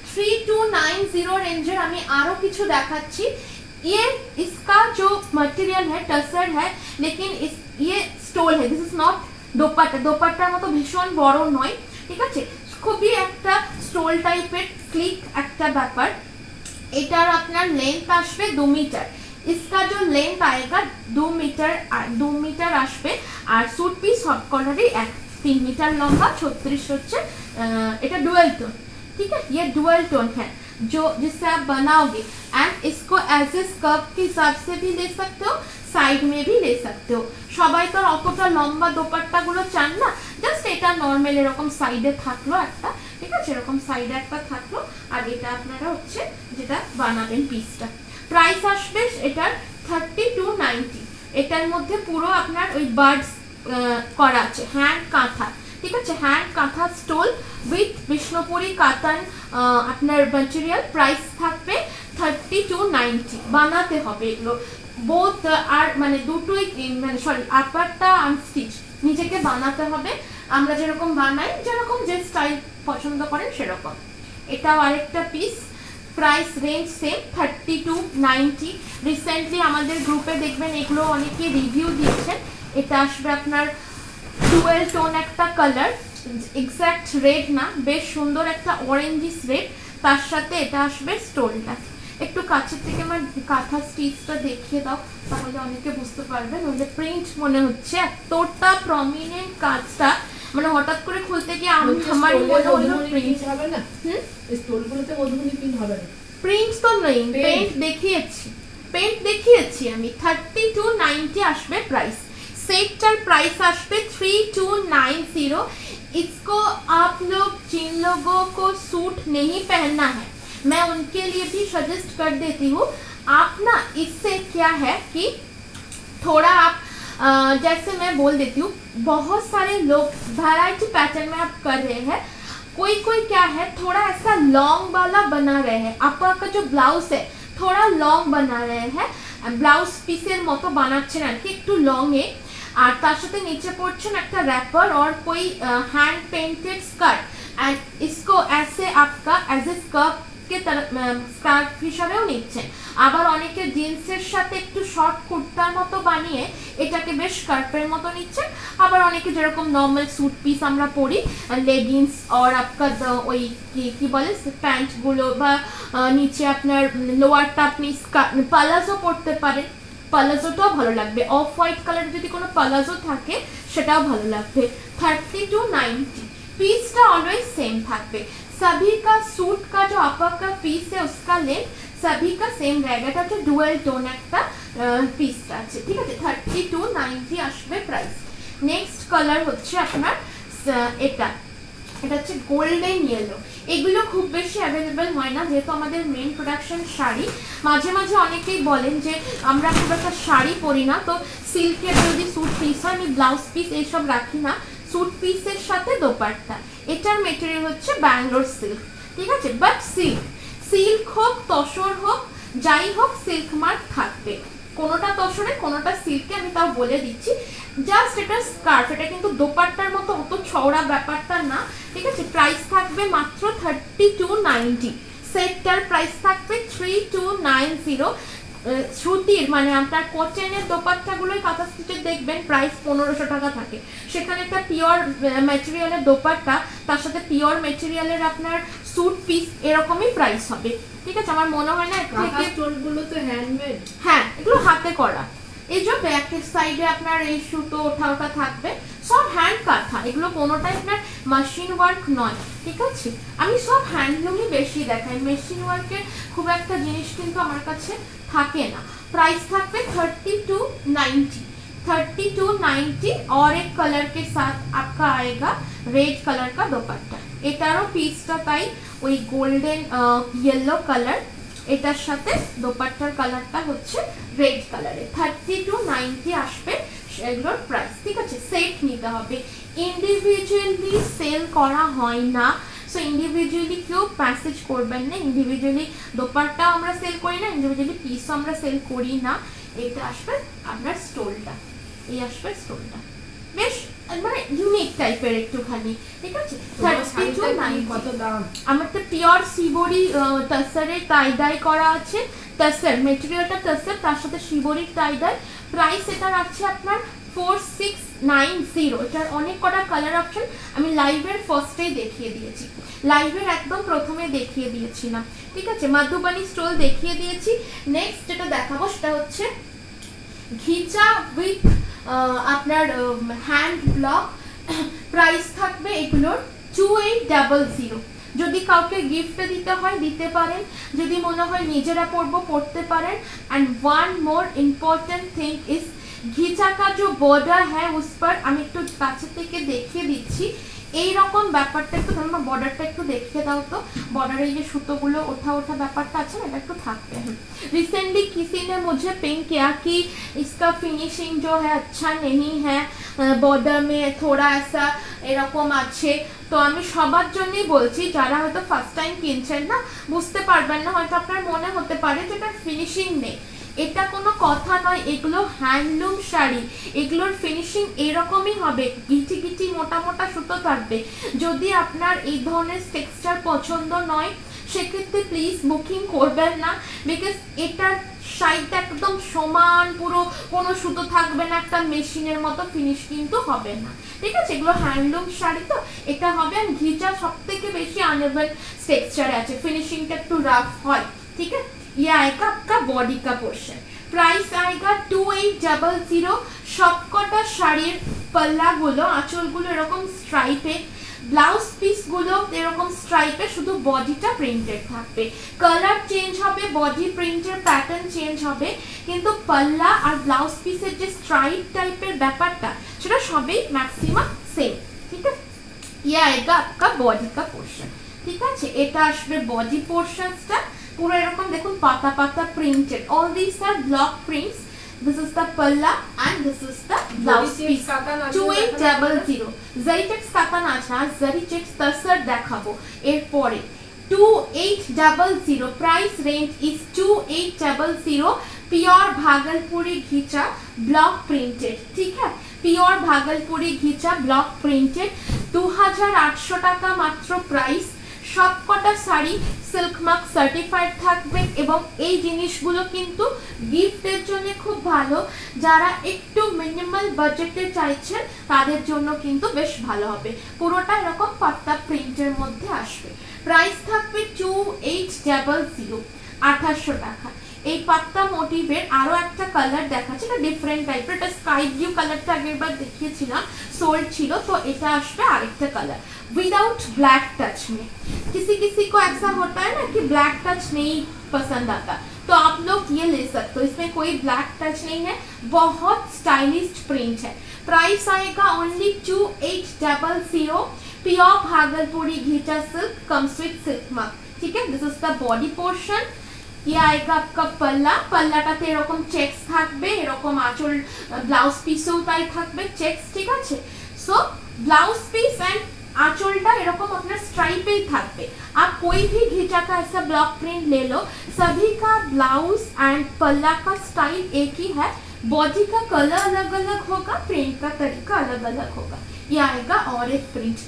3290 रेंजर আমি আরো কিছু দেখাচ্ছি। ये इसका जो मटेरियल है टसर है, लेकिन ये स्टोल है, दिस इज नॉट दोपट्टा। दोपट्टार মতো ভীষণ বড় নয়, ঠিক আছে? খুবই একটা স্টোল টাইপের স্লিক একটা ব্যাপার। এটার আপনার লেন্থ আসবে 2 মিটার। इसका जो लेंथ आएगा 2 मीटर আসবে, আর স্যুট পিস সব কলারই 3 मीटर লম্বা, 36 হচ্ছে। এটা ডুয়াল টোন, ठीक है? ये डुअल टोन है जो जिससे आप बनाओगे एंड इसको एज ए स्कर्ट के हिसाब से भी ले सकते हो, साइड में भी ले सकते हो। সবাই তো অতটা লম্বা দোপাট্টাগুলো চান না, জাস্ট এটা নরমাল এরকম সাইডে থাকলো একটা, ঠিক আছে? এরকম সাইডে একটা থাকলো, আর এটা আপনারা হচ্ছে যেটা বানাবেন পিসটা। প্রাইস আসবে এটার 3290। এটার মধ্যে পুরো আপনার ওই বার্ডস করা আছে, হ্যান্ড কাঁথা, ঠিক আছে? হ্যান্ড কাঁথা স্টোল উইথ বিষ্ণুপুরি কাতান আপনার ম্যাটেরিয়াল। প্রাইস থাকবে 3290। বানাতে হবে এগুলো বোথ, আর মানে দুটোই, মানে সরি আপারটা আনস্টিচ, নিজেকে বানাতে হবে। আমরা যেরকম বানাই, যেরকম যে স্টাইল পছন্দ করেন সেরকম। এটাও আরেকটা piece, price range same 30 to 90। Recently আমাদের গ্রুপে দেখবেন এগুলো অনেকে রিভিউ দিচ্ছেন। এটা আসবে আপনার ডুয়েল টোন একটা কালার, এক্স্যাক্ট রেড না, বেশ সুন্দর একটা অরেঞ্জিস রেড, তার সাথে এটা আসবে স্টোনটা। একটু কাছের থেকে আমার কাঁথা স্টিচটা দেখিয়ে দাও, তাহলে অনেকে বুঝতে পারবেন। ওই প্রিন্ট মনে হচ্ছে এতটা প্রমিনেন্ট কাজটা, মানে হঠাৎ করে খুলতে গিয়ে আমার মনে হলো প্রিন্ট হবে না। স্টোনগুলোতে মধুবনী প্রিন্ট হবে না, প্রিন্ট তো নেই, পেইন্ট দেখিয়েছি আমি। 30 to 90 আসবে প্রাইস। सेटটার प्राइस আসবে 3290। इसको आप लोग जिन लोगों को सूट नहीं पहनना है, मैं उनके लिए भी सजेस्ट कर देती हूँ। आप ना इससे क्या है कि थोड़ा आप जैसे मैं बोल देती हूँ, बहुत सारे लोग वैरायटी पैटर्न में आप कर रहे हैं, कोई क्या है थोड़ा ऐसा लॉन्ग वाला बना रहे हैं। आपका जो ब्लाउज है थोड़ा लॉन्ग बना रहे हैं, ब्लाउज पीसের মতো বানাচ্ছেন আর কি, একটু লং এ, আর তার সাথে নিচে পড়ছেন একটা रैपर और कोई हैंड पेंटेड स्कर्ट, एंड इसको ऐसे आपका एज ए स्कर्ट के तरह स्कार्फ হিসাবেও নিচ্ছেন। আবার অনেকে জিন্সের সাথে একটু শর্ট কুর্তার মতো বানিয়ে এটাকে বেশ স্কার্ফের মতো নিচ্ছেন। আবার অনেকে যেরকম নর্মাল স্যুট পিস আমরা পরি, লেগিংস আর আপনার ওই কি বলে প্যান্টগুলো, বা নিচে আপনার লোয়ারটা আপনি পালাজো পরতে পারেন, পালাজোটাও ভালো লাগবে। অফ হোয়াইট কালার যদি কোনো পালাজো থাকে সেটাও ভালো লাগবে। 30 to 90 पीसটা অলওয়েজ সেম থাকবে। सभी का सूट का जो अपर का पीस है उसका लेंथ सभी का सेम रहेगा। এটা হচ্ছে ডুয়াল টোন একটা পিসটা আছে, ঠিক আছে। 30 to 90 আসবে প্রাইস। নেক্সট কালার হচ্ছে আপনার এটা হচ্ছে গোল্ডেন ইয়েলো। এগুলো খুব বেশি অ্যাভেলেবল হয় না, যেহেতু আমাদের মেন প্রোডাকশন শাড়ি। মাঝে মাঝে অনেকেই বলেন যে আমরা খুব একটা শাড়ি পরি না, তো সিল্কের যদি স্যুট পিস হয়, আমি ব্লাউজ পিস এইসব রাখি না, স্যুট পিসের সাথে দোপাট্টা। এটার মেটেরিয়াল হচ্ছে ব্যাঙ্গালোর সিল্ক, ঠিক আছে। বাট সিল্ক হোক তসর হোক যাই হোক সিল্ক মার্ক থাকবে, কোনোটা তসরে কোনোটা সিল্কে, আমি তাও বলে দিচ্ছি। জাস্ট এটা স্কার্ফ, এটা কিন্তু দোপাট্টার মতো অত চওড়া ব্যাপারটা না, ঠিক আছে। প্রাইস থাকবে মাত্র 30 to 90। সেটটার প্রাইস থাকবে 3290। সুতির মানে আপনার কটনের দোপাট্টাগুলোই কাঁথা স্টিচের দেখবেন প্রাইস 1500 টাকা থাকে, সেখানে একটা পিওর ম্যাটেরিয়ালের দোপাট্টা তার সাথে পিওর ম্যাটেরিয়ালের আপনার স্যুট পিস এরকমই প্রাইস হবে, ঠিক আছে। আমার মনে হয় না কাঁথা স্টোনগুলো তো হ্যান্ডমেড, হ্যাঁ এগুলো হাতে করা। এই যে ব্যাকের সাইডে আপনার এই সুতো ওঠা থাকবে, সব হ্যান্ড কাঁথা, এগুলো কোনোটাই আপনার মেশিন ওয়ার্ক নয়, ঠিক আছে। আমি সব হ্যান্ডলুমই বেশি দেখাই, মেশিন ওয়ার্কের খুব একটা জিনিস কিন্তু আমার কাছে থাকে না। प्राइस থাকবে 30 to 90। 30 to 90 और एक कलर के साथ आपका आएगा रेड कलर का दुपट्टा। এটারও পিসটা তাই ওই গোল্ডেন ইয়েলো কালার, এটার সাথে দোপাট্টার কালারটা হচ্ছে রেড কালারে। 30 to 90 আসবে এগুলোর প্রাইস, ঠিক আছে। সেট নিতে হবে, ইন্ডিভিজুয়ালি সেল করা হয় না, সো ইন্ডিভিজুয়ালি কেউ মেসেজ করবেন না। ইন্ডিভিজুয়ালি দোপাট্টাও আমরা সেল করি না, ইন্ডিভিজুয়ালি পিসও আমরা সেল করি না। এটা আসবে আপনার স্টোলটা, এই আসবে স্টোলটা, বেশ মানে ইউনিক টাইপের একটুখানি, ঠিক আছে। 30 to 90। কত দাম? আমারটা পিওর শিবরি টাসারের টাই ডাই করা আছে, টাসার মেটেরিয়ালটা টাসার, তার সাথে শিবরির টাই ডাই। প্রাইস এটা রাখছে আপনার 4690। এটার অনেক কটা কালার অপশন আমি লাইভের ফার্স্টেই দেখিয়ে দিয়েছি, লাইভের একদম প্রথমে দেখিয়ে দিয়েছিলাম, ঠিক আছে। মধুবনী স্টোল দেখিয়ে দিয়েছি। নেক্সট যেটা দেখাবো সেটা হচ্ছে ঘিচা উইথ আপনার হ্যান্ড ব্লক। প্রাইস থাকবে এগুলোর 2800। যদি কাউকে গিফট দিতে হয় দিতে পারেন, যদি মনে হয় নিজেরা পড়তে পারেন। And one more important thing is ghicha का जो बॉर्डर है उस पर আমি একটু কাছে থেকে দেখিয়ে দিচ্ছি। এই রকম ব্যাপারটা একটু ধরুন বর্ডারটা একটু দেখিয়ে দাও তো, बॉर्डर এই যে সুতোগুলো ওঠা ব্যাপারটা আছে না, এটা একটু থাকবে। रिसेंटली किसी ने मुझे पिंक किया कि इसका फिनिशिंग जो है अच्छा नहीं है, बॉर्डर में थोड़ा ऐसा এরকম আছে। তো আমি সবার জন্যই বলছি, যারা হয়তো ফার্স্ট টাইম কিনছেন না, বুঝতে পারবেন না, হয়তো আপনার মনে হতে পারে যে এটা ফিনিশিং নেই, এটা কোনো কথা নয়। এগুলো হ্যান্ডলুম শাড়ি, এগুলোর ফিনিশিং এরকমই হবে, গিটি মোটা সুতো থাকবে। যদি আপনার এই ধরনের টেক্সচার পছন্দ নয়, সেক্ষেত্রে প্লিজ বুকিং করবেন না, বিকজ এটার সাইডটা একদম সমান, পুরো কোনো সুতো থাকবে না, একটা মেশিনের মতো ফিনিশ কিন্তু হবে না, ঠিক আছে। এগুলো হ্যান্ডলুম শাড়ি তো এটা হবে। আর ঘিচা সব থেকে বেশি আনএভেল টেক্সচারে আছে, ফিনিশিংটা একটু রাফ হয়, ঠিক है। ये आएगा आपका बॉडी का पोर्शन, प्राइस आएगा 2800। সবকটা শাড়ির পাল্লাগুলো আঁচলগুলো এরকম স্ট্রাইপে, ব্লাউজ পিসগুলো এরকম স্ট্রাইপে, শুধু বডিটা প্রিন্টেড থাকবে। কালার চেঞ্জ হবে, বডি প্রিন্টের প্যাটার্ন চেঞ্জ হবে, কিন্তু পাল্লা আর ব্লাউজ পিসের যে স্ট্রাইপ টাইপের ব্যাপারটা সেটা সবই ম্যাক্সিমাম সেম, ঠিক আছে। ये आएगा आपका बॉडी का पोर्शन, ঠিক আছে। এটা আসবে বডি পোর্শনসটা পুরো এরকম দেখুন পাতা পাতা printed, all this are block prints. This is the palla and this is the blouse piece. 2800 zari checks কাতান আছে, আর zari checks তাসর দেখাবো এরপরে। 2800 price range is 2800, pure Bhagalpuri ghicha block printed, ঠিক আছে। Pure Bhagalpuri ghicha block printed 2800 টাকা মাত্র প্রাইস। সবকটা শাড়ি সিল্ক মার্ক সার্টিফাইড থাকবে এবং এই জিনিসগুলো কিন্তু গিফটের জন্য খুব ভালো, যারা একটু মিনিমাল বাজেটে চাইছেন তাদের জন্য কিন্তু বেশ ভালো হবে। পুরোটা এরকম পাত্তা প্রিন্টের মধ্যে আসবে। প্রাইস থাকবে 2800, 2800 টাকা। এই পাত্তা মোটিভের আরো একটা কালার দেখাচ্ছে, এটা ডিফারেন্ট টাইপের, এটা স্কাই ব্লু কালারটা আগেরবার দেখিয়েছিলাম, सोल्ड छिलो, तो এটা আসবে আরেকটা কালার विदाउट ब्लैक टच में। किसी को ऐसा होता है ना कि ब्लैक टच नहीं पसंद आता, तो आप लोग ये ले सकते हो, इसमें कोई ब्लैक टच नहीं है, बहुत स्टाइलिश प्रिंट है। प्राइस आएगा only 2800, pure Bhagalpuri ghicha silk comes with silk mark, ठीक है। This is the body portion. ये आएगा आपका पल्ला, पल्लाटाते এরকম চেকস থাকবে, এরকম আঁচল ব্লাউজ পিসও তাই থাকবে চেকস, ঠিক আছে। সো ब्लाउज पीस एंड आंचलटा एरकम अपना स्ट्राइप ही থাকবে। आप कोई भी घिचा का ऐसा ब्लॉक प्रिंट ले लो, सभी का ब्लाउज एंड पल्ला का स्टाइल एक ही है, बॉडी का कलर अलग अलग होगा, प्रिंट का तरीका अलग अलग होगा। ये आएगा और एक प्रिंट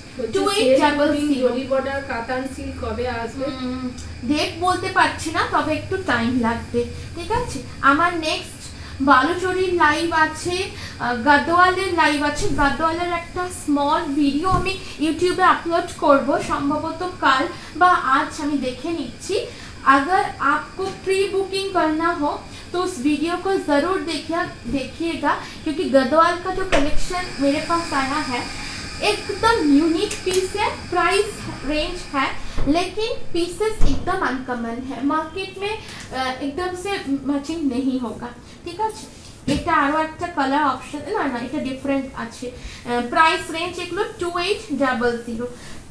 2800 বর্ডার কাতান সিল্ক কবে আসবে ডেট বলতে পারছি না, তবে একটু টাইম লাগবে, ঠিক আছে। আমার নেক্সট বালুচরীর লাইভ আছে, গাদোয়ালের লাইভ আছে। গাদোয়ালের একটা স্মল ভিডিও আমি ইউটিউবে আপলোড করব সম্ভবত কাল বা আজ, আমি দেখে নিচ্ছি। अगर आपको प्री बुकिंग करना हो तो उस वीडियो को ज़रूर देखिएगा, क्योंकि गदवाल का जो कलेक्शन मेरे पास आया है एकदम यूनिक पीस है, प्राइस रेंज है, लेकिन पीसेस एकदम अनकॉमन है, मार्केट में एकदम से मैचिंग नहीं होगा, ठीक है। এটা আরো একটা কালার অপশন, না এটা ডিফারেন্ট আছে। প্রাইস রেঞ্জ এগুলো 2800,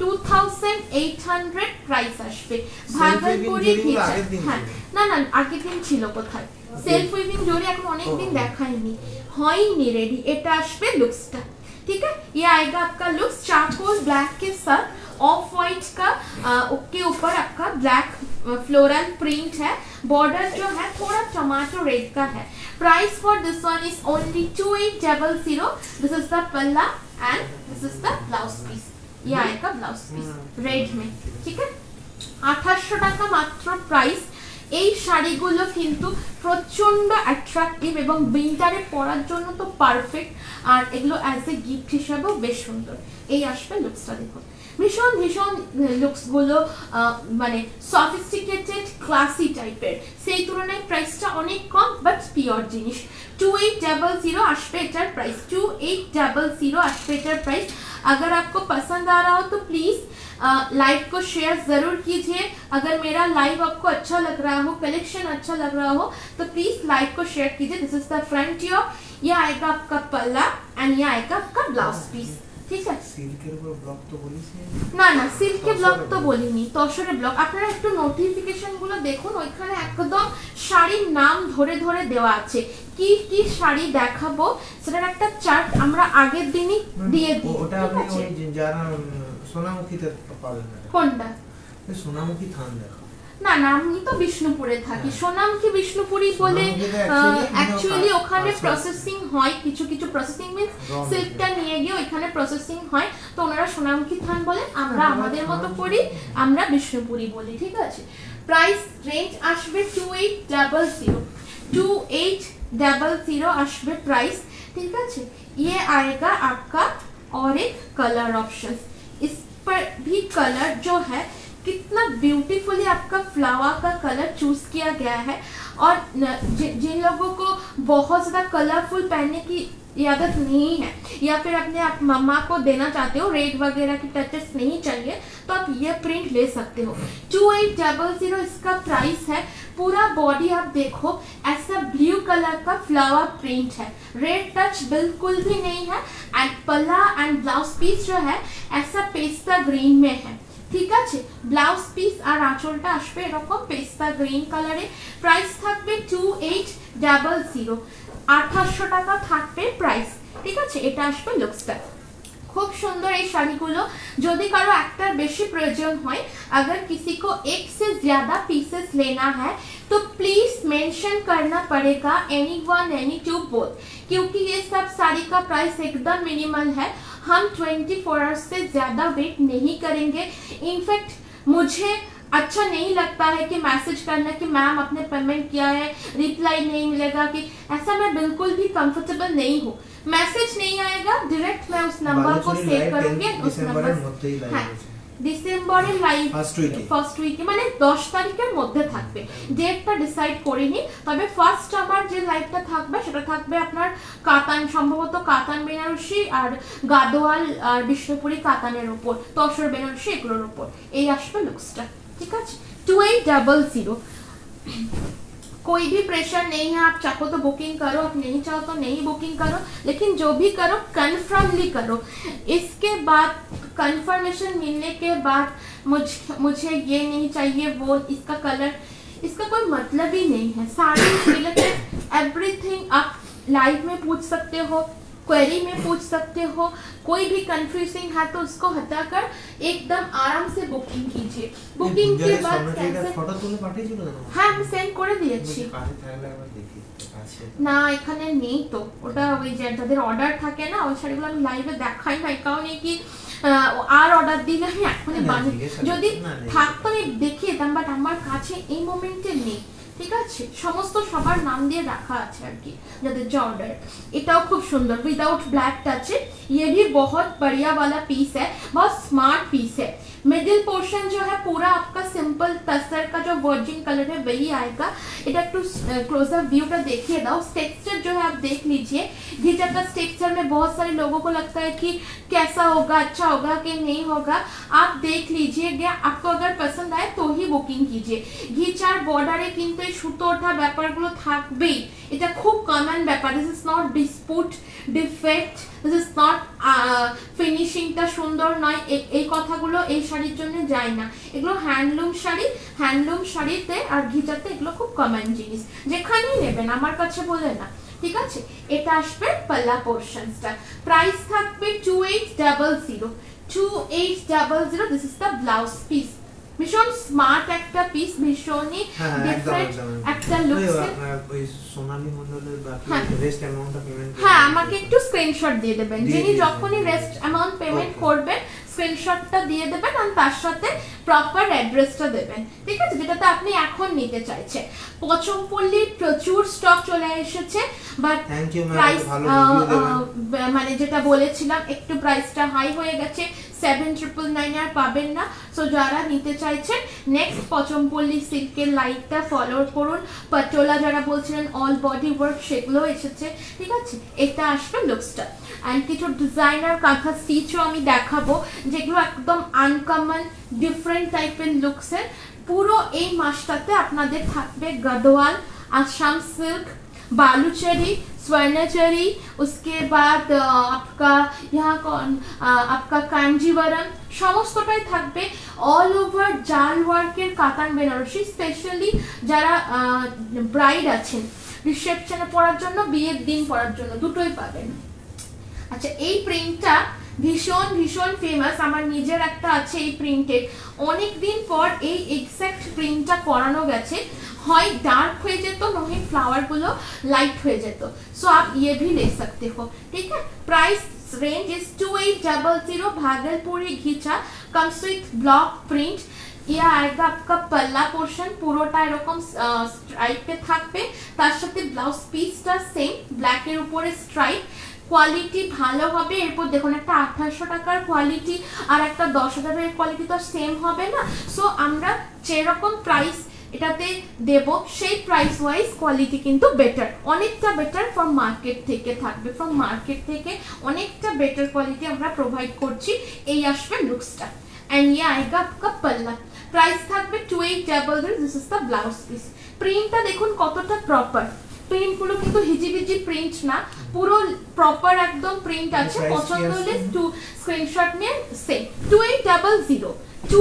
2800 প্রাইস আসবে। ভাগলপুরি ঘিচা, হ্যাঁ না আগের দিন ছিল কোথায়, সেলফ উইভিং জড়ি এখন অনেক দিন দেখাইনি, হয়নি রেডি। এটা আসবে লুকসটা, ठीक है। ये आएगा आपका लुक्स चारकोल ब्लैक के साथ ऑफ वाइट का के ऊपर आपका ब्लैक फ्लोरल प्रिंट है, बॉर्डर जो है थोड़ा टमाटो रेड का है। Price for this one is only 2800। This is the पल्ला and this is the blouse piece. ये आएगा ब्लाउज पीस रेड में, ठीक है। 2800 টাকা মাত্র প্রাইস। এই শাড়িগুলো কিন্তু প্রচন্ড অ্যাট্রাকটিভ এবং উইন্টারে পরার জন্য তো পারফেক্ট, আর এগুলো অ্যাজ এ গিফট হিসাবেও বেশ সুন্দর। এই আসবে লুকসটা দেখুন, ভীষণ ভীষণ লুকসগুলো মানে সফিস্টিকেটেড ক্লাসি টাইপের, সেই তুলনায় প্রাইসটা অনেক কম বাট পিওর জিনিস। 2800 আসবে এটার প্রাইস, 2800 আসবে এটার প্রাইস। अगर आपको पसंद आ रहा हो तो प्लीज़ लाइव को शेयर ज़रूर कीजिए। अगर मेरा लाइव आपको अच्छा लग रहा हो, कलेक्शन अच्छा लग रहा हो, तो प्लीज़ लाइव को शेयर कीजिए। This is the front your, ये आएगा आपका पल्ला एंड ये आएगा आपका ब्लाउज पीस, ঠিক আছে। সিল্কের উপর ব্লক তো বলিস না সিল্কের ব্লক তো বলিনি, তসরের ব্লক। আপনারা একটু নোটিফিকেশন গুলো দেখুন, ওইখানে একদম শাড়ির নাম ধরে ধরে দেওয়া আছে, কি কি শাড়ি দেখাবো সেটার একটা চার্ট আমরা আগের দিনই দিয়ে দিই। ওটা আপনি ওই যারা সোনামুখীতে পাবেন না। কোনটা? সোনামুখী থান দেখো। না আমি তো বিষ্ণুপুরে থাকি, সোনামুখী বিষ্ণুপুরি বলে অ্যাকচুয়ালি ওখানে প্রসেসিং হয়, কিছু কিছু প্রসেসিং মিন্স সিল্কটা নিয়ে গিয়ে ওইখানে প্রসেসিং হয়, তো ওনারা সোনামুখী থান বলেন, আমরা আমাদের মতো করি, আমরা বিষ্ণুপুরি বলি, ঠিক আছে। প্রাইস রেঞ্জ আসবে 2800, 2800 আসবে প্রাइस, ठीक है। ये आएगा आपका और एक कलर ऑप्शन, इस पर भी कलर जो है कितना ब्यूटीफुली आपका फ्लावर का कलर चूज किया गया है। और जिन लोगों को बहुत ज़्यादा कलरफुल पहनने की आदत नहीं है या फिर अपने आप मम्मा को देना चाहते हो, रेड वगैरह की टचेस नहीं चाहिए, तो आप ये प्रिंट ले सकते हो। 2800 इसका प्राइस है। पूरा बॉडी आप देखो ऐसा ब्लू कलर का फ्लावर प्रिंट है, रेड टच बिल्कुल भी नहीं है। एंड पल्ला एंड ब्लाउज पीस जो है ऐसा पेस्ता ग्रीन में है, ঠিক আছে। ব্লাউজ পিস আর আঁচলটা আসবে এরকম পেস্তা গ্রিন কালারে। প্রাইস থাকবে 2800, 2800 টাকা থাকবে প্রাইস, ঠিক আছে। এটা আসবে লুকসটা, খুব সুন্দর এই শাড়িগুলো। যদি কারো একটার বেশি প্রয়োজন হয়, अगर किसी को एक से ज्यादा पीसेस लेना है तो प्लीज मेंशन करना पड़ेगा anyone any2 both, क्योंकि ये सब साड़ी का प्राइस एकदम मिनिमल है। हम 24 आवर्स से ज्यादा वेट नहीं करेंगे। इनफैक्ट मुझे अच्छा नहीं लगता है कि मैसेज करना कि मैम आपने पेमेंट किया है, रिप्लाई नहीं मिलेगा, कि ऐसा मैं बिल्कुल भी कंफर्टेबल नहीं हूँ। मैसेज नहीं आएगा, डायरेक्ट मैं उस नंबर को सेव करूंगी, उस नंबर ডিসেম্বরের লাইভ ফার্স্ট উইকে মানে 10 তারিখের মধ্যে থাকবে, ডেটটা ডিসাইড করিনি। তবে ফার্স্ট আমার যে লাইভটা থাকবে সেটা থাকবে আপনার কাতান, সম্ভবত কাতান বেনারসি আর গাদোয়াল আর বিষ্ণুপুরি কাতানের উপর, তসর বেনারসি এগুলোর উপর। এই আসবে লুকসটা, ঠিক আছে। 2800, कोई भी प्रेशर नहीं है, आप चाहो तो बुकिंग करो, आप नहीं चाहो तो नहीं बुकिंग करो, लेकिन जो भी करो कन्फर्मली करो। इसके बाद कंफर्मेशन मिलने के बाद मुझे ये नहीं चाहिए वो, इसका कलर, इसका कोई मतलब ही नहीं है। साड़ी रिलेटेड एवरीथिंग आप लाइव में पूछ सकते हो, क्वेरी में पूछ सकते हो। कोई भी कंफ्यूजिंग है तो उसको हटाकर एकदम आराम से बुकिंग कीजिए। बुकिंग के बाद ফটো তুলে পাঠিয়েছিল তো? হ্যাঁ আমি সেন্ড করে দিয়েছি। না এখানে নেই তো, ওটা ওই যে যাদের অর্ডার থাকে না ওই শাড়িগুলো আমি লাইভে দেখাই না, কারণ কি আর অর্ডার দিলে আমি এখনই বানিয়ে, যদি থাকতো আমি দেখিয়ে দিতাম, বাট আমার কাছে এই মোমেন্টে নেই, ঠিক আছে। সমস্ত সবার নাম দিয়ে রাখা আছে আর কি যাদের যে অর্ডার। এটাও খুব সুন্দর विदाउट ब्लैक टच है, ये भी बहुत बढ़िया वाला पीस है, बहुत स्मार्ट पीस है। मिडिल पोर्शन जो है पूरा आपका सिंपल तसर का जो वर्जिन कलर है वही आएगा। এটা একটু क्लोजअप व्यूটা देखिए दाओ। टेक्सचर जो है आप देख लीजिए, घिचा का टेक्सचर में बहुत सारे लोगों को लगता है कि कैसा होगा, अच्छा होगा कि नहीं होगा, आप देख लीजिएगा। आपको अगर पसंद आए तो ही बुकिंग कीजिए। घिचार बॉर्डारे কিন্তু এই সুতো ওঠা ব্যাপারগুলো থাকবেই, এটা খুব কমন ব্যাপার। This is not dispute defect, this is not ফিনিশিংটা সুন্দর নয়, এই কথাগুলো এই শাড়ির জন্য যায় না। এগুলো হ্যান্ডলুম শাড়ি, হ্যান্ডলুম শাড়িতে আর ঘিচাতে এগুলো খুব কমন জিনিস, যেখানেই নেবেন আমার কাছে বলে না, ঠিক আছে। এটা আসবে পাল্লা পোর্শনসটা। প্রাইস থাকবে 2800, 2800। This is the blouse piece. ভীষণ স্মার্ট একটা পিস, ভীষণই ডিফারেন্ট একটা লুকস। ওই সোনালী মণ্ডলের বাকি রেস্ট অ্যামাউন্টটা পেমেন্ট, হ্যাঁ আমাকে একটু স্ক্রিনশট দিয়ে দেবেন, যিনি যখনই রেস্ট অ্যামাউন্ট পেমেন্ট করবেন স্ক্রিনশটটা দিয়ে দেবেন আর তার সাথে প্রপার অ্যাড্রেসটা দেবেন, ঠিক আছে, যেটাতে আপনি এখন নিতে চাইছেন। পচমপল্লির প্রচুর স্টক চলে এসেছে, বাট প্রাইস মানে যেটা বলেছিলাম একটু প্রাইসটা হাই হয়ে গেছে, 7999 আর পাবেন না। সো যারা নিতে চাইছেন নেক্সট পচমপল্লি সিল্কের লাইটটা ফলো করুন। পটোলা যারা বলছিলেন অল বডি ওয়ার্ক সেগুলো এসেছে, ঠিক আছে। এটা আসবে লুকসটা। অ্যান্ড কিছু ডিজাইনার কাঁথা স্টিচও আমি দেখাবো যেগুলো একদম আনকমন ডিফারেন্ট টাইপের লুকসের। পুরো এই মাসটাতে আপনাদের থাকবে গদওয়াল, আসাম সিল্ক, बालूचरी, स्वर्णचरी, उसके बाद आपका यहाँ कौन आपका कांजीवरम সমস্তটাই থাকবে। অল ওভার জাল ওয়ার্কের কাতান বেনারসি, স্পেশালি যারা ব্রাইড আছেন রিসেপশনে পরার জন্য, বিয়ের দিন পরার জন্য, দুটোই পাবেন। আচ্ছা এই প্রিন্টটা ভীষণ ভীষণ ফেমাস, আমার নিজের একটা আছে এই প্রিন্টের। অনেক দিন পর এই এক্সাক্ট প্রিন্টটা করানো গেছে, হয় ডার্ক হয়ে যেত নয় ফ্লাওয়ার গুলো লাইট হয়ে যেত। सो आप ये भी ले सकते हो, ठीक है। प्राइस range is 2800 भागलपुरी घिचा, comes with block print। ये आएगा आपका पल्ला पोर्शन, পুরোটা এরকম স্ট্রাইপে থাকবে, তার সাথে ব্লাউজ পিসটা সেম ব্ল্যাক এর উপরে স্ট্রাইপ। কোয়ালিটি ভালো হবে। এরপর দেখুন একটা 2800 টাকার কোয়ালিটি আর একটা 10,000 এর কোয়ালিটি তো সেম হবে না। সো আমরা যেরকম প্রাইস এটাতে দেব সেই প্রাইস ওয়াইজ কোয়ালিটি কিন্তু বেটার, অনেকটা বেটার ফ্রম মার্কেট থেকে থাকবে। ফ্রম মার্কেট থেকে অনেকটা বেটার কোয়ালিটি আমরা প্রোভাইড করছি। এই আসবে লুকসটা। এন্ড ये आएगा आपका पल्ला, প্রাইস থাকবে 2800। This is the blouse piece. প্রিন্টটা দেখুন কতটা প্রপার, প্রিন্ট গুলো কিন্তু হিজিবিজি প্রিন্ট না, পুরো প্রপার একদম প্রিন্ট আছে। পছন্দ হলে স্ক্রিনশট নিয়ে সেম 2800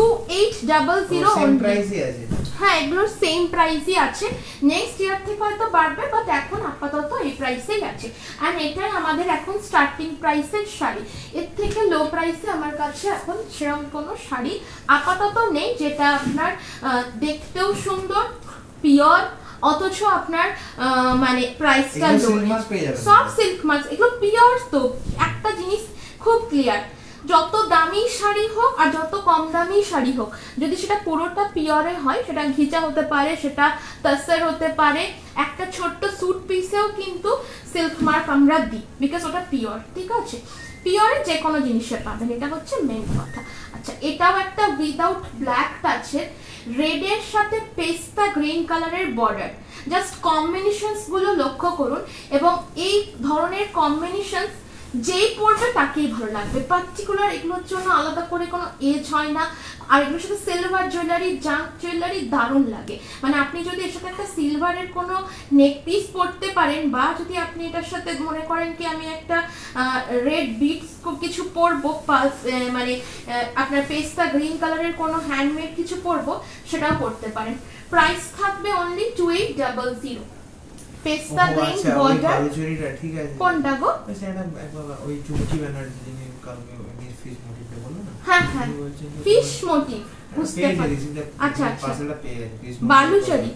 2800 সেম প্রাইসই আছে। হ্যাঁ এগুলো সেম প্রাইসই আছে, নেক্সট ইয়ার থেকে হয়তো বাড়বে, বাট এখন আপাতত এই প্রাইসেই আছে। আর এটাই আমাদের এখন স্টার্টিং প্রাইসের শাড়ি, এর থেকে লো প্রাইসে আমার কাছে এখন সেরকম কোনো শাড়ি আপাতত নেই যেটা আপনার দেখতেও সুন্দর, পিওর, অথচ আপনার মানে প্রাইসটা লো। সব সিল্ক মার্ক, এগুলো পিওর। তো একটা জিনিস খুব ক্লিয়ার, যত দামি শাড়ি হোক আর যত কম দামি শাড়ি হোক, যদি সেটা পুরোটা পিওরে হয়, সেটা ঘিচা হতে পারে, সেটা তাসর হতে পারে, একটা ছোট্ট স্যুট পিসেও কিন্তু সিল্ক মার্ক আমরা দিই, বিকজ ওটা পিওর। ঠিক আছে, পিওরে যে কোনো জিনিসে পাবেন, এটা হচ্ছে মেন কথা। আচ্ছা, এটাও একটা উইদাউট ব্ল্যাক টাচের, রেডের সাথে পেস্তা গ্রিন কালারের বর্ডার। জাস্ট কম্বিনেশনস গুলো লক্ষ্য করুন, এবং এই ধরনের কম্বিনেশনস যেই পড়বে তাকেই ভালো লাগবে। পার্টিকুলার এগুলোর জন্য আলাদা করে কোনো এজ হয় না। আর এগুলোর সাথে সিলভার জুয়েলারি, জাঙ্ক জুয়েলারি দারুণ লাগে। মানে আপনি যদি এর সাথে একটা সিলভারের কোনো নেক পিস পরতে পারেন, বা যদি আপনি এটার সাথে মনে করেন কি আমি একটা রেড বিটস কিছু পরবো, মানে আপনার পেস্তা গ্রিন কালারের কোনো হ্যান্ডমেড কিছু পরবো, সেটাও করতে পারেন। প্রাইস থাকবে অনলি 2800। পেস্তা গ্রিন বর্ডার, বালুচুরিটা ঠিক আছে। কোনটা গো? সেটা একবার ওই চুমকি ব্যানার্জি যিনি কালকে ফিশ মোটিভটা বললো না। হ্যাঁ হ্যাঁ, ফিশ মোটিভ, বুঝতে পারছি। আচ্ছা আচ্ছা, পাশেটা পেয়ে গেছে ফিশ বালুচুরি।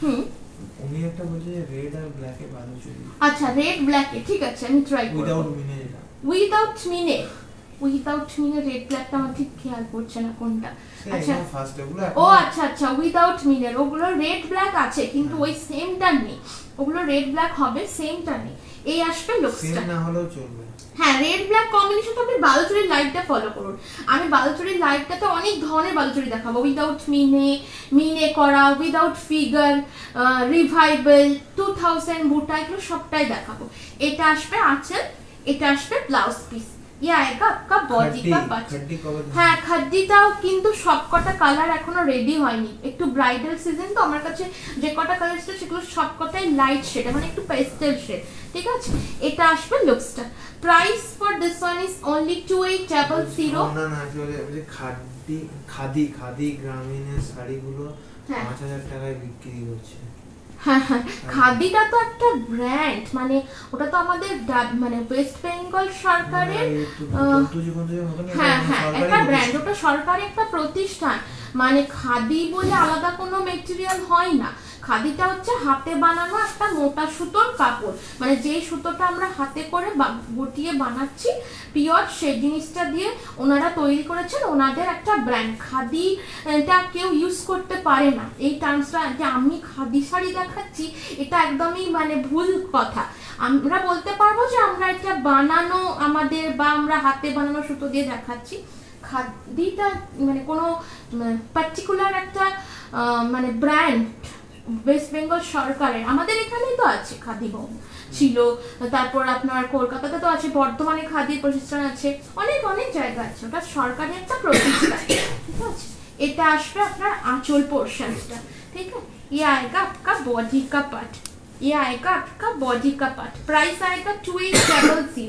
উনি একটা বলছে রেড আর ব্ল্যাক এ বালুচুরি। আচ্ছা, রেড ব্ল্যাক এ, ঠিক আছে আমি ট্রাই করব। উইদাউট মিনে যেটা, উইদাউট মিনে, উইদাউট মিনে রেড ব্ল্যাকটা আমার ঠিক খেয়াল পড়ছে না কোনটা। আচ্ছা ফার্স্ট এগুলো, ও আচ্ছা আচ্ছা, উইদাউট মিনের ওগুলো রেড ব্ল্যাক আছে, কিন্তু ওই সেমটা নেই। ওগুলো রেড ব্ল্যাক হবে, সেমটা নেই। এই আসবে লুকসটা, সেম না হলেও চলবে। হ্যাঁ, রেড ব্ল্যাক কম্বিনেশনটা আপনি বালুচুরির লাইটটা ফলো করুন। আমি বালুচুরির লাইটটাতে অনেক ধরনের বালুচুরি দেখাবো, উইদাউট মিনে, মিনে করা, উইদাউট ফিগার, রিভাইভাল, 2000 বুটা, এগুলো সবটাই দেখাবো। এটা আসবে আঁচল, এটা আসবে ব্লাউজ পিস। ये आएगा आपका बॉडी का पार्ट। হ্যাঁ, খাদ্দিটাও কিন্তু সবকটা কালার এখনো রেডি হয়নি, একটু ব্রাইডাল সিজন তো আমার কাছে যে কটা কালার ছিল সেগুলো সবকটাই লাইট শেড, মানে একটু পেস্টেল শেড। ঠিক আছে, এটা আসবে লুকসটা। Price for this one is only 2800। না না, আসলে ওই খাদি গ্রামীণের শাড়িগুলো 5000 টাকায় বিক্রি করছে। হ্যাঁ হ্যাঁ, খাদিটা তো একটা ব্র্যান্ড, মানে ওটা তো আমাদের মানে ওয়েস্ট বেঙ্গল সরকারের, হ্যাঁ হ্যাঁ একটা ব্র্যান্ড, ওটা সরকারি একটা প্রতিষ্ঠান। মানে খাদি বলে আলাদা কোনো মেটেরিয়াল হয় না, খাদিটা হচ্ছে হাতে বানানো একটা মোটা সুতোর কাপড়, মানে যে সুতোটা আমরা হাতে করে গুটিয়ে বানাচ্ছি পিওর, সেই জিনিসটা দিয়ে ওনারা তৈরি করেছেন, ওনাদের একটা ব্র্যান্ড। খাদিটা কেউ ইউজ করতে পারে না, এই টার্মসটা যে আমি খাদি শাড়ি দেখাচ্ছি এটা একদমই মানে ভুল কথা। আমরা বলতে পারবো যে আমরা এটা বানানো আমাদের, বা আমরা হাতে বানানো সুতো দিয়ে দেখাচ্ছি। খাদিটা মানে কোনো পার্টিকুলার একটা মানে ব্র্যান্ড ওয়েস্ট বেঙ্গল সরকারের, আমাদের এখানেই তো আছে খাদি ভবন ছিল, তারপর আপনার কলকাতাতে তো আছে, বর্তমানে খাদির প্রতিষ্ঠান আছে, অনেক অনেক জায়গা আছে, ওটা সরকারি একটা প্রতিষ্ঠান। ঠিক আছে, এটা আসবে আপনার আঁচল পোর্শনটা। ঠিক আছে, ये आएगा आपका बॉडी का पार्ट, ये आएगा आपका बॉडी का पार्ट। प्राइस आएगा 2800।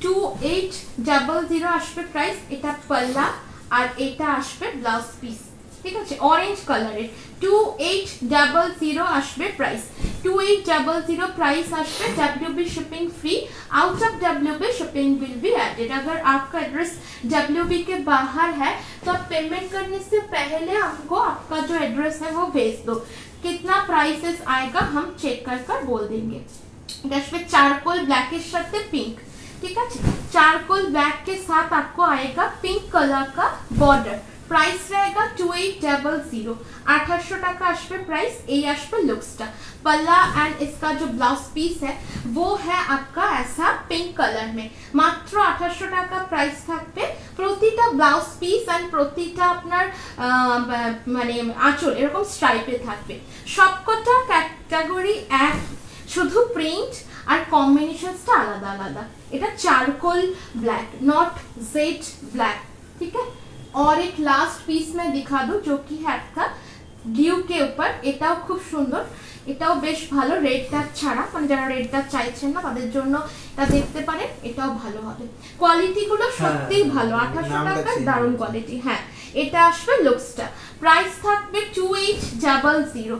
2800 আসবে প্রাইস। এটা পাল্লা আর এটা আসবে ব্লাউজ পিস। ঠিক আছে, অরেঞ্জ কালারের 2800 আসবে প্রাইস। 2800 प्राइस আসবে। WB shipping free, out of WB shipping will be added. अगर आपका एड्रेस WB के बाहर है तो आप पेमेंट करने से पहले हमको आपका जो एड्रेस है वो भेज दो। कितना प्राइसेस आएगा हम चेक कर कर बोल देंगे। इसमें चारकोल ब्लैक के साथ पिंक, ठीक है। चारकोल ब्लैक के साथ आपको आएगा पिंक कलर का बॉर्डर। प्राइस रहेगा 2800, 2800 টাকা আসবে प्राइस। এই আসবে লুকসটা। पल्ला एंड इसका जो ब्लाउज पीस है वो है आपका ऐसा पिंक कलर में। मात्र 2800 টাকা प्राइस থাকবে। প্রতিটা ব্লাউজ পিস এন্ড প্রতিটা আপনার মানে আঁচল এরকম স্ট্রাইপে থাকবে। সবকটা ক্যাটাগরি এক, শুধু প্রিন্ট আর কম্বিনেশনসটা আলাদা আলাদা। এটা charcoal black, not jet black, ठीक है। और एक लास्ट पीस में दिखा दूं जो कि है आपका ब्लू के ऊपर। এটাও খুব সুন্দর, এটাও বেশ ভালো। রেড ডাক ছাড়া, মানে যারা রেড ডাক চাইছেন না তাদের জন্য এটা দেখতে পারেন, এটাও ভালো হবে। কোয়ালিটি গুলো সত্যিই ভালো। 2800 টাকা দারুণ কোয়ালিটি। হ্যাঁ, এটা আসবে লুকসটা। প্রাইস থাকবে 2800,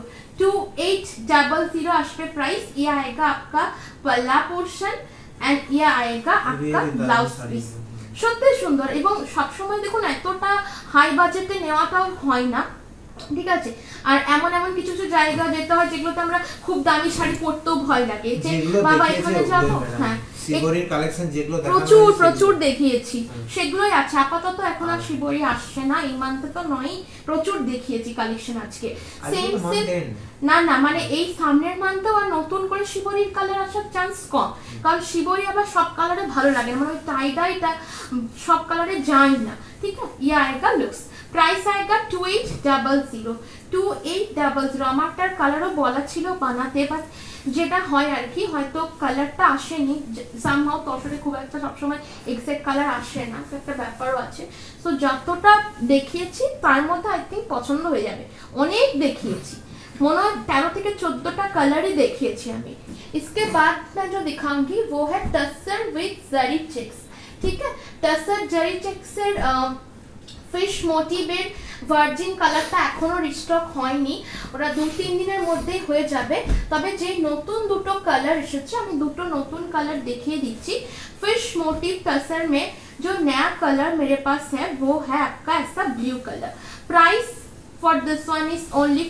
2800 আসবে प्राइस। ये आएगा आपका पल्ला पोर्शन एंड ये आएगा आपका ब्लाउज पीस। সত্যি সুন্দর এবং সবসময় দেখুন এতটা হাই বাজেটে নেওয়াটাও হয় না, ঠিক আছে। আর এমন এমন কিছু কিছু জায়গা যেতে হয় যেগুলোতে আমরা খুব দামি শাড়ি পরতেও ভয় লাগে যে বাবা এখানে যাবো। হ্যাঁ, শিবরির কালেকশন যেগুলো প্রচুর প্রচুর দেখিয়েছি, সেগুলোই আছে। আপাতত এখন আর শিবরি আসছে না, এই মান্থে তো নয়। প্রচুর দেখিয়েছি কালেকশন আজকে। সেম সেম না না, মানে এই সামনের মান্থেও আর নতুন করে শিবরির কালার আসার চান্স কম, কারণ শিবরি আবার সব কালারে ভালো লাগে, মানে ওই টাই ডাইটা সব কালারে যায় না, ঠিক আছে। ये आएगा लुक्स। प्राइस आएगा 2800, 2800। আমারটার কালারও বলা ছিল বানাতে, বাট যেটা হয় আর কি, হয়তো কালারটা আসেনি সামহাউ, তসরে খুব একটা সবসময় এক্সাক্ট কালার আসে না, একটা ব্যাপারও আছে। সো যতটা দেখিয়েছি তার মধ্যে আই থিঙ্ক পছন্দ হয়ে যাবে। অনেক দেখিয়েছি, মনে হয় 13 থেকে 14টা কালারই দেখিয়েছি আমি। इसके बाद मैं जो दिखाऊंगी वो है टसर विद जरी चेक्स, ठीक है। टसर जरी चेक्सের ফিশ মোটিভের ভার্জিন কালারটা এখনো রিস্টক হয়নি, ওরা 2-3 দিনের মধ্যেই হয়ে যাবে। তবে যে নতুন দুটো কালার এসেছে, আমি দুটো নতুন কালার দেখিয়ে দিচ্ছি। फिश मोटिव टसर में जो नया कलर मेरे पास है वो है आपका ऐसा blue colour. Price for this one is only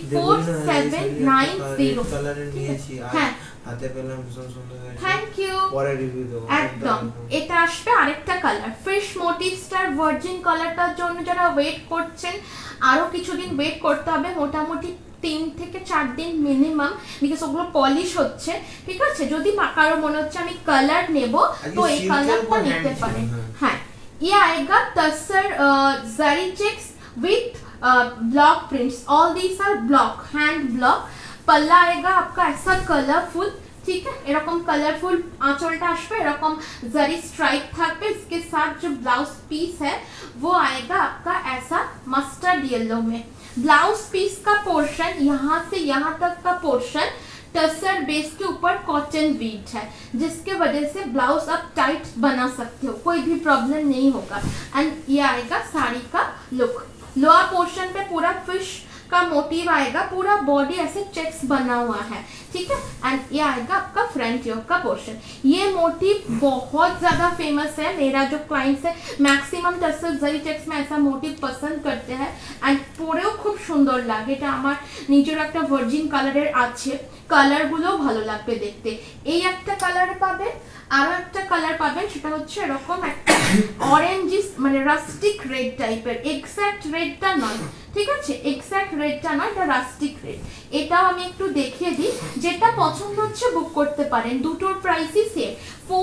4790। কালারের নিয়েছি আর হাতে পেলাম ভীষণ সুন্দর হয়েছে। Thank you. পরে রিভিউ দেব একদম। এটা আসবে আরেকটা colour fish motif star virgin কালারটার জন্য যারা ওয়েট করছেন, আরো কিছুদিন ওয়েট করতে হবে, মোটামুটি 3 থেকে 4 দিন মিনিমাম, বিকজ ওগুলো পলিশ হচ্ছে, ঠিক আছে। যদি কারো মনে হচ্ছে আমি কালার নেব তো এই কালারটা নিতে পারেন। হ্যাঁ, ये आएगा tussar zari checks with block prints. All these are block, hand block. Pallu आएगा आपका ऐसा कलरफुल, ठीक है। এরকম কালারফুল আঁচলটা আসবে, এরকম जरी स्ट्राइप থাকবে। इसके साथ जो ब्लाउज पीस है वो आएगा आपका ऐसा मस्टर्ड येलो में। ब्लाउज पीस का पोर्शन यहाँ से यहाँ तक का पोर्शन टसर बेस के ऊपर कॉटन वीट है, जिसके वजह से ब्लाउज आप टाइट बना सकते हो, कोई भी प्रॉब्लम नहीं होगा। एंड ये आएगा साड़ी का लुक। लोअर पोर्शन पे पूरा फिश का मोटिव आएगा, पूरा बॉडी ऐसे चेक्स बना हुआ है, ठीक है। एंड ये आएगा आपका फ्रंट योक का पोर्शन। ये मोटिव बहुत ज्यादा फेमस है, मेरा जो क्लाइंट्स है मैक्सिमम टसर जरी चेक्स में ऐसा मोटिव पसंद करते हैं। एंड পরেও খুব সুন্দর লাগে। এটা আমার নিজের একটা ভার্জিন কালারের আছে, কালারগুলো ভালো লাগবে দেখতে। এই একটা কালার পাবেন, আরো একটা কালার পাবেন, সেটা হচ্ছে এরকম একটা অরেঞ্জিস মানে রাস্টিক রেড টাইপের। এক্সাক্ট রেডটা নয়, ঠিক আছে, এক্সাক্ট রেডটা নয়, এটা রাস্টিক রেড। এটাও আমি একটু দেখিয়ে দিই, যেটা পছন্দ হচ্ছে বুক করতে পারেন। দুটোর প্রাইসই same,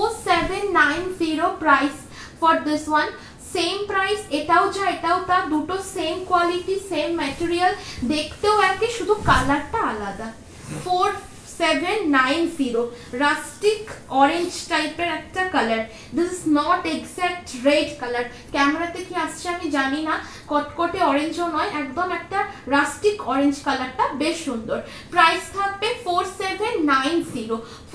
4790 price for this one. Same price, এটাও যা এটাও তা, দুটো সেম কোয়ালিটি, সেম ম্যাটেরিয়াল, দেখতেও একই, শুধু কালারটা আলাদা। 4790 রাস্টিক অরেঞ্জ টাইপের একটা কালার। This is not exact red colour, ক্যামেরাতে কি আসছে আমি জানি না, কটকটে অরেঞ্জও নয়, একদম একটা রাস্টিক অরেঞ্জ কালারটা বেশ সুন্দর। প্রাইস থাকবে 4790,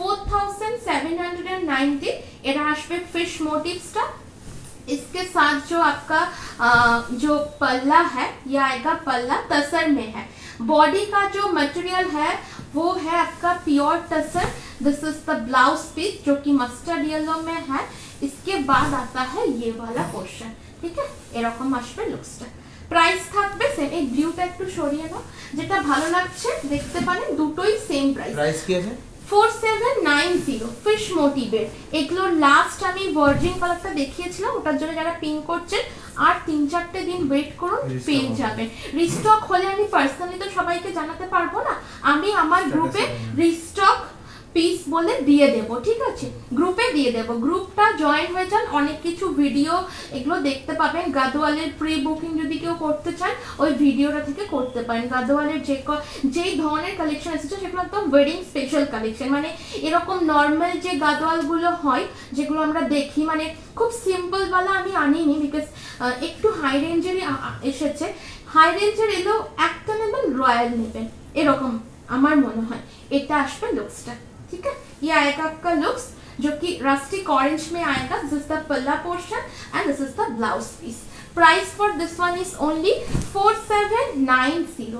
4790 এরা আসবে ফিশ মোটিভসটা। इसके साथ जो आपका जो पल्ला है, ये आएगा पल्ला टसर में है। बॉडी का जो मटेरियल है वो है आपका pure tussar. This is the blouse piece जो कि मस्टर्ड येलो में है। इसके बाद आता है ये वाला पोर्शन, ठीक है। এরকম আসবে লুকসটা। প্রাইস থাকবে সেম। এই ব্লুটা একটু সরিয়ে নাও, যেটা ভালো লাগছে দেখতে পারেন, দুটোই সেম প্রাইস। প্রাইস কি আছে? 4790 ফিশ মোটিভের। এগুলো লাস্ট আমি ভার্জিন কালারটা দেখিয়েছিলাম, ওটার জন্য যারা পিন করছেন আর 3-4টে দিন ওয়েট করুন, পেয়ে যাবেন। রিস্টক হলে আমি পার্সোনালি তো সবাইকে জানাতে পারবো না, আমি আমার গ্রুপে রিস্টক পিস বলে দিয়ে দেব, ঠিক আছে, গ্রুপে দিয়ে দেব। গ্রুপটা জয়েন হয়ে যান, অনেক কিছু ভিডিও এগুলো দেখতে পাবেন। গাদোয়ালের প্রি বুকিং যদি কেউ করতে চান ওই ভিডিওটা থেকে করতে পারেন। গাদোয়ালের যেই ধরনের কালেকশন এসেছে সেগুলো একদম ওয়েডিং স্পেশাল কালেকশন, মানে এরকম নর্মাল যে গাদোয়ালগুলো হয় যেগুলো আমরা দেখি, মানে খুব সিম্পল ওয়ালা আমি আনিনি, বিকজ একটু হাই রেঞ্জেরই এসেছে। হাই রেঞ্জের এলেও একটা নেবেন, রয়্যাল নেবেন, এরকম আমার মনে হয়। এটা আসবে লুকসটা, ठीक है। ये आएगा आपका लुक्स जो कि रस्टिक ऑरेंज में आएगा। दिस इज द पल्ला portion and this is the blouse piece. Price for this one is only 4790,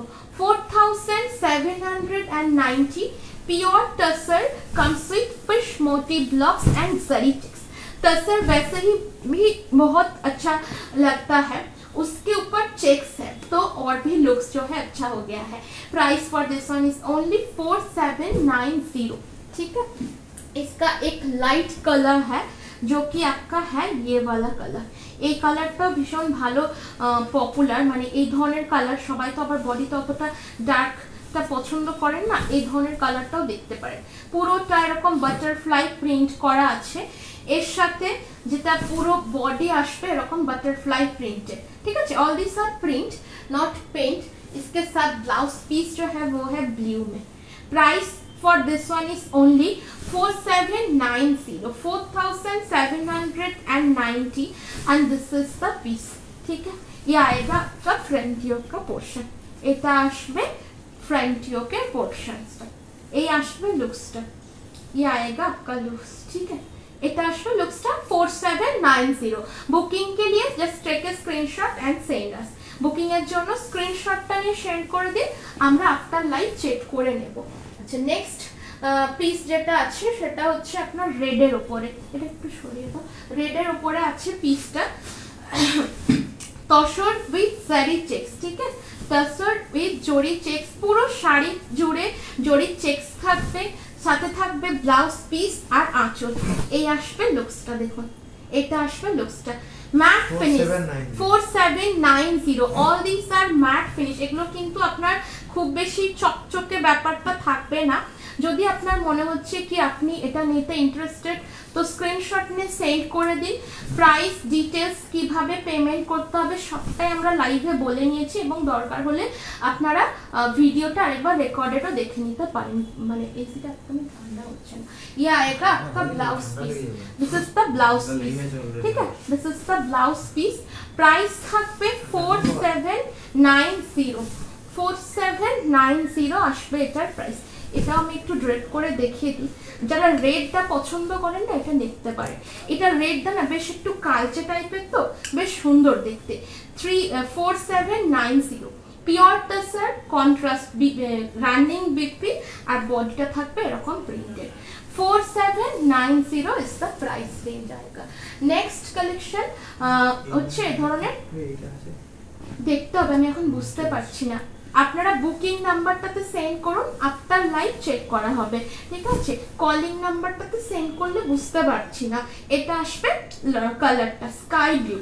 4790। Pure tussar comes with fish motif blocks and zari checks. Tussar वैसे ही भी बहुत अच्छा लगता है, उसके ऊपर चेक्स है तो और भी लुक्स जो है अच्छा हो गया है। Price for this one is only 4790, ठीक है। इसका एक लाइट कलर है जो कि आपका है ये वाला कलर। এই কালারটা ভীষণ ভালো পপুলার, মানে এই ধরনের কালার সবাই তো আবার বডিতে অতটা ডার্কটা পছন্দ করেন না, এই ধরনের কালারটাও দেখতে পারেন। পুরোটা এরকম বাটারফ্লাই প্রিন্ট করা আছে, এর সাথে যেটা পুরো বডি আসবে এরকম বাটারফ্লাই প্রিন্টেড, ঠিক আছে। All this are print not paint. इसके साथ ब्लाउज पीस जो है वो है ब्लू में। Price for this one is only 4790, 4790 and this is the piece, ठीक है। ये आएगा आपका फ्रंट योक का पोर्शन, এটা আসবে फ्रंट योकेर पोर्शनটা, এই আসবে লুকসটা, ये आएगा आपका लुक्स, ठीक है। এটা আসবে লুকসটা 4790। বুকিং के लिए just take a screenshot and send us। Booking এর জন্য স্ক্রিনশটটা নিয়ে সেন্ড করে দিন, আমরা আফটার লাইভ চেক করে নেব। আচ্ছা, নেক্সট পিস যেটা আছে সেটা হচ্ছে আপনার রেডের উপরে, এটা একটু সরিয়ে দাও। রেডের উপরে আছে পিসটা তসর উইথ জারি চেকস, ঠিক আছে। তসর উইথ জরি চেকস, পুরো শাড়ি জুড়ে জরি চেকস থাকবে, সাথে থাকবে ব্লাউজ পিস আর আঁচল। এই আসবে লুকসটা, দেখুন এটা আসবে লুকসটা। Matte finish 4790। All this are matte finish. এগুলো কিন্তু আপনার খুব বেশি চকচকে ব্যাপারটা থাকবে না। যদি আপনার মনে হচ্ছে কি আপনি এটা নিতে ইন্টারেস্টেড তো স্ক্রিনশট নিয়ে সেন্ড করে দিন। প্রাইস ডিটেলস কিভাবে পেমেন্ট করতে হবে সবটাই আমরা লাইভে বলে নিয়েছি, এবং দরকার হলে আপনারা ভিডিওটা আরেকবার রেকর্ডেডও দেখে নিতে পারেন। মানে এসিটা একদমই ঠান্ডা হচ্ছে না। ये आएगा आपका blouse piece, this is the blouse piece, ठीक है। This is the blouse piece. Price থাকবে 4790, 4790 আসবে এটার প্রাইস। এটা আমি একটু ড্রেপ করে দেখিয়ে দিই, যারা রেডটা পছন্দ করেন না এটা দেখতে পারে। এটা রেডটা না বেশ একটু কালচে টাইপের, তো বেশ সুন্দর দেখতে। 4790 pure tussar contrast running BP আর বডিটা থাকবে এরকম প্রিন্টেড। 4790 ইজ দ্য প্রাইস রেঞ্জ আएगा। নেক্সট কালেকশন হচ্ছে এই ধরনের, দেখতে হবে আমি এখন বুঝতে পারছি না। আপনারা বুকিং নাম্বারটাতে সেন্ড করুন, আফটার লাইভ চেক করা হবে, ঠিক আছে। কলিং নাম্বারটাতে সেন্ড করলে বুঝতে পারছি না। এটা আসবে কালারটা স্কাই ব্লু,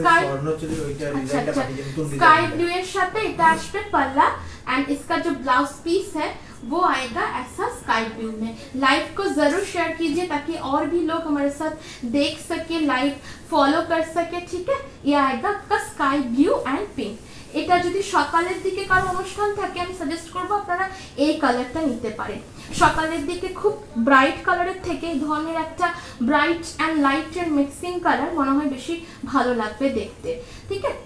स्काई ब्लू এর সাথে এটা আসবে पल्ला एंड इसका जो ब्लाउज पीस है वो आएगा ऐसा स्काई ब्लू में। लाइव को जरूर शेयर कीजिए ताकि और भी लोग हमारे साथ देख सके, लाइव फॉलो कर सके, ठीक है। ये आएगा आपका स्काई ब्लू एंड पिंक। এটা যদি সকালের দিকে কারো অনুষ্ঠান থাকে আমি সাজেস্ট করব আপনারা এই কালারটা নিতে পারেন। সকালের দিকে খুব ব্রাইট কালারের থেকে এই ধরনের একটা ব্রাইট এন্ড লাইট এর মিক্সিং কালার মনে হয় বেশি ভালো লাগবে দেখতে, ঠিক আছে।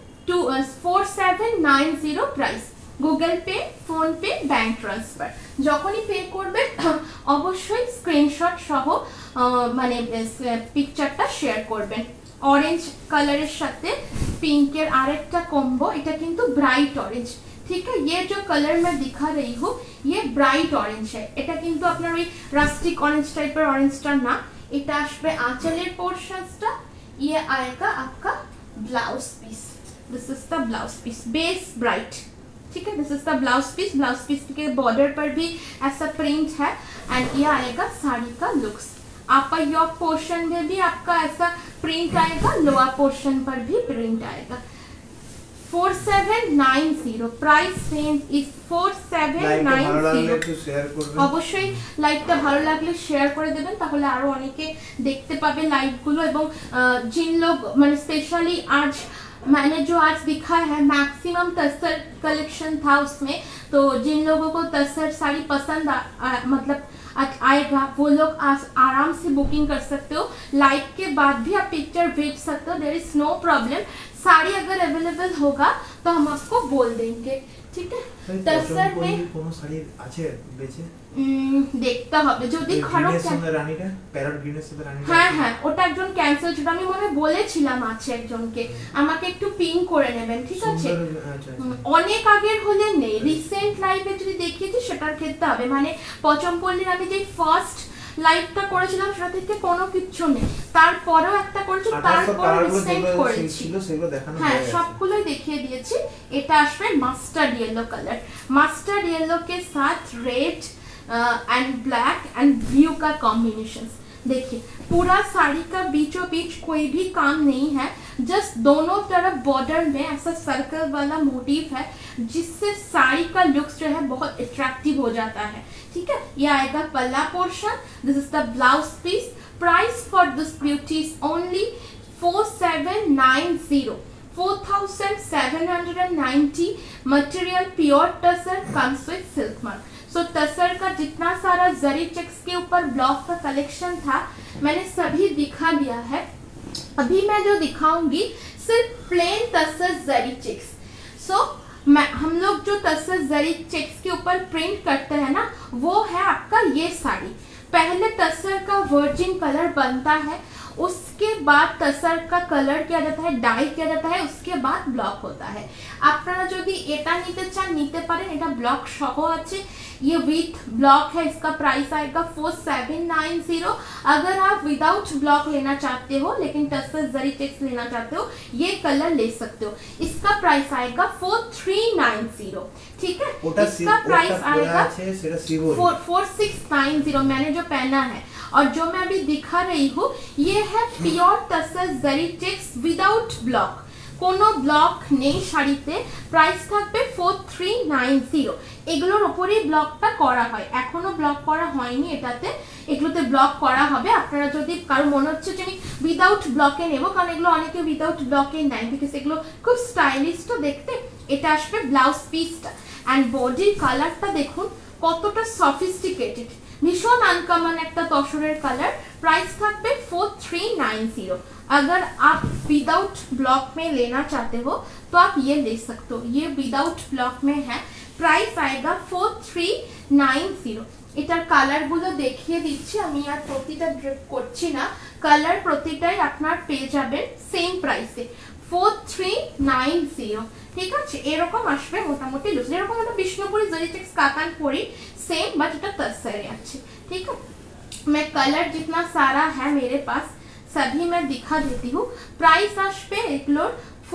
4790 price. Google pay, phone pay, bank transfer যখনই পে করবেন অবশ্যই স্ক্রিনশট সহ মানে পিকচারটা শেয়ার করবেন। ऑरेंज कलर साथे पिंकर आरेकटा कॉम्बो, এটা কিন্তু ब्राइट ऑरेंज, ठीक है। ये जो कलर मैं दिखा रही हूँ ये ब्राइट ऑरेंज है, এটা কিন্তু আপনার ওই রাস্টিক ऑरेंज টাইপের ऑरेंजটা না। এটা আসবে আঁচলের পোরশনসটা। ये आएगा आपका blouse piece, this is the blouse piece base bright, ठीक है। This is the blouse piece, blouse piece के बॉर्डर पर भी ऐसा प्रिंट है एंड ये आएगा साड़ी का लुक्स। आपका योक पोर्शन में भी आपका ऐसा प्रिंट आएगा, लोअर पोर्शन पर भी प्रिंट आएगा। 4790 প্রাইস রেঞ্জ ইজ 4790। অবশ্যই লাইভটা ভালো লাগলে শেয়ার করে দেবেন, তাহলে আরো অনেকে দেখতে পাবে লাইভগুলো। এবং जिन लोग মানে স্পেশালি आज मैंने जो आज दिखाया है मैक्सिमम तस्सर कलेक्शन था उसमें, तो जिन लोगों को तस्सर साड़ी पसंद मतलब आएगा वो लोग आराम से बुकिंग कर सकते हो। लाइव के बाद भी आप पिक्चर भेज सकते हो, there is no problem. Sari अगर अवेलेबल होगा तो हम आपको बोल देंगे, ठीक है। तस्सर में কোনো শাড়ি আছে বেচে দেখতে হবে যদি খরচ রানীটা প্যারট গ্রিনের সাথে রানীটা। হ্যাঁ হ্যাঁ, ওটা একজন ক্যান্সেল ছিল, আমি মনে বলেছিলাম আছে একজনকে, আমাকে একটু পিং করে নেবেন, ঠিক আছে। অনেক আগের হলে নেই, রিসেন্ট লাইভে যদি দেখিয়েছি সেটার ক্ষেত্রে হবে, মানে পচমপল্লির আমি যে ফার্স্ট লাইভটা করেছিলাম সেটা থেকে কোনো কিছু নেই, তারপরেও একটা করেছি, তারপর রিসেন্ট করেছি, হ্যাঁ সবগুলোই দেখিয়ে দিয়েছি। এটা আসবে mustard yellow colour, mustard yellow के साथ red and black and blue का कॉम्बिनेशन। देखिए पूरा साड़ी का बीचों बीच कोई भी काम नहीं है, जस्ट दोनों तरफ बॉर्डर में ऐसा सर्कल वाला मोटिव है जिससे साड़ी का लुक्स जो है बहुत अट्रैक्टिव हो जाता है, ठीक है। ये आएगा pallu portion, this is the blouse piece. Price for this beauty is only 4790, 4790। Material pure tussar, comes with silk mark. So tussar का जितना सारा जरी चेक्स के ऊपर ब्लॉक का कलेक्शन था मैंने सभी दिखा दिया है। अभी मैं जो दिखाऊंगी सिर्फ plain tussar zari checks. So हम लोग जो टसर जरी चेक्स के ऊपर प्रिंट करते हैं ना, वो है आपका ये साड़ी। पहले टसर का वर्जिन कलर बनता है, उसके बाद टसर का कलर किया जाता है, डाई किया जाता है, उसके बाद ब्लॉक होता है। আপনারা যদি এটা নিতে চান নিতে পারেন, এটা ব্লক সহ আছে, ये विथ ब्लॉक है। इसका प्राइस आएगा 4790। अगर आप विदाउट ब्लॉक लेना चाहते हो लेकिन टसर जरी चेक्स लेना चाहते हो, ये कलर ले सकते हो। इसका प्राइस आएगा 4390, ठीक है। इसका प्राइस आएगा 4690, मैंने जो पहना है। और जो मैं अभी दिखा रही हूँ ये है pure tussar zari checks without block, কোনো ব্লক নেই শাড়িতে। প্রাইস থাকবে 4390। এগুলোর উপরেই ব্লকটা করা হয়, এখনো ব্লক করা হয়নি এটাতে, এগুলোতে ব্লক করা হবে। আপনারা যদি কারো মনে হচ্ছে যে আমি উইদাউট ব্লকে নেব, কারণ এগুলো অনেকে উইদাউট ব্লকে নেয় বিকজ এগুলো খুব স্টাইলিশ তো দেখতে। এটা আসবে ব্লাউজ পিসটা অ্যান্ড বডির কালারটা দেখুন কতটা সফিস্টিকেটেড, भीषण अनकॉमन एक तसरेर कलर। प्राइस থাকবে 4390। अगर आप विदाउट ब्लॉक में लेना चाहते हो तो आप ये ले सकते हो, ये विदाउट ब्लॉक में है। प्राइस आएगा 4390। এটার কালারগুলো দেখিয়ে দিচ্ছি আমি, আর প্রতিটা ড্রিপ করছি না, কালার প্রতিটাই আপনার পেয়ে যাবেন সেম প্রাইসে 4390, ঠিক আছে। এরকম আসবে মোটামুটি লুজ, এরকম একটা বিষ্ণুপুরি জরি চেক্স কাতান পরি सेम, बट এটা तसरे अच्छे, ठीक है। मैं कलर जितना सारा है मेरे पास सभी मैं दिखा देती हूँ। प्राइस आसपे एगलोर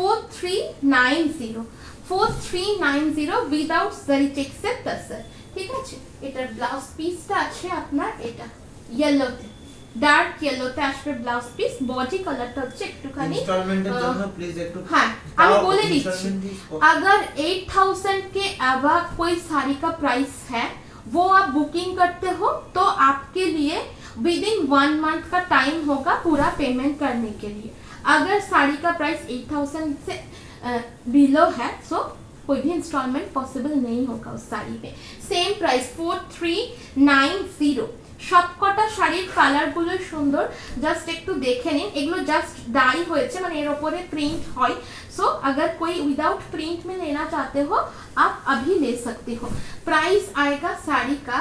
4390, 4390 विदाउट जरी चेक्स से तसर, ठीक है। এটার ব্লাউজ পিসটা আছে আপনার এটা ইয়েলোতে, ডার্ক ইয়েলোতে আসবে ব্লাউজ পিস। বডি কালারটা হচ্ছে একটুখানি ইনস্টলমেন্টের জন্য প্লিজ একটু, हाँ আমি বলে দিচ্ছি, अगर 8000 के अवा कोई साड़ी का प्राइस है वो आप बुकिंग करते हो तो आपके लिए विद इन 1 मंथ का टाइम होगा पूरा पेमेंट करने के लिए। अगर साड़ी का प्राइस 8000 से बिलो है सो कोई भी इंस्टॉलमेंट पॉसिबल नहीं होगा उस साड़ी पे। Same price 4390। সবকটা শাড়ির কালারগুলো সুন্দর, জাস্ট একটু দেখে নিন। এগুলো জাস্ট ডাই হয়েছে, মানে এর উপরে প্রিন্ট হয়। सो अगर कोई विदाउट प्रिंट में लेना चाहते हो आप अभी ले सकते हो। प्राइस आएगा साड़ी का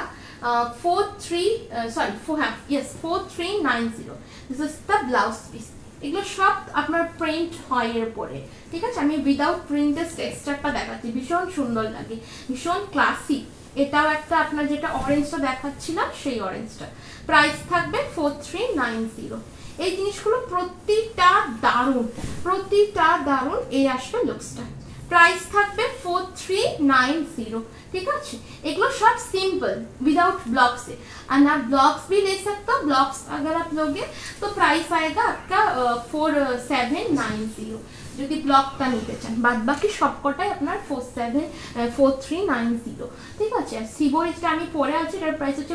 4390। This is the blouse piece. এগুলো সব আপনার প্রিন্ট হয় এর উপরে, ঠিক আছে। আমি উইদাউট প্রিন্টের টেক্সচারটা দেখাচ্ছি, ভীষণ সুন্দর লাগে, ভীষণ ক্লাসিক। এটাও একটা আপনার যেটা অরেঞ্জটা দেখাচ্ছিলাম সেই অরেঞ্জটা। প্রাইস থাকবে 4390। এই জিনিসগুলো প্রতিটা দারুণ, প্রতিটা দারুণ। এই আসবে লুকসটা প্রাইস থাকবে 4390, ठीक है। एगलो शॉर्ट सिंपल विदाउट ब्लॉक्स से, और आप ब्लॉक्स भी ले सकते हो। ब्लॉक्स अगर आप लोगे तो प्राइस आएगा आपका 4790 যদি ব্লকটা নিতে চান। বাদ বাকি সবকটাই আপনার 4390, ঠিক আছে। আর সিবোরিজটা আমি পরে আছি, এটার প্রাইস হচ্ছে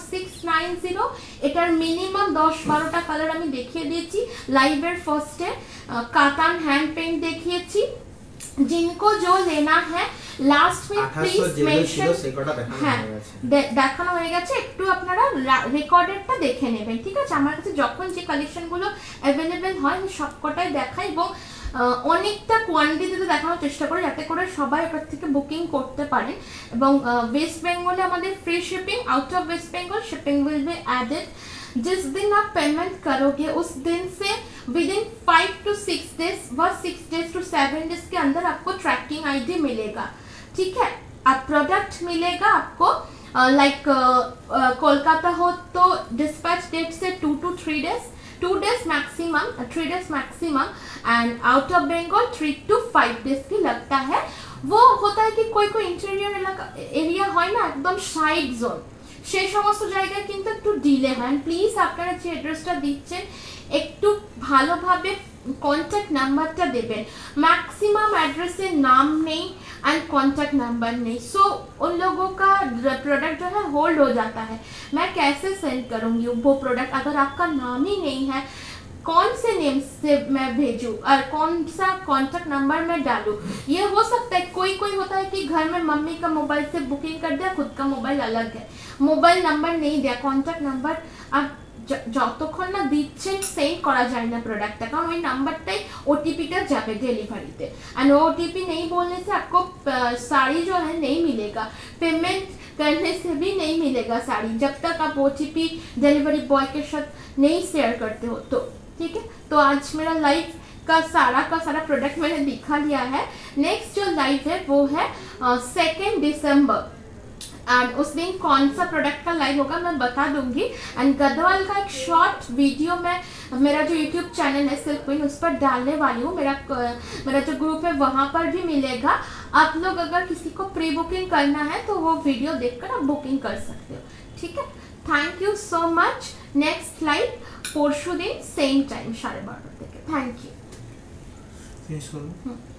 4690। এটার মিনিমাম 10-12টা কালার আমি দেখিয়ে দিয়েছি লাইভের ফার্স্টে। কাতান হ্যান্ড পেইন্ট দেখিয়েছি। जिनको जो लेना है লাস্ট में প্লিজ মেনশন, হ্যাঁ দেখানো হয়ে গেছে, একটু আপনারা রেকর্ডেডটা দেখে নেবেন, ঠিক আছে। আমার কাছে যখন যে কালেকশনগুলো অ্যাভেলেবেল হয় আমি সবকটাই দেখাই এবং অনেকটা কোয়ান্টিটিতে দেখানোর চেষ্টা করি যাতে করে সবাই এটার থেকে বুকিং করতে পারেন। এবং ওয়েস্ট বেঙ্গলে আমাদের free shipping, out of West Bengal shipping will be added. जिस दिन आप पेमेंट करोगे उस दिन से विद इन 5 to 6 days व 6 days to 7 days के अंदर आपको ट्रैकिंग आईडी मिलेगा, ठीक है। अब प्रोडक्ट मिलेगा आपको लाइक कोलकाता हो तो डिस्पैच डेट से 2 to 3 days, 2 days maximum, 3 days maximum, and out of Bengal 3 to 5 days की लगता है। वो होता है कि कोई कोई इंटीरियर एरिया है ना एकदम साइड जोन, সেই সমস্ত জায়গায় কিন্তু একটু ডিলে হয়। প্লিজ আপনারা যে অ্যাড্রেসটা দিচ্ছেন একটু ভালোভাবে कॉन्टैक्ट नंबरটা দেবেন। मैक्सिमम एड्रेसे नाम नहीं एंड कॉन्टैक्ट नंबर नहीं, सो उन लोगों का प्रोडक्ट जो है होल्ड हो जाता है। मैं कैसे सेंड करूँगी वो प्रोडक्ट अगर आपका नाम ही नहीं है, कौन से नेम से मैं भेजूँ और कौन सा कॉन्टैक्ट नंबर मैं डालूँ। ये हो सकता है कोई कोई होता है कि घर में मम्मी का मोबाइल से बुकिंग कर दिया, खुद का मोबाइल अलग है, मोबाइल नंबर नहीं दिया, कॉन्टैक्ट नंबर आप যতক্ষণ না দিচ্ছেন সেন্ড করা যায় না প্রোডাক্টটা, কারণ ওই নাম্বারটাই ओटीपीটা যাবে डिलीवरीতে। एंड ओटीपी नहीं बोलने से आपको साड़ी जो है नहीं मिलेगा, पेमेंट करने से भी नहीं मिलेगा साड़ी, जब तक आप ओटीपी डिलीवरी बॉय के साथ नहीं शेयर करते हो तो, ठीक है। तो आज मेरा लाइव का सारा प्रोडक्ट मैंने दिखा लिया है। नेक्स्ट जो लाइव है वो है 2 दिसंबर, एंड उस दिन कौन सा प्रोडक्ट का लाइव होगा मैं बता दूंगी। एंड गदवाल का एक शॉर्ट वीडियो मैं मेरा जो यूट्यूब चैनल है सिल्क क्वीन उस पर डालने वाली हूँ। मेरा जो ग्रुप है वहाँ पर भी मिलेगा। आप लोग अगर किसी को प्री बुकिंग करना है तो वो वीडियो देखकर आप बुकिंग कर सकते हो, ठीक है। Thank you so much. Next live परशु दिन सेम टाइम 12:30 থেকে। Thank you.